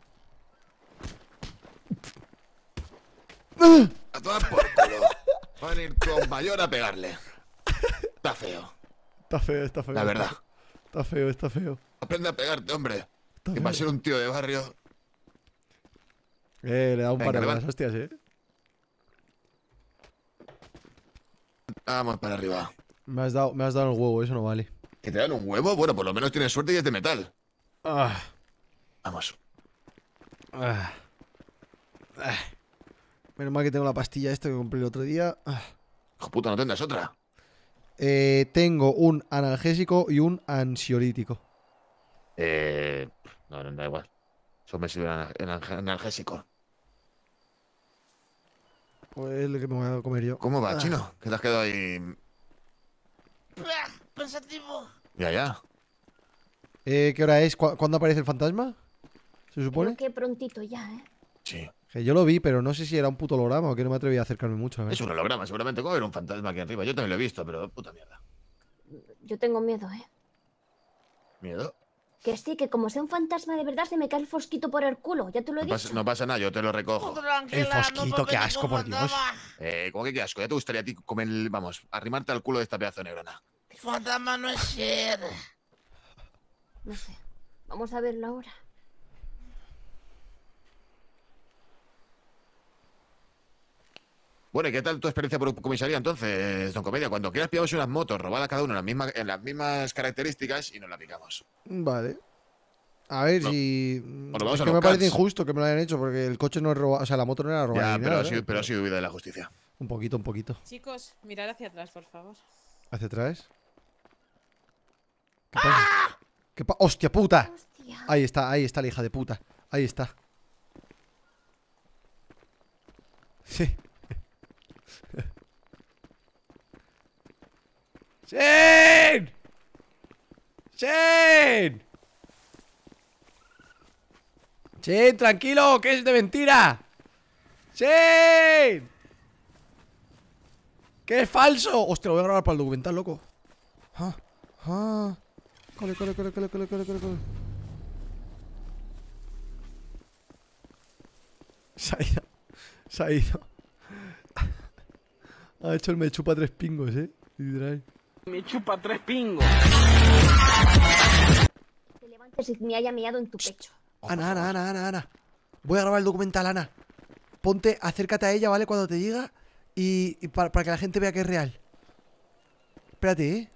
A tomar por culo. Va a venir con mayor a pegarle. Está feo. Está feo, está feo. La verdad. Está feo, está feo. Aprende a pegarte, hombre. Está Que para feo. ser un tío de barrio. Eh, le da un Venga, par de levanta. buenas hostias, eh. Vamos para arriba. Me has dado, me has dado el huevo, eso no vale. ¿Que te dan un huevo? Bueno, por lo menos tienes suerte y es de metal. Ah, Vamos. ah, ah. Menos mal que tengo la pastilla esta que compré el otro día. Ah. Hijo puta, no tendrás otra. Eh, tengo un analgésico y un ansiolítico. Eh. No, no, da igual. Eso me sirve en analgésico. Pues es el que me voy a comer yo. ¿Cómo va, Ah. chino? Que te has quedado ahí. Ah, Pensativo. Ya, ya. Eh, ¿qué hora es? ¿Cu- ¿Cuándo aparece el fantasma? ¿Se supone? Creo que prontito ya, ¿eh? Sí. Que yo lo vi, pero no sé si era un puto holograma o que no me atreví a acercarme mucho. A ver. Es un holograma, seguramente. ¿Cómo ver un fantasma aquí arriba? Yo también lo he visto, pero puta mierda. Yo tengo miedo, ¿eh? ¿Miedo? Que sí, que como sea un fantasma de verdad se me cae el fosquito por el culo, ya te lo he No pasa, dicho. no pasa nada, yo te lo recojo. El fosquito, qué asco, por Dios. Eh, ¿cómo que qué asco? Ya te gustaría a ti comer el. Vamos, arrimarte al culo de esta pedazo de negrona. El fantasma no es ser. No sé. Vamos a verlo ahora. Bueno, ¿y qué tal tu experiencia por comisaría entonces, don Comedia? Cuando quieras pillamos unas motos robadas cada uno en las mismas, en las mismas características y nos la picamos. Vale. A ver No. si. Bueno, vamos es a que los me parece cats. injusto que me lo hayan hecho porque el coche no es robado. O sea, la moto no era robada. Ya, ni pero, nada, ha sido, ¿eh? pero ha sido huida de la justicia. Un poquito, un poquito. Chicos, mirar hacia atrás, por favor. ¿Hacia atrás? ¿Qué pasa? ¿Qué pa- ¡Hostia puta! Ahí está, ahí está la hija de puta. Ahí está. Sí. ¡Shen! ¡Shen! ¡Shen, tranquilo! ¡Que es de mentira! ¡Shen! ¡Que es falso! Hostia, lo voy a grabar para el documental, loco. Ah, ah. Cole, cole, cole, cole, cole, cole, cole, cole. Se ha ido. Se ha ido. Ha hecho el me chupa tres pingos, eh. Literal. Me chupa tres pingos. Te levantes y me haya meado en tu pecho. Ana, Ana, Ana, Ana, Ana. Voy a grabar el documental, Ana. Ponte, acércate a ella, ¿vale? Cuando te diga. Y, y para, para que la gente vea que es real. Espérate, ¿eh?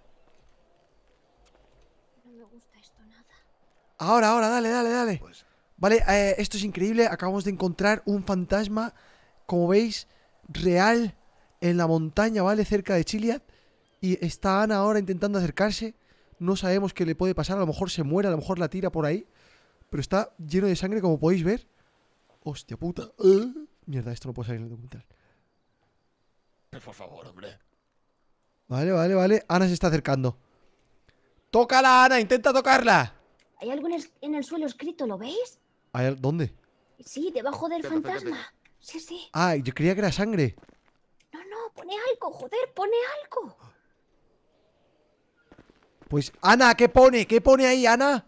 No me gusta esto nada. Ahora, ahora, dale, dale, dale. Vale, eh, esto es increíble. Acabamos de encontrar un fantasma, como veis, real en la montaña, ¿vale? Cerca de Chiliad. Y está Ana ahora intentando acercarse. No sabemos qué le puede pasar. A lo mejor se muere, a lo mejor la tira por ahí. Pero está lleno de sangre, como podéis ver. Hostia puta. Uh, mierda, esto no puede salir en el documental. Por favor, hombre. Vale, vale, vale. Ana se está acercando. ¡Tócala, Ana! ¡Intenta tocarla! ¿Hay algo en el, en el suelo escrito, lo veis? ¿Hay al- ¿Dónde? Sí, debajo del Espérate, fantasma. Sí, sí. Ah, yo creía que era sangre. No, pone algo, joder, pone algo. Pues, Ana, ¿qué pone? ¿Qué pone ahí, Ana?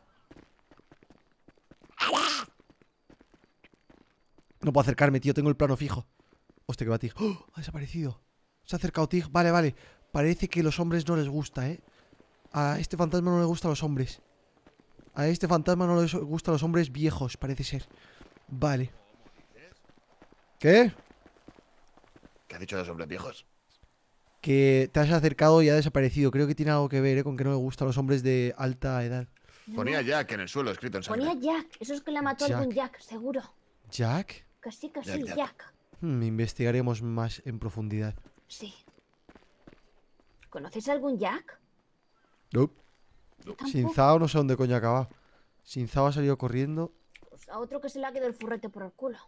No puedo acercarme, tío, tengo el plano fijo. Hostia, que va Tig. ¡Oh! Ha desaparecido. Se ha acercado Tig. Vale, vale. Parece que a los hombres no les gusta, ¿eh? A este fantasma no le gusta a los hombres. A este fantasma no les gusta a los hombres viejos, parece ser. Vale. ¿Qué? ¿Qué has dicho de los hombres viejos? Que te has acercado y ha desaparecido. Creo que tiene algo que ver, ¿eh? Con que no le gustan los hombres de alta edad. Ponía Jack en el suelo escrito en sangre. Ponía Jack. Eso es que la mató Jack. algún Jack, seguro. ¿Jack? Que sí, que Jack, sí, Jack. Jack. Hmm, investigaremos más en profundidad. Sí. ¿Conoces algún Jack? Nope. Yo tampoco. Sin Zao no sé dónde coño acaba. Sin Zao ha salido corriendo. Pues a otro que se le ha quedado el furrete por el culo.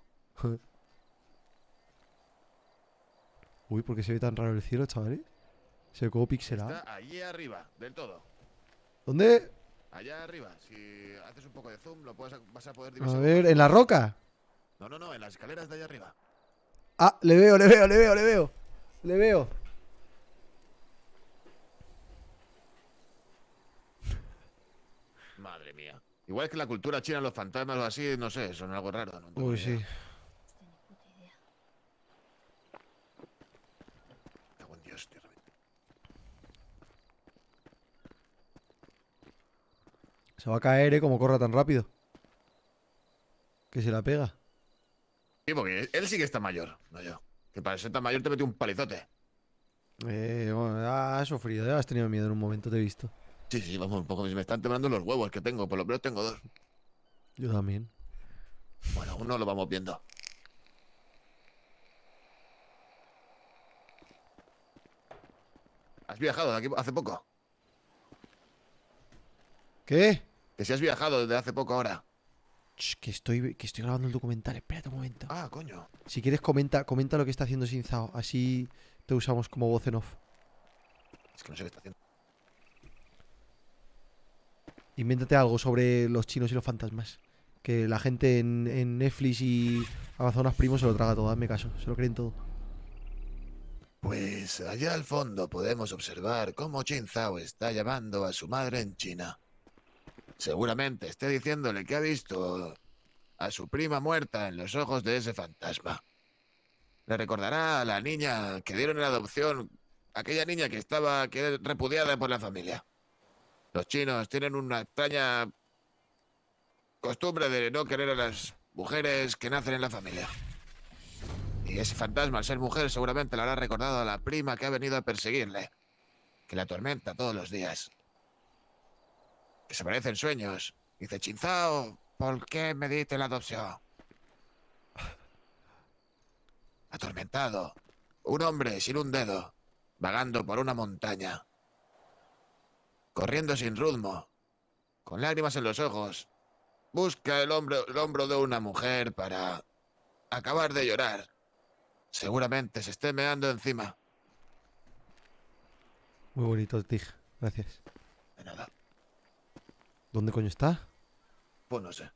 Uy, ¿por qué se ve tan raro el cielo, chavales? Se ve como pixelado. Está allí arriba, del todo. ¿Dónde? Allá arriba. Si haces un poco de zoom, lo puedes, vas a poder A divisar. ver, ¿en la roca? No, no, no, en las escaleras de allá arriba. Ah, le veo, le veo, le veo, le veo. Le veo. Madre mía. Igual que en la cultura china, los fantasmas o así, no sé, son algo raro. No tengo Uy, ni idea. sí. Cago en Dios, tío. Se va a caer, ¿eh? Como corra tan rápido. Que se la pega. Sí, porque él sí que está mayor, no yo. Que para ser tan mayor te mete un palizote. Eh, bueno, has sufrido, ¿eh? Has tenido miedo en un momento, te he visto. Sí, sí, vamos un poco. Me están temblando los huevos que tengo, por lo menos tengo dos. Yo también. Bueno, uno lo vamos viendo. ¿Has viajado de aquí hace poco? ¿Qué? Que si has viajado desde hace poco ahora. Ch, que estoy, que estoy grabando el documental. Espérate un momento. Ah, coño. Si quieres, comenta, comenta lo que está haciendo Sin Zao. Así te usamos como voz en off. Es que no sé qué está haciendo. Invéntate algo sobre los chinos y los fantasmas. Que la gente en, en Netflix y Amazonas Primo se lo traga todo, hazme caso. Se lo creen todo. Pues allá al fondo podemos observar cómo Jin Zhao está llamando a su madre en China. Seguramente esté diciéndole que ha visto a su prima muerta en los ojos de ese fantasma. Le recordará a la niña que dieron en adopción, aquella niña que estaba que era repudiada por la familia. Los chinos tienen una extraña costumbre de no querer a las mujeres que nacen en la familia. Y ese fantasma, al ser mujer, seguramente le habrá recordado a la prima que ha venido a perseguirle, que la atormenta todos los días. Que se aparece en sueños. Dice, Jin Zhao, ¿por qué me diste la adopción? Atormentado. Un hombre sin un dedo, vagando por una montaña. Corriendo sin rumbo, con lágrimas en los ojos. Busca el hombro, el hombro de una mujer para acabar de llorar. Seguramente se esté meando encima. Muy bonito, Tig. Gracias. De nada. ¿Dónde coño está? Pues no sé.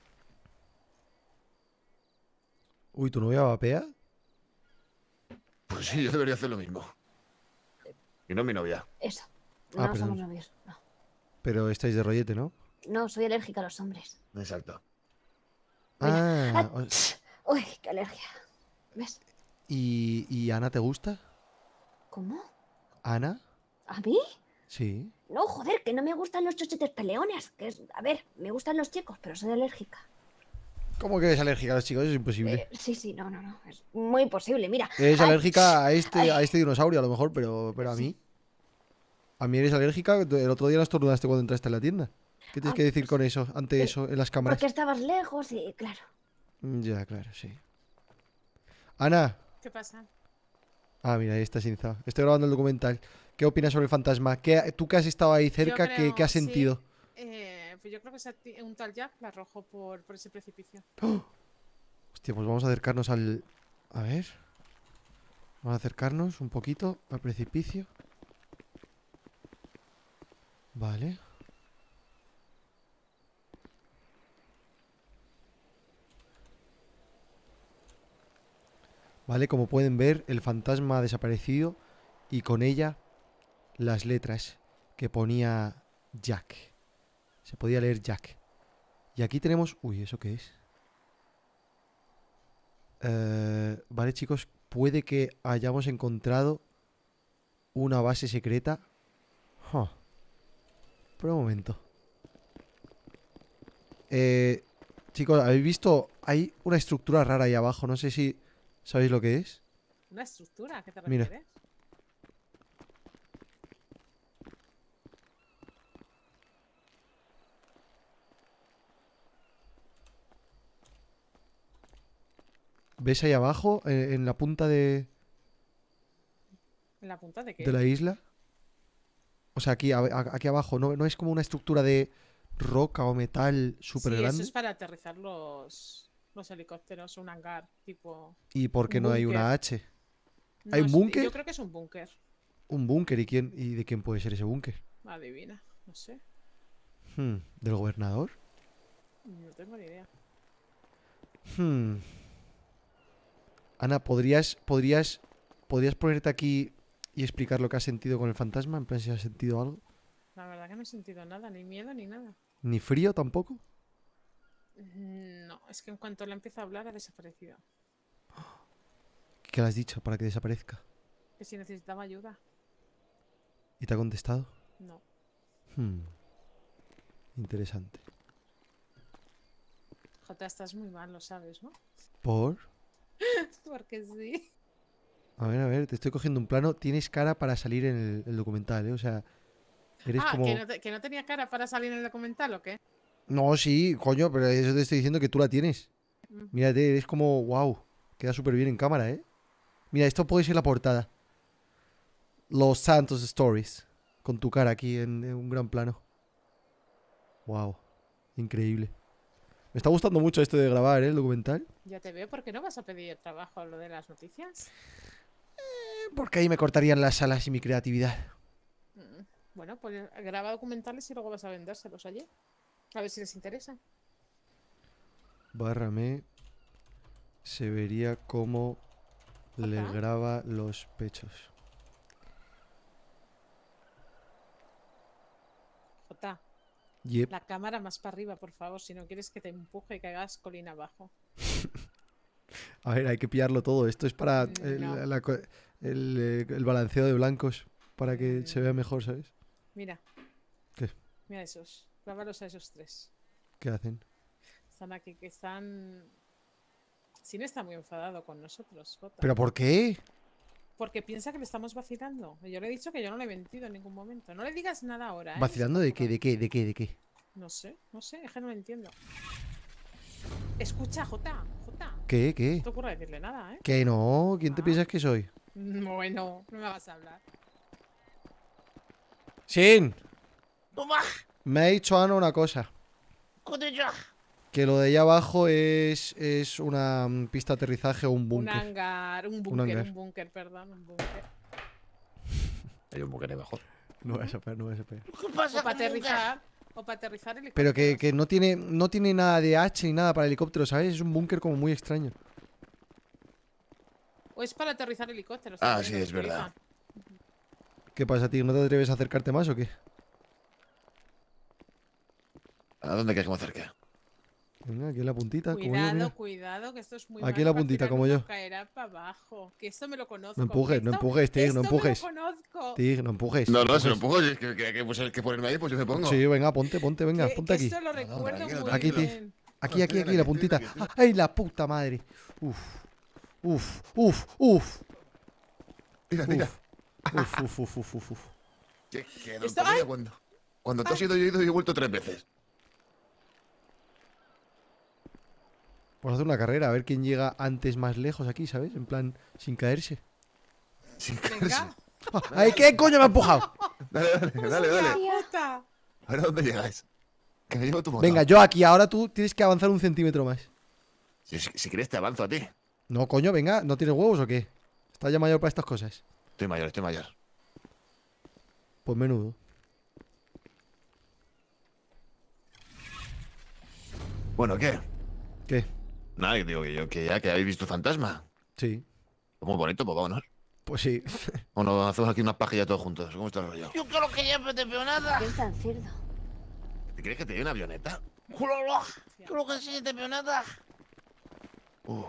Uy, ¿tu novia vapea? Pues sí, yo debería hacer lo mismo. Y no mi novia. Eso. Ah, No perdón. somos novios. No. Pero estáis de rollete, ¿no? No, soy alérgica a los hombres. Exacto. Ah, Ah, Uy, qué alergia. ¿Ves? ¿y, ¿y Ana te gusta? ¿Cómo? ¿Ana? ¿A mí? Sí. No, joder, que no me gustan los chochetes peleones. Que es, a ver, me gustan los chicos, pero soy alérgica. ¿Cómo que eres alérgica a los chicos? Eso es imposible. Eh, sí, sí, no, no, no. Es muy posible, mira. Eres Ay, alérgica a este, ay. a este dinosaurio, a lo mejor, pero, pero a mí. A mí eres alérgica. El otro día no estornudaste cuando entraste en la tienda. ¿Qué tienes Ay, que decir con eso, ante eh, eso, en las cámaras? Porque estabas lejos y, claro. Mm, Ya, claro, sí. Ana. ¿Qué pasa? Ah, mira, ahí está Sinza. Estoy grabando el documental. ¿Qué opinas sobre el fantasma? ¿Qué, tú que has estado ahí cerca, Yo ¿qué, creo- qué has sí, sentido? eh, pues yo creo que ese ti- un tal Jack la arrojó por, por ese precipicio. Hostia, pues vamos a acercarnos al... A ver. Vamos a acercarnos un poquito al precipicio. Vale. ¿Vale? Como pueden ver, el fantasma ha desaparecido y con ella las letras que ponía Jack. Se podía leer Jack. Y aquí tenemos... Uy, ¿eso qué es? Eh, vale, chicos, puede que hayamos encontrado una base secreta. Huh. Pero un momento. Eh, chicos, ¿habéis visto? Hay una estructura rara ahí abajo. No sé si sabéis lo que es. ¿Una estructura? ¿A qué te Mira. refieres? ¿Ves ahí abajo? Eh, en la punta de, ¿En la punta de qué? de la isla. O sea, aquí, a- a- aquí abajo. ¿No, no es como una estructura de roca o metal súper Sí, grande? eso es para aterrizar los, los helicópteros, un hangar tipo... ¿Y por qué un no hay búnker. una H? No, ¿Hay un es- búnker? Yo creo que es un búnker. Un búnker. ¿Y quién? ¿Y de quién puede ser ese búnker? Adivina, no sé. Hmm, ¿del gobernador? No tengo ni idea. Hmm. Ana, ¿podrías, podrías, ¿podrías ponerte aquí y explicar lo que has sentido con el fantasma? En plan, si has sentido algo. La verdad que no he sentido nada, ni miedo ni nada. ¿Ni frío tampoco? Mm, No, es que en cuanto le empiezo a hablar ha desaparecido. ¿Qué le has dicho para que desaparezca? Que si necesitaba ayuda. ¿Y te ha contestado? No. Hmm. Interesante. Jota, estás muy mal, lo sabes, ¿no? ¿Por? Porque sí. A ver, a ver, te estoy cogiendo un plano. Tienes cara para salir en el, el documental, ¿eh? O sea, eres ah, como... ¿que, no te- ¿que no tenía cara para salir en el documental o qué? No, sí, coño, pero eso te estoy diciendo que tú la tienes. Mm. Mírate, eres como... Wow, queda súper bien en cámara, ¿eh? Mira, esto puede ser la portada. Los Santos Stories. Con tu cara aquí en, en un gran plano. Wow, increíble. Me está gustando mucho esto de grabar, ¿eh? El documental. Ya te veo, ¿por qué no vas a pedir trabajo a lo de las noticias? Porque ahí me cortarían las alas y mi creatividad. Mm, Bueno, pues graba documentales y luego vas a vendérselos allí. A ver si les interesa. Bárrame. Se vería cómo le Jota. graba los pechos. Jota, Yep. la cámara más para arriba, por favor, si no quieres que te empuje y que hagas colina abajo. A ver, hay que pillarlo todo. Esto es para el, No. la co- el, eh, el balanceo de blancos. Para que Mm. se vea mejor, ¿sabes? Mira. ¿Qué? Mira esos. Grábalos a esos tres. ¿Qué hacen? Están aquí, que están... Sin está muy enfadado con nosotros, Jota. ¿Pero por qué? Porque piensa que le estamos vacilando. Y yo le he dicho que yo no le he mentido en ningún momento. No le digas nada ahora, ¿eh? ¿Vacilando de qué? ¿De qué? ¿De qué? ¿De qué? No sé, no sé, es que no lo entiendo. Escucha, Jota, Jota. ¿Qué? ¿Qué? No te ocurra decirle nada, ¿eh? ¿Que no? ¿Quién te Ah. piensas que soy? Bueno, no me vas a hablar. Sin. Toma, Me ha dicho Ana una cosa. con ella. Que lo de allá abajo es, es una mm, pista de aterrizaje o un Un búnker. hangar, un Un búnker, hangar. un búnker, perdón, un búnker. Hay un búnker mejor. No vas a pegar, no vas a pegar. ¿Qué pasa O para con Bunker? aterrizar, o para aterrizar el Pero que, que no tiene no tiene nada de H ni nada para helicóptero, ¿sabes? Es un búnker como muy extraño. O es para aterrizar helicópteros. Ah, también sí, lo es verdad. utilizan. ¿Qué pasa, tío? ¿No te atreves a acercarte más o qué? ¿A dónde quieres que me acerque? Venga, aquí en la puntita, como yo, Cuidado, mira. cuidado, que esto es muy Aquí en malo, la que al puntita, final como uno yo. caerá para abajo. Que esto me lo conozco. No empujes, no esto- empujes, Tig, no esto empujes. Me lo conozco. Tig, no empujes. No, no, si lo empujes. empujo, si es que, que, que, pues, hay que ponerme ahí, pues yo me pongo. Sí, venga, ponte, ponte, venga, Que- ponte que aquí. esto lo recuerdo tranquilo, muy Aquí, Tig. bien. Aquí, aquí, aquí, la puntita. Ah, ¡Ay, la puta madre! Uf. Uf, uf, uf. Tira, tira. Uf, uf, uf, uf, uf, uf. Que, que, don Esto- Correa, ¡ay! cuando, cuando tú has ido, yo he ido y he vuelto tres veces. Vamos a hacer una carrera, a ver quién llega antes más lejos aquí, ¿sabes? En plan, sin caerse. Sin Venga. Ah, ¡Ay, qué coño me ha empujado! Dale, dale, dale, dale. Puta. ¿Ahora dónde llegáis? Que me llevo tu moto. Venga, yo aquí, ahora tú tienes que avanzar un centímetro más. Si, si, si quieres te avanzo a ti. No, coño, venga, ¿no tienes huevos o qué? ¿Estás ya mayor para estas cosas? Estoy mayor, estoy mayor. Pues menudo. Bueno, ¿qué? ¿Qué? Nada, que digo que yo que ya que habéis visto fantasma. Sí. Muy bonito, pues vámonos. Pues sí. Bueno, hacemos aquí unas pajillas todos juntos. ¿Cómo está el rollo? Yo quiero que lleves de peonada. ¿Qué es tan cerdo? ¿Te crees que te dé una avioneta? Júralo. Quiero que enseñes de peonada. Uh.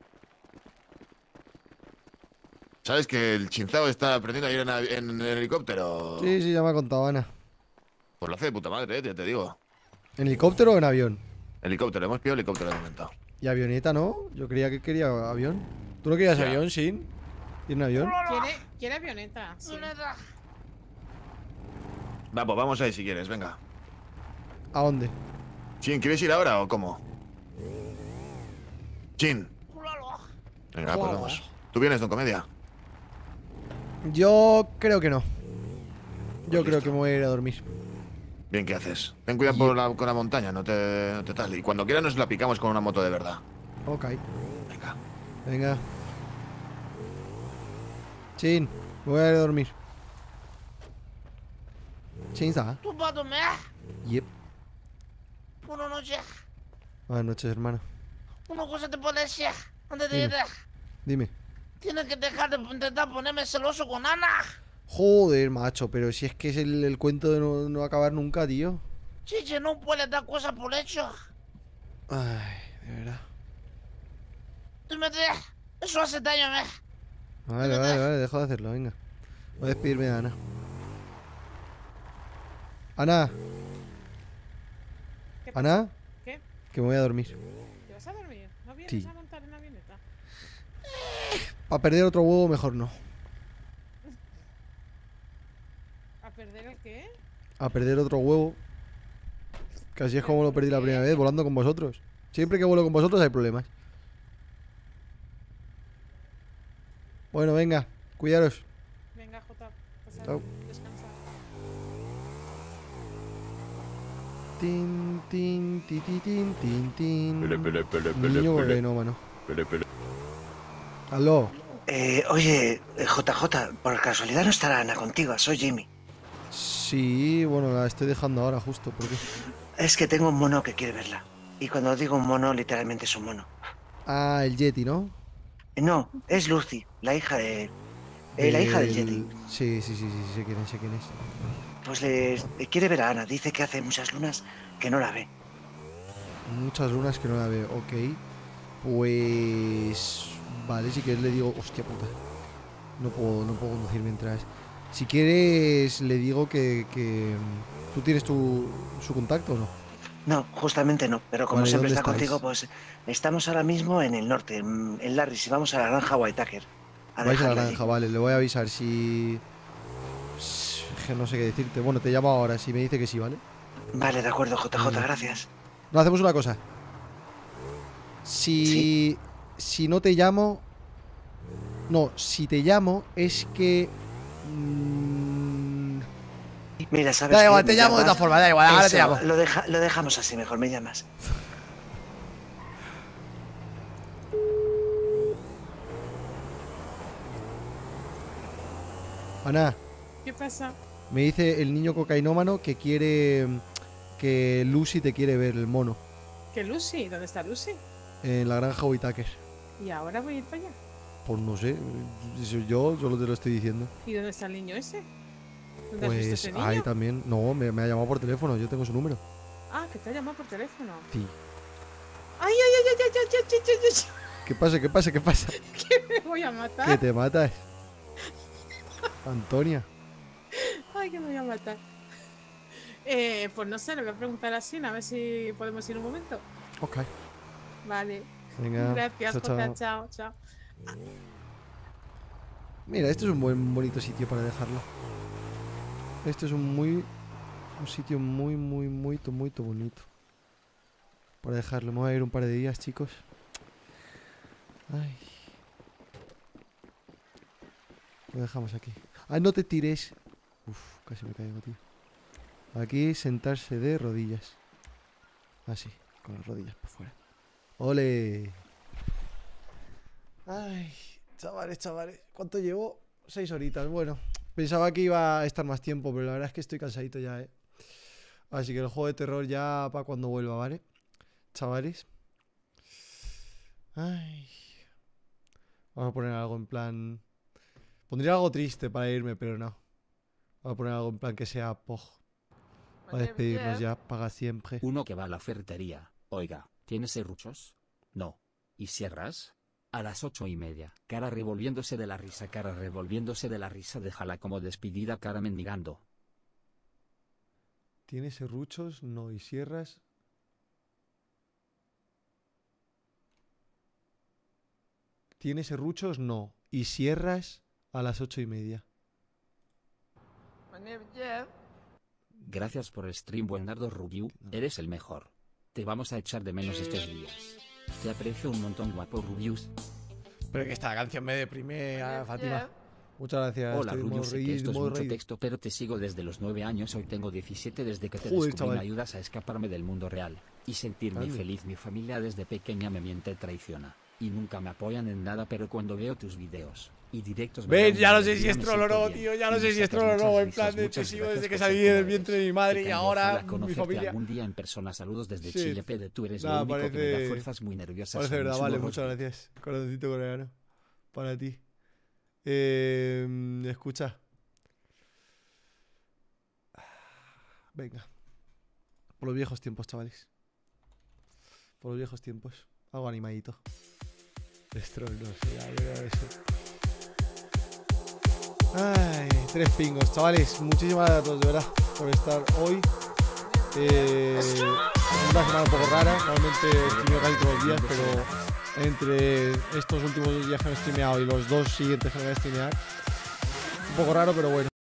¿Sabes que el Chinzao está aprendiendo a ir en, avi- en helicóptero? Sí, sí, ya me ha contado Ana. Pues lo hace de puta madre, eh, ya te digo. ¿En helicóptero o en avión? Helicóptero, hemos pillado helicóptero de momento. Y avioneta, ¿no? Yo creía que quería avión. ¿Tú no querías Ya. avión, Sin? ¿Ir en avión? ¿Quiere, quiere avioneta? Sí. Va, pues vamos ahí si quieres, venga. ¿A dónde? Chin, ¿quieres ir ahora o cómo? Chin. Venga, pues Júralo. vamos. ¿Tú vienes, don Comedia? Yo creo que no. Yo creo que me voy a ir a dormir. Bien, ¿qué haces? Ten cuidado por la, con la montaña, no te, no te tal. Y cuando quieras nos la picamos con una moto de verdad. Ok. Venga. Venga. Chin, me voy a ir a dormir. Chin, ¿sabes? ¿Tú vas a dormir? Yep. Buenas noches. Buenas noches, hermano. Una cosa te puedo decir antes de Dime. irte. Dime. Tienes que dejar de intentar ponerme celoso con Ana. Joder, macho, pero si es que es el, el cuento de no, no acabar nunca, tío. Chiche, no puedes dar cosas por hecho. Ay, de verdad. Tú me dices, eso hace daño a mí. Vale, vale, vale, dejo de hacerlo, venga. Voy a despedirme de Ana. Ana. ¿Qué pasa? Ana. ¿Qué? Que me voy a dormir. ¿Te vas a dormir? ¿No vienes Sí. a montar en avioneta? Para perder otro huevo, mejor no. ¿A perder el qué? A perder otro huevo. Que así es como lo perdí la primera vez, volando con vosotros. Siempre que vuelo con vosotros hay problemas. Bueno, venga, cuidaros. Venga, Jota. Pasa, Chao. descansa. Tin, tin, ti, ti, tin, tin, tin. Pele, pele, pele, pele, Niño pele. cocainómano. Pele, pele. Aló. Eh, oye, eh, J J, por casualidad no estará Ana contigo, soy Jimmy. Sí, bueno, la estoy dejando ahora justo, porque... Es que tengo un mono que quiere verla. Y cuando digo un mono, literalmente es un mono. Ah, el Yeti, ¿no? Eh, No, es Lucy, la hija de... eh, la hija del Yeti. Sí, sí, sí, sí, sé quién es, sé quién es. Pues le, le quiere ver a Ana, dice que hace muchas lunas que no la ve. Muchas lunas que no la veo, ok. Pues... Vale, si quieres le digo... Hostia puta. No puedo, no puedo conducir mientras... Si quieres le digo que... que... ¿Tú tienes tu, su contacto o no? No, justamente no, pero como Vale, siempre ¿dónde está estáis? contigo, pues estamos ahora mismo en el norte, en en Larry, y vamos a la granja Whitaker. A Vais a la dejarla allí. granja, vale, le voy a avisar si... Es que no sé qué decirte. Bueno, te llamo ahora, si me dice que sí, ¿vale? Vale, de acuerdo, J J, Venga. gracias. No, hacemos una cosa. Si... Si no te llamo... No, si te llamo es que... mm, Mira, sabes Da qué? igual, te Me llamo de llamas- otra forma, da igual, ahora te Eso, llamo. Lo, deja- lo dejamos así, mejor me llamas. Ana, ¿Qué pasa? me dice el niño cocainómano que quiere... Que Lucy te quiere ver, el mono. ¿Que Lucy? ¿Dónde está Lucy? En la granja Whitaker. ¿Y ahora voy a ir para allá? Pues no sé, eso yo solo te lo estoy diciendo. ¿Y dónde está el niño ese? ¿Dónde has visto Pues ese niño? ahí también. No, me, me ha llamado por teléfono, yo tengo su número. Ah, que te ha llamado por teléfono. Sí. ¡Ay, ay, ay, ay, ay, ay, ay, ay, ay, ay! ¿Qué pasa? ¿Qué pasa? ¿Qué pasa? Que me voy a matar. Que te matas. Antonia. Ay, que me voy a matar. Eh, pues no sé, le voy a preguntar a Sin a ver si podemos ir un momento. Ok. Vale. Venga, Gracias, chao, Jota. chao. Chao, chao. Mira, este es un buen bonito sitio para dejarlo. Este es un muy... Un sitio muy, muy, muy, muy bonito. Para dejarlo. Me voy a ir un par de días, chicos. Ay. Lo dejamos aquí. Ah, no te tires. Uf, casi me caigo, tío. Aquí sentarse de rodillas. Así, con las rodillas por fuera. ¡Ole! Ay, chavales, chavales. ¿Cuánto llevo? Seis horitas. Bueno, pensaba que iba a estar más tiempo, pero la verdad es que estoy cansadito ya, ¿eh? Así que el juego de terror ya para cuando vuelva, ¿vale? Chavales. Ay. Vamos a poner algo en plan... Pondría algo triste para irme, pero no. Vamos a poner algo en plan que sea poj. Para despedirnos ya, paga siempre. Uno que va a la ferretería. Oiga, ¿tienes serruchos? No. ¿Y cierras? A las ocho y media. Cara revolviéndose de la risa, cara revolviéndose de la risa, déjala como despedida, cara mendigando. ¿Tienes serruchos? No. ¿Y cierras? ¿Tienes serruchos? No. ¿Y cierras? A las ocho y media. Gracias por el stream, Buenardo Rubiu, eres el mejor. Te vamos a echar de menos estos días. Te aprecio un montón, guapo Rubius. Pero que esta canción me deprime, a Fátima. Muchas gracias. Hola estoy muy Rubius, sé que reír, esto es muy mucho reír. texto, pero te sigo desde los nueve años, hoy tengo diecisiete desde que te Joder, descubrí, chaval. me ayudas a escaparme del mundo real y sentirme Grande. feliz. Mi familia desde pequeña me miente y traiciona y nunca me apoyan en nada, pero cuando veo tus videos y directos me da Ven, una ya no sé alegría, si es me troll o siento no, bien tío. Ya y no me sé si es sacas troll o muchas no. En risas, plan, de te muchas sigo gracias desde que por salí ser del como vientre de eres. mi madre Te y tengo, ahora ojalá mi conocerte familia. algún día en persona. Saludos desde Sí. Chile, P. Tú eres Nada, lo único que me da parece- fuerzas, muy nerviosas. Parece son verdad, mis vale. humos. Muchas gracias. Corazoncito coreano. Para ti. Eh, escucha. Venga. Por los viejos tiempos, chavales. Por los viejos tiempos. Algo animadito. Destroy, no sé, ya, yo creo que sí. Ay, tres pingos, chavales. Muchísimas gracias a todos, de verdad, por estar hoy. Eh, una semana un poco rara. Normalmente streameo casi todos los días, pero entre estos últimos dos días que no he streameado y los dos siguientes que no voy a streamear, un poco raro, pero bueno.